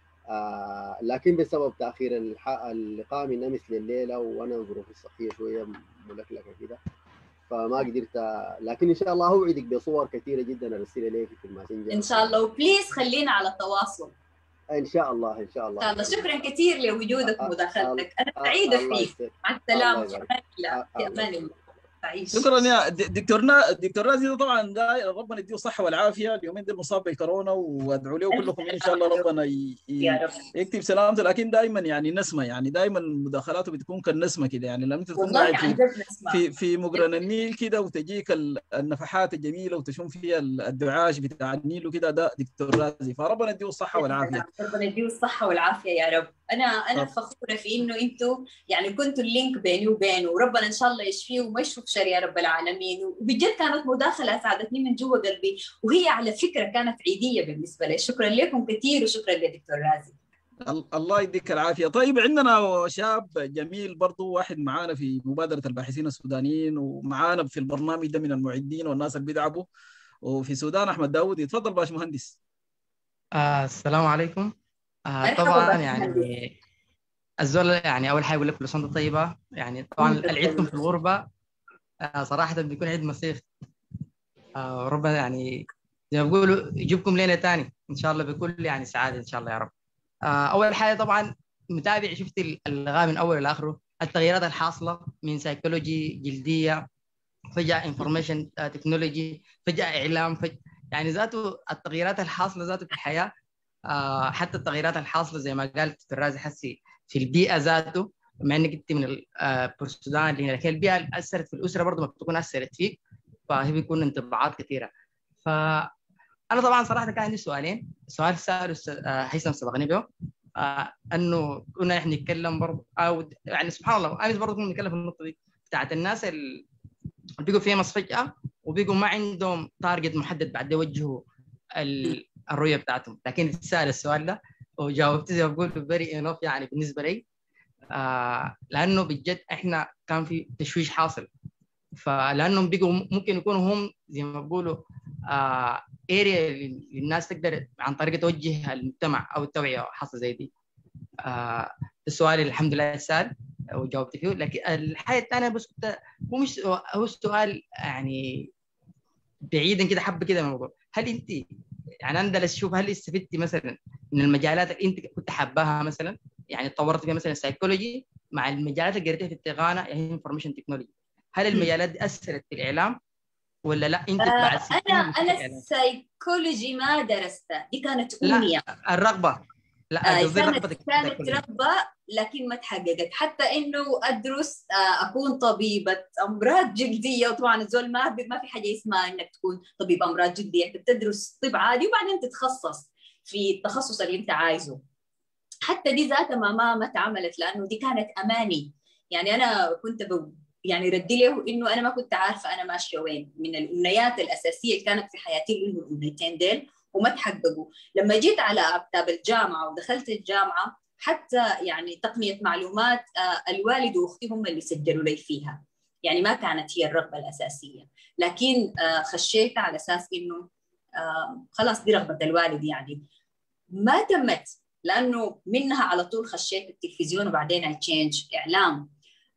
آه لكن بسبب تاخير اللقاء من امس لليله، وانا ظروفي الصحيه شويه ملكلكه كده، فما قدرت. لكن ان شاء الله اوعدك بصور كثيره جدا ارسلها لك في الماسنجر ان شاء الله. وبليز خلينا على التواصل ان شاء الله ان شاء الله. ان شاء الله. شكرا كثير لوجودك ومداخلتك، انا سعيده فيك. مع السلامه. في امان الله. في امان الله. شكرا يا دكتورنا. دكتور رازي طبعا ده ربنا يديه الصحه والعافيه، اليومين دي مصاب بكورونا، وادعوا له كلكم ان شاء الله ربنا ي... ي... يكتب سلامته. لكن دائما يعني نسمه، يعني دائما مداخلاته بتكون كالنسمه كده، يعني لما انت تكون قاعد في في في مجرن النيل كده وتجيك النفحات الجميله وتشوف فيها الدعاش بتاع النيل وكده، ده دكتور رازي، فربنا يديه الصحه والعافيه. ربنا يديه الصحه والعافيه يا رب. انا انا فخوره في انه انتم يعني كنتوا اللينك بيني وبينه، وربنا ان شاء الله يشفيه وما يشوف شر يا رب العالمين. وبجد كانت مداخله اسعدتني من جوا قلبي، وهي على فكره كانت عيديه بالنسبه لي. شكرا لكم كثير وشكرا لدكتور رازي. الله يديك العافيه. طيب عندنا شاب جميل برضو، واحد معانا في مبادره الباحثين السودانيين، ومعانا في البرنامج ده من المعدين والناس اللي بيدعبوا وفي السودان، احمد داوود. يتفضل باش مهندس. آه السلام عليكم. آه طبعا يعني الزول يعني اول حاجه اقول لك كل سنه طيبه. يعني طبعا العيدكم في الغربه آه صراحه بيكون عيد مسيخ. آه ربنا يعني زي ما بيقولوا يجيبكم ليله ثاني ان شاء الله بكل يعني سعاده ان شاء الله يا رب. آه اول حاجه طبعا متابع، شفت اللغه من اوله لاخره، التغييرات الحاصله من سيكولوجي جلديه، فجاه انفورميشن تكنولوجي، فجاه اعلام، فجأة يعني ذاته التغييرات الحاصله ذاته في الحياه. آه حتى التغييرات الحاصله زي ما قال دكتور رازي حسي في البيئه ذاته، بما انك انت من السودان، لكن البيئه اللي اثرت في الاسره برضه ما بتكون اثرت فيك، فهي بيكون انطباعات كثيره. فانا طبعا صراحه كان عندي سؤالين. سؤال سال هيثم سبقني به، آه انه كنا نحن نتكلم برضه، او يعني سبحان الله امس برضه كنا نتكلم في النقطه دي بتاعت الناس اللي بيجوا فيمس فجاه وبيجوا ما عندهم تارجت محدد بعد يوجهوا الرؤيه بتاعتهم. لكن تسال السؤال ده وجاوبت زي ما بقول فيري انوف يعني بالنسبه لي، آه لانه بجد احنا كان في تشويش حاصل، فلانهم بيجوا ممكن يكونوا هم زي ما بقولوا آه اريا للناس تقدر عن طريق توجه المجتمع او التوعيه حاصله زي دي. آه السؤال الحمد لله سال وجاوبت فيه. لكن الحاجه الثانيه بس كنت هو مش هو السؤال يعني بعيدا كده حبه كده من الموضوع، هل انت يعني انا بدل اشوف هل استفدتي مثلا من المجالات اللي انت كنت حاباها، مثلا يعني تطورت فيها مثلا السايكولوجي مع المجالات اللي قريتها في التقانه يعني انفورميشن تكنولوجي، هل المجالات دي اثرت في الاعلام ولا لا أنت آه بعد ستين انا انا يعني؟ السايكولوجي ما درستها، دي كانت لا امنيه. الرغبة، لا آه قصدي كانت رغبتك في كانت السيكولوجي. رغبه لكن ما تحققت، حتى انه ادرس آه اكون طبيبه امراض جلديه. وطبعا الزول ما ما في حاجه اسمها انك تكون طبيب امراض جلديه، انت بتدرس طب عادي وبعدين تتخصص في التخصص اللي انت عايزه. حتى دي ذاتها ما ما ما اتعملت لانه دي كانت اماني. يعني انا كنت ب... يعني ردي له انه انا ما كنت عارفه انا ماشيه وين. من الامنيات الاساسيه اللي كانت في حياتي انه الامنيتين ديل وما تحققوا. لما جيت على اكتاب الجامعه ودخلت الجامعه، حتى يعني تقنيه معلومات، آه الوالد واختي هم اللي سجلوا لي فيها، يعني ما كانت هي الرغبه الاساسيه. لكن آه خشيت على اساس انه آه خلاص دي رغبه الوالد يعني. ما تمت، لانه منها على طول خشيت التلفزيون وبعدين التشينج اعلام.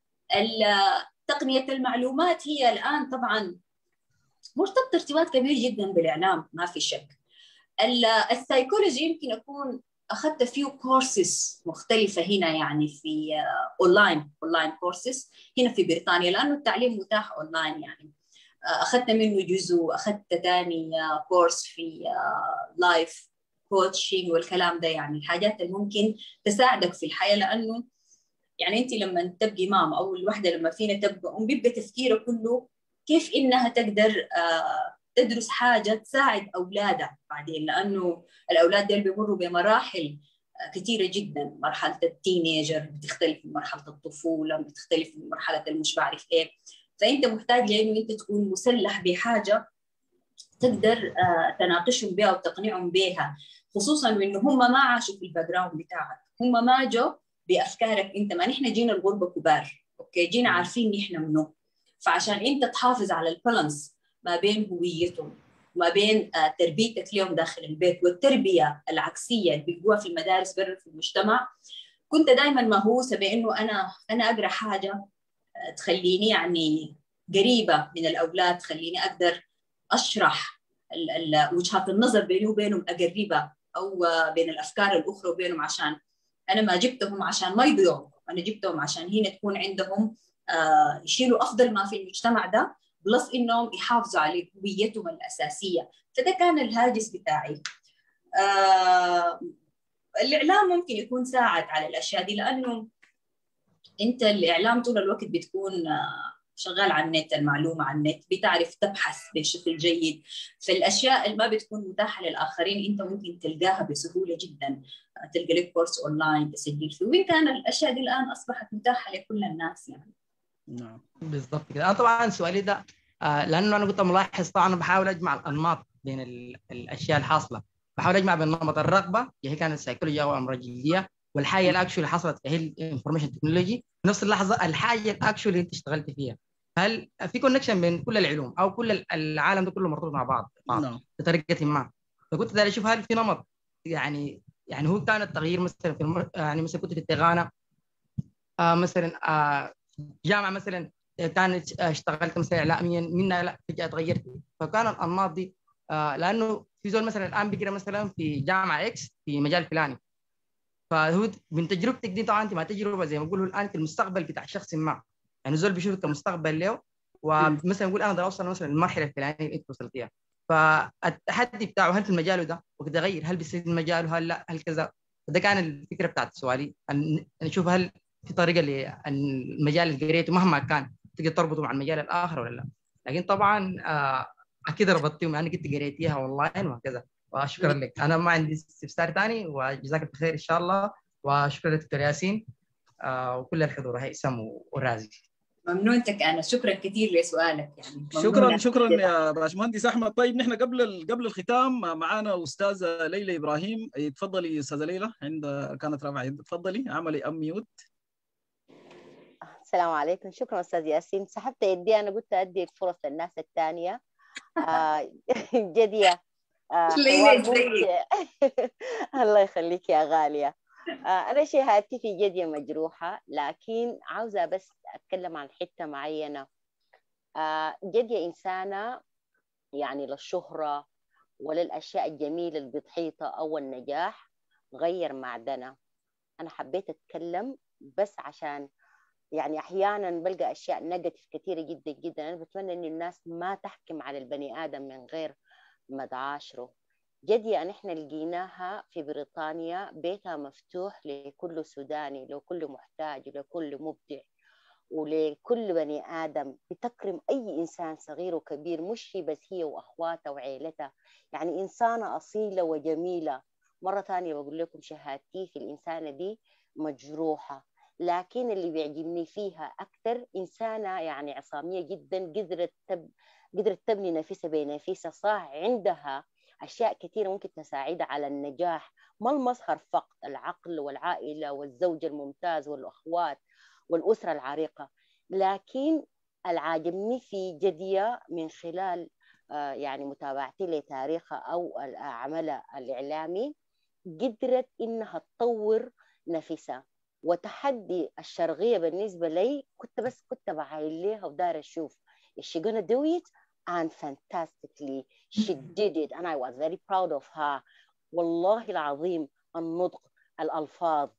تقنيه المعلومات هي الان طبعا مرتبطه ارتباط كبير جدا بالاعلام، ما في شك. السايكولوجي يمكن اكون اخذت فيه كورسز مختلفه هنا، يعني في اونلاين اونلاين كورسز هنا في بريطانيا، لانه التعليم متاح اونلاين. يعني اخذت منه جزء، اخذت ثاني كورس في لايف كوتشنج والكلام ده، يعني الحاجات اللي ممكن تساعدك في الحياه. لانه يعني انت لما تبقي مام او الوحده لما فينا تبقى ام، بيبقى تفكيرها كله كيف انها تقدر تدرس حاجه تساعد اولادها بعدين، لانه الاولاد دول بيمروا بمراحل كثيره جدا. مرحله التينيجر بتختلف من مرحله الطفوله، بتختلف من مرحله المش بعرف ايه. فانت محتاج لانه انت تكون مسلح بحاجه تقدر تناقشهم بها وتقنعهم بها، خصوصا انه هم ما عاشوا في الباك جراوند بتاعك، هم ما جو بافكارك انت. ما نحن جينا الغربه كبار، اوكي، جينا عارفين نحن منو. فعشان انت تحافظ على البالانس ما بين هويتهم وما بين تربيتك لهم داخل البيت والتربيه العكسيه اللي بيلقوها في المدارس برا في المجتمع، كنت دائما مهووسه بانه انا انا اقرا حاجه تخليني يعني قريبه من الاولاد، تخليني اقدر اشرح وجهات النظر بيني وبينهم اقربها، او بين الافكار الاخرى وبينهم. عشان انا ما جبتهم عشان ما يضيعوا، انا جبتهم عشان هنا تكون عندهم آه يشيلوا افضل ما في المجتمع ده، بلس انهم يحافظوا على هويتهم الاساسيه. فده كان الهاجس بتاعي. آه الاعلام ممكن يكون ساعد على الاشياء دي، لانه انت الاعلام طول الوقت بتكون آه شغال على النت، المعلومة على النت، بتعرف تبحث بشكل جيد. فالأشياء اللي ما بتكون متاحة للآخرين أنت ممكن تلقاها بسهولة جدا، تلقى لك كورس أونلاين تسجل فيه، وإن كان الأشياء دي الآن أصبحت متاحة لكل الناس يعني. نعم بالضبط كده. أنا طبعا سؤالي ده آه لأنه أنا كنت ملاحظ طبعا بحاول أجمع الأنماط بين الأشياء الحاصلة، بحاول أجمع بين نمط الرغبة اللي هي كانت السيكولوجيا أو الأمراض الجلدية، والحاجة الأكشولي اللي حصلت هي الانفورميشن تكنولوجي، في نفس اللحظة الحاجة الأكشولي اللي أنت اشتغلت فيها. هل في كونكشن بين كل العلوم او كل العالم ده كله مرتبط مع بعض نعم بطريقه ما؟ فكنت داير اشوف هل في نمط، يعني يعني هو كان التغيير مثلا في المر... يعني مثلا كنت في التغانه آه مثلا آه جامعه مثلا كانت اشتغلت مثلا اعلاميا، منها لا فجاه تغيرت. فكان الانماط دي آه لانه في زول مثلا الان بيقرا مثلا في جامعه اكس في مجال فلاني، فهو من تجربتك دي طبعا انت ما تجربه زي ما بيقولوا الان في المستقبل بتاع شخص ما، يعني زول بيشوفك كمستقبل له، ومثلا يقول انا بدي اوصل مثلا للمرحله الفلانيه اللي انت وصلت فيها. فالتحدي بتاعه هل في المجال ده وقت اغير، هل بيصير مجاله، هل لا، هل كذا. فده كان الفكره بتاعت سؤالي، ان نشوف هل في طريقه للمجال اللي قريته مهما كان تقدر تربطه مع المجال الاخر ولا لا. لكن طبعا آه اكيد ربطتهم يعني كنت قريتيها اونلاين وهكذا. وشكرا لك، انا ما عندي استفسار ثاني، وجزاك بخير ان شاء الله. وشكرا لدكتور ياسين آه وكل الحضور هيثم ورازي. ممنونتك انا، شكرا كثير لسؤالك يعني. شكرا شكرا يا باشمهندس احمد. طيب نحن قبل قبل الختام معانا استاذه ليلى ابراهيم. تفضلي استاذه ليلى، عند كانت رافعه، تفضلي اعملي ام ميوت. السلام عليكم. شكرا استاذ ياسين، سحبت يدي، انا قلت ادي فرص للناس الثانيه. آه جدية آه حوار ممتع. الله يخليك يا غاليه. آه انا شهادتي في جدية مجروحه، لكن عاوزه بس اتكلم عن حته معينه. آه جدية انسانه يعني للشهره وللاشياء الجميله اللي بتحيطها او النجاح غير معدنها. انا حبيت اتكلم بس عشان يعني أحيانا بلقى أشياء نيجاتيف كثيرة جدا جدا. أنا بتمنى إن الناس ما تحكم على البني آدم من غير ما تعاشره. جدية أن إحنا لقيناها في بريطانيا، بيتها مفتوح لكل سوداني، لكل محتاج، لكل مبدع، ولكل بني آدم، بتكرم أي إنسان صغير وكبير، مش هي بس، هي وأخواتها وعيلتها. يعني إنسانة أصيلة وجميلة. مرة ثانية بقول لكم شهادتي في الإنسانة دي مجروحة، لكن اللي بيعجبني فيها أكثر إنسانة يعني عصامية جدا، قدرت تب... قدرت تبني نفسها بنفسها. صح عندها أشياء كثيرة ممكن تساعدها على النجاح، ما المظهر فقط، العقل والعائلة والزوج الممتاز والأخوات والأسرة العريقة. لكن العاجبني في جدية من خلال آه يعني متابعتي لتاريخها أو عملها الإعلامي، قدرت إنها تطور نفسها. وتحدي الشرقية بالنسبة لي كنت بس كنت بعاين ليها ودار أشوف is she gonna do it, and fantastically she did it and I was very proud of her. والله العظيم النطق، الألفاظ،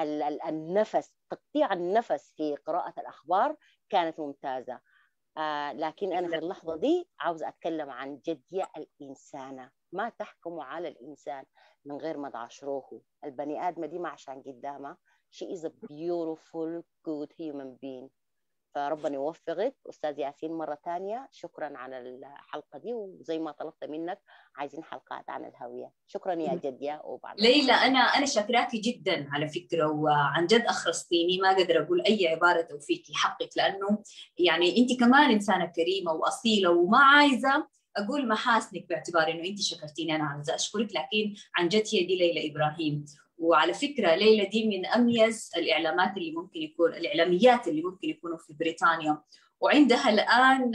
النفس، تقطيع النفس في قراءة الأخبار كانت ممتازة. آه لكن أنا في اللحظة دي عاوزة أتكلم عن جدية الإنسانة. ما تحكموا على الإنسان من غير ما تعاشروه. البني آدمة دي ما عشان قدامها. she is a beautiful good human being. فربنا يوفقك أستاذ ياسين مرة تانية. شكرا على الحلقة دي، وزي ما طلبت منك عايزين حلقات عن الهوية. شكرا يا جدية. وبعد ليلى أنا أنا شاكراكي جدا على فكرة، وعن جد أخرستيني، ما قدر أقول أي عبارة توفيكي حقك، لأنه يعني أنت كمان إنسانة كريمة وأصيلة، وما عايزة أقول محاسنك باعتبار إنه أنت شكرتيني، أنا عايزة أشكرك، لكن عن جد هي دي ليلى إبراهيم. وعلى فكرة ليلى دي من أميز الإعلامات اللي ممكن يكون الإعلاميات اللي ممكن يكونوا في بريطانيا، وعندها الآن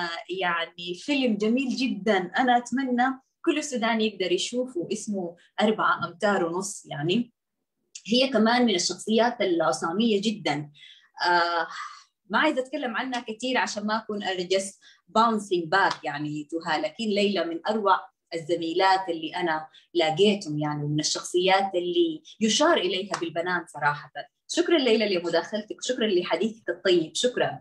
يعني فيلم جميل جدا أنا أتمنى كل سوداني يقدر يشوفه، اسمه أربعة أمتار ونص. يعني هي كمان من الشخصيات العصامية جدا. آه ما عايزة أتكلم عنها كثير عشان ما أكون أنا just bouncing back يعني توها، لكن ليلى من أروع الزميلات اللي أنا لاقيتهم، يعني من الشخصيات اللي يشار إليها بالبنان صراحة. شكرا ليلى لمداخلتك، وشكرا لحديثك الطيب. شكرا.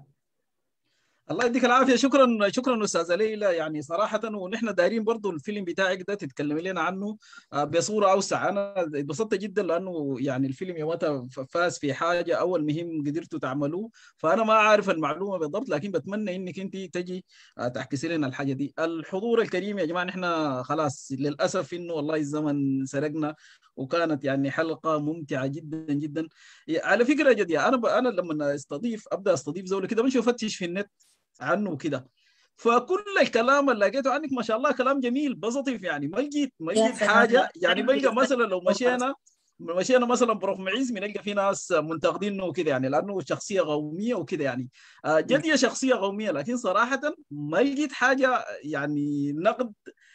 الله يديك العافيه. شكرا شكرا استاذه ليلى. يعني صراحه ونحن دايرين برضو الفيلم بتاعك ده تتكلمي لنا عنه بصوره اوسع. انا اتبسطت جدا لانه يعني الفيلم يومتها فاز في حاجه اول مهم قدرتوا تعملوه، فانا ما عارف المعلومه بالضبط، لكن بتمنى انك انت تجي تحكي لنا الحاجه دي. الحضور الكريم يا جماعه، نحن خلاص للاسف انه والله الزمن سرقنا، وكانت يعني حلقه ممتعه جدا جدا. على فكره جدية، انا انا لما استضيف ابدا استضيف زول كده بمشي افتش في النت عنه كده، فكل الكلام اللي لقيته عنك ما شاء الله كلام جميل بسيط، يعني ما لقيت ما لقيت حاجه. يعني بلقى مثلا لو مشينا مشينا مثلا بروف معيز بنلقى في ناس منتقدينه وكده، يعني لانه شخصيه قوميه وكده. يعني جدية شخصيه قوميه، لكن صراحه ما لقيت حاجه يعني نقد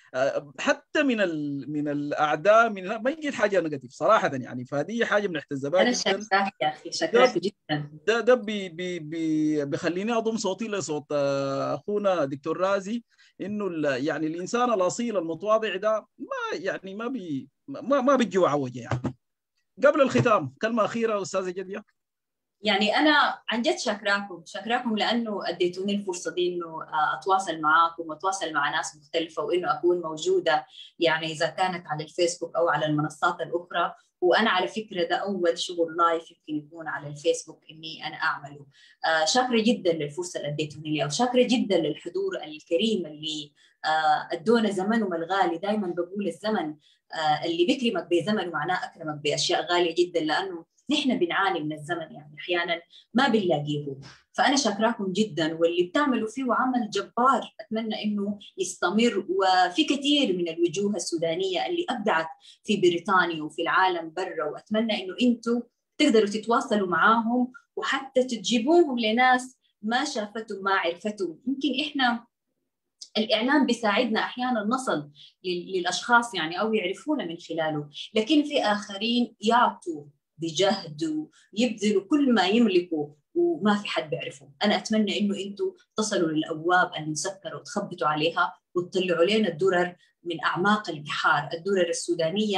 حتى من ال... من الاعداء، من ما لقيت حاجه نيجاتيف صراحه يعني. فهذه حاجه بنحتزبها انا جدا. شاكراك يا اخي، شاكراك جدا. ده ده بي بي بي بيخليني اضم صوتي لصوت اخونا دكتور رازي، انه يعني الانسان الاصيل المتواضع ده ما يعني ما بي ما ما بيجوا عوجه. يعني قبل الختام كلمه اخيره استاذه جدية. يعني أنا عن جد شاكراكم شاكراكم لأنه أديتوني الفرصة دي إنه أتواصل معاكم وأتواصل مع ناس مختلفة، وإنه أكون موجودة يعني إذا كانت على الفيسبوك أو على المنصات الأخرى. وأنا على فكرة ده أول شغل لايف يمكن يكون على الفيسبوك إني أنا أعمله. آه شاكرة جدا للفرصة اللي أديتوني لي، وشاكرة جدا للحضور الكريم اللي آه أدونا زمنهم الغالي. دايما بقول الزمن آه اللي بيكرمك بزمن معناه أكرمك بأشياء غالية جدا، لأنه نحن بنعاني من الزمن، يعني أحيانا ما بنلاقيه. فأنا شاكراكم جدا، واللي بتعملوا فيه عمل جبار، أتمنى إنه يستمر. وفي كثير من الوجوه السودانية اللي أبدعت في بريطانيا وفي العالم برا، وأتمنى إنه أنتوا تقدروا تتواصلوا معاهم وحتى تجيبوهم لناس ما شافتهم ما عرفتهم. يمكن إحنا الإعلام بيساعدنا أحيانا نصل للأشخاص يعني أو يعرفونا من خلاله، لكن في آخرين يعطوا بجهدوا يبذلوا كل ما يملكوا وما في حد بيعرفهم. أنا أتمنى إنه أنتوا تصلوا للأبواب المسكرة وتخبطوا عليها وتطلعوا لنا الدرر من أعماق البحار، الدرر السودانية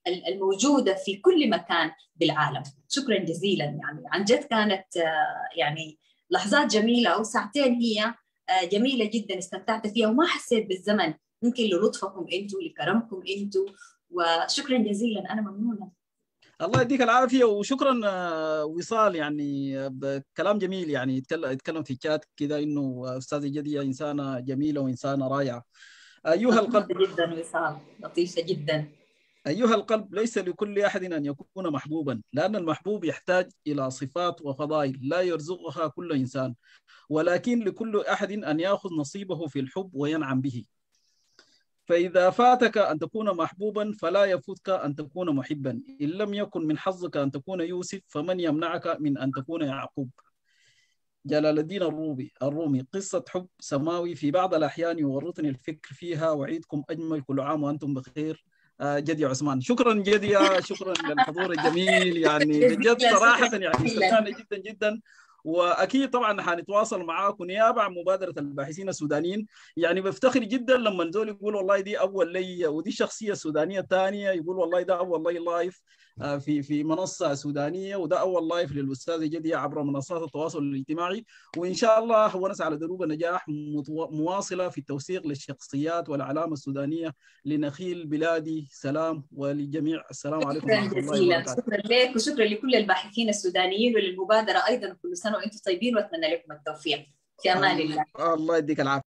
الموجودة في كل مكان بالعالم. شكرا جزيلا، يعني عن جد كانت يعني لحظات جميلة، أو ساعتين هي جميلة جدا استمتعت فيها وما حسيت بالزمن، يمكن للطفكم أنتوا لكرمكم أنتوا، وشكرا جزيلا. أنا ممنونة. الله يديك العافية وشكرا وصال، يعني بكلام جميل، يعني يتكلم في الشات كده إنه أستاذة جدية إنسانة جميلة وإنسانة رائعة. أيها القلب جدا وصال، لطيفة جدا. أيها القلب، ليس لكل أحد أن يكون محبوبا، لأن المحبوب يحتاج إلى صفات وفضائل لا يرزقها كل إنسان، ولكن لكل أحد أن يأخذ نصيبه في الحب وينعم به. فإذا فاتك أن تكون محبوبا فلا يفوتك أن تكون محبا. إن لم يكن من حظك أن تكون يوسف فمن يمنعك من أن تكون يعقوب. جلال الدين الرومي الرومي قصة حب سماوي في بعض الأحيان يورطني الفكر فيها، وعيدكم أجمل، كل عام وأنتم بخير. جدي عثمان. شكرا جدية، شكرا للحضور الجميل، يعني بجد صراحة يعني استمتعنا جدا جدا. واكيد طبعا حنتواصل معاكم نيابه عن مبادره الباحثين السودانيين. يعني بفتخر جدا لما زول يقول والله دي اول لي، ودي شخصيه سودانيه ثانيه يقول والله ده اول لي لايف في في منصه سودانيه، وده اول لايف للاستاذه جدية عبر منصات التواصل الاجتماعي. وان شاء الله ونسعى على دروب النجاح مواصله في التوثيق للشخصيات والعلامه السودانيه لنخيل بلادي. سلام وللجميع، السلام عليكم ورحمه الله وبركاته. شكرا لك وشكرا لكل الباحثين السودانيين وللمبادره ايضا. كل سنه وانتم طيبين واتمنى لكم التوفيق. في امان الله. الله يديك العافيه.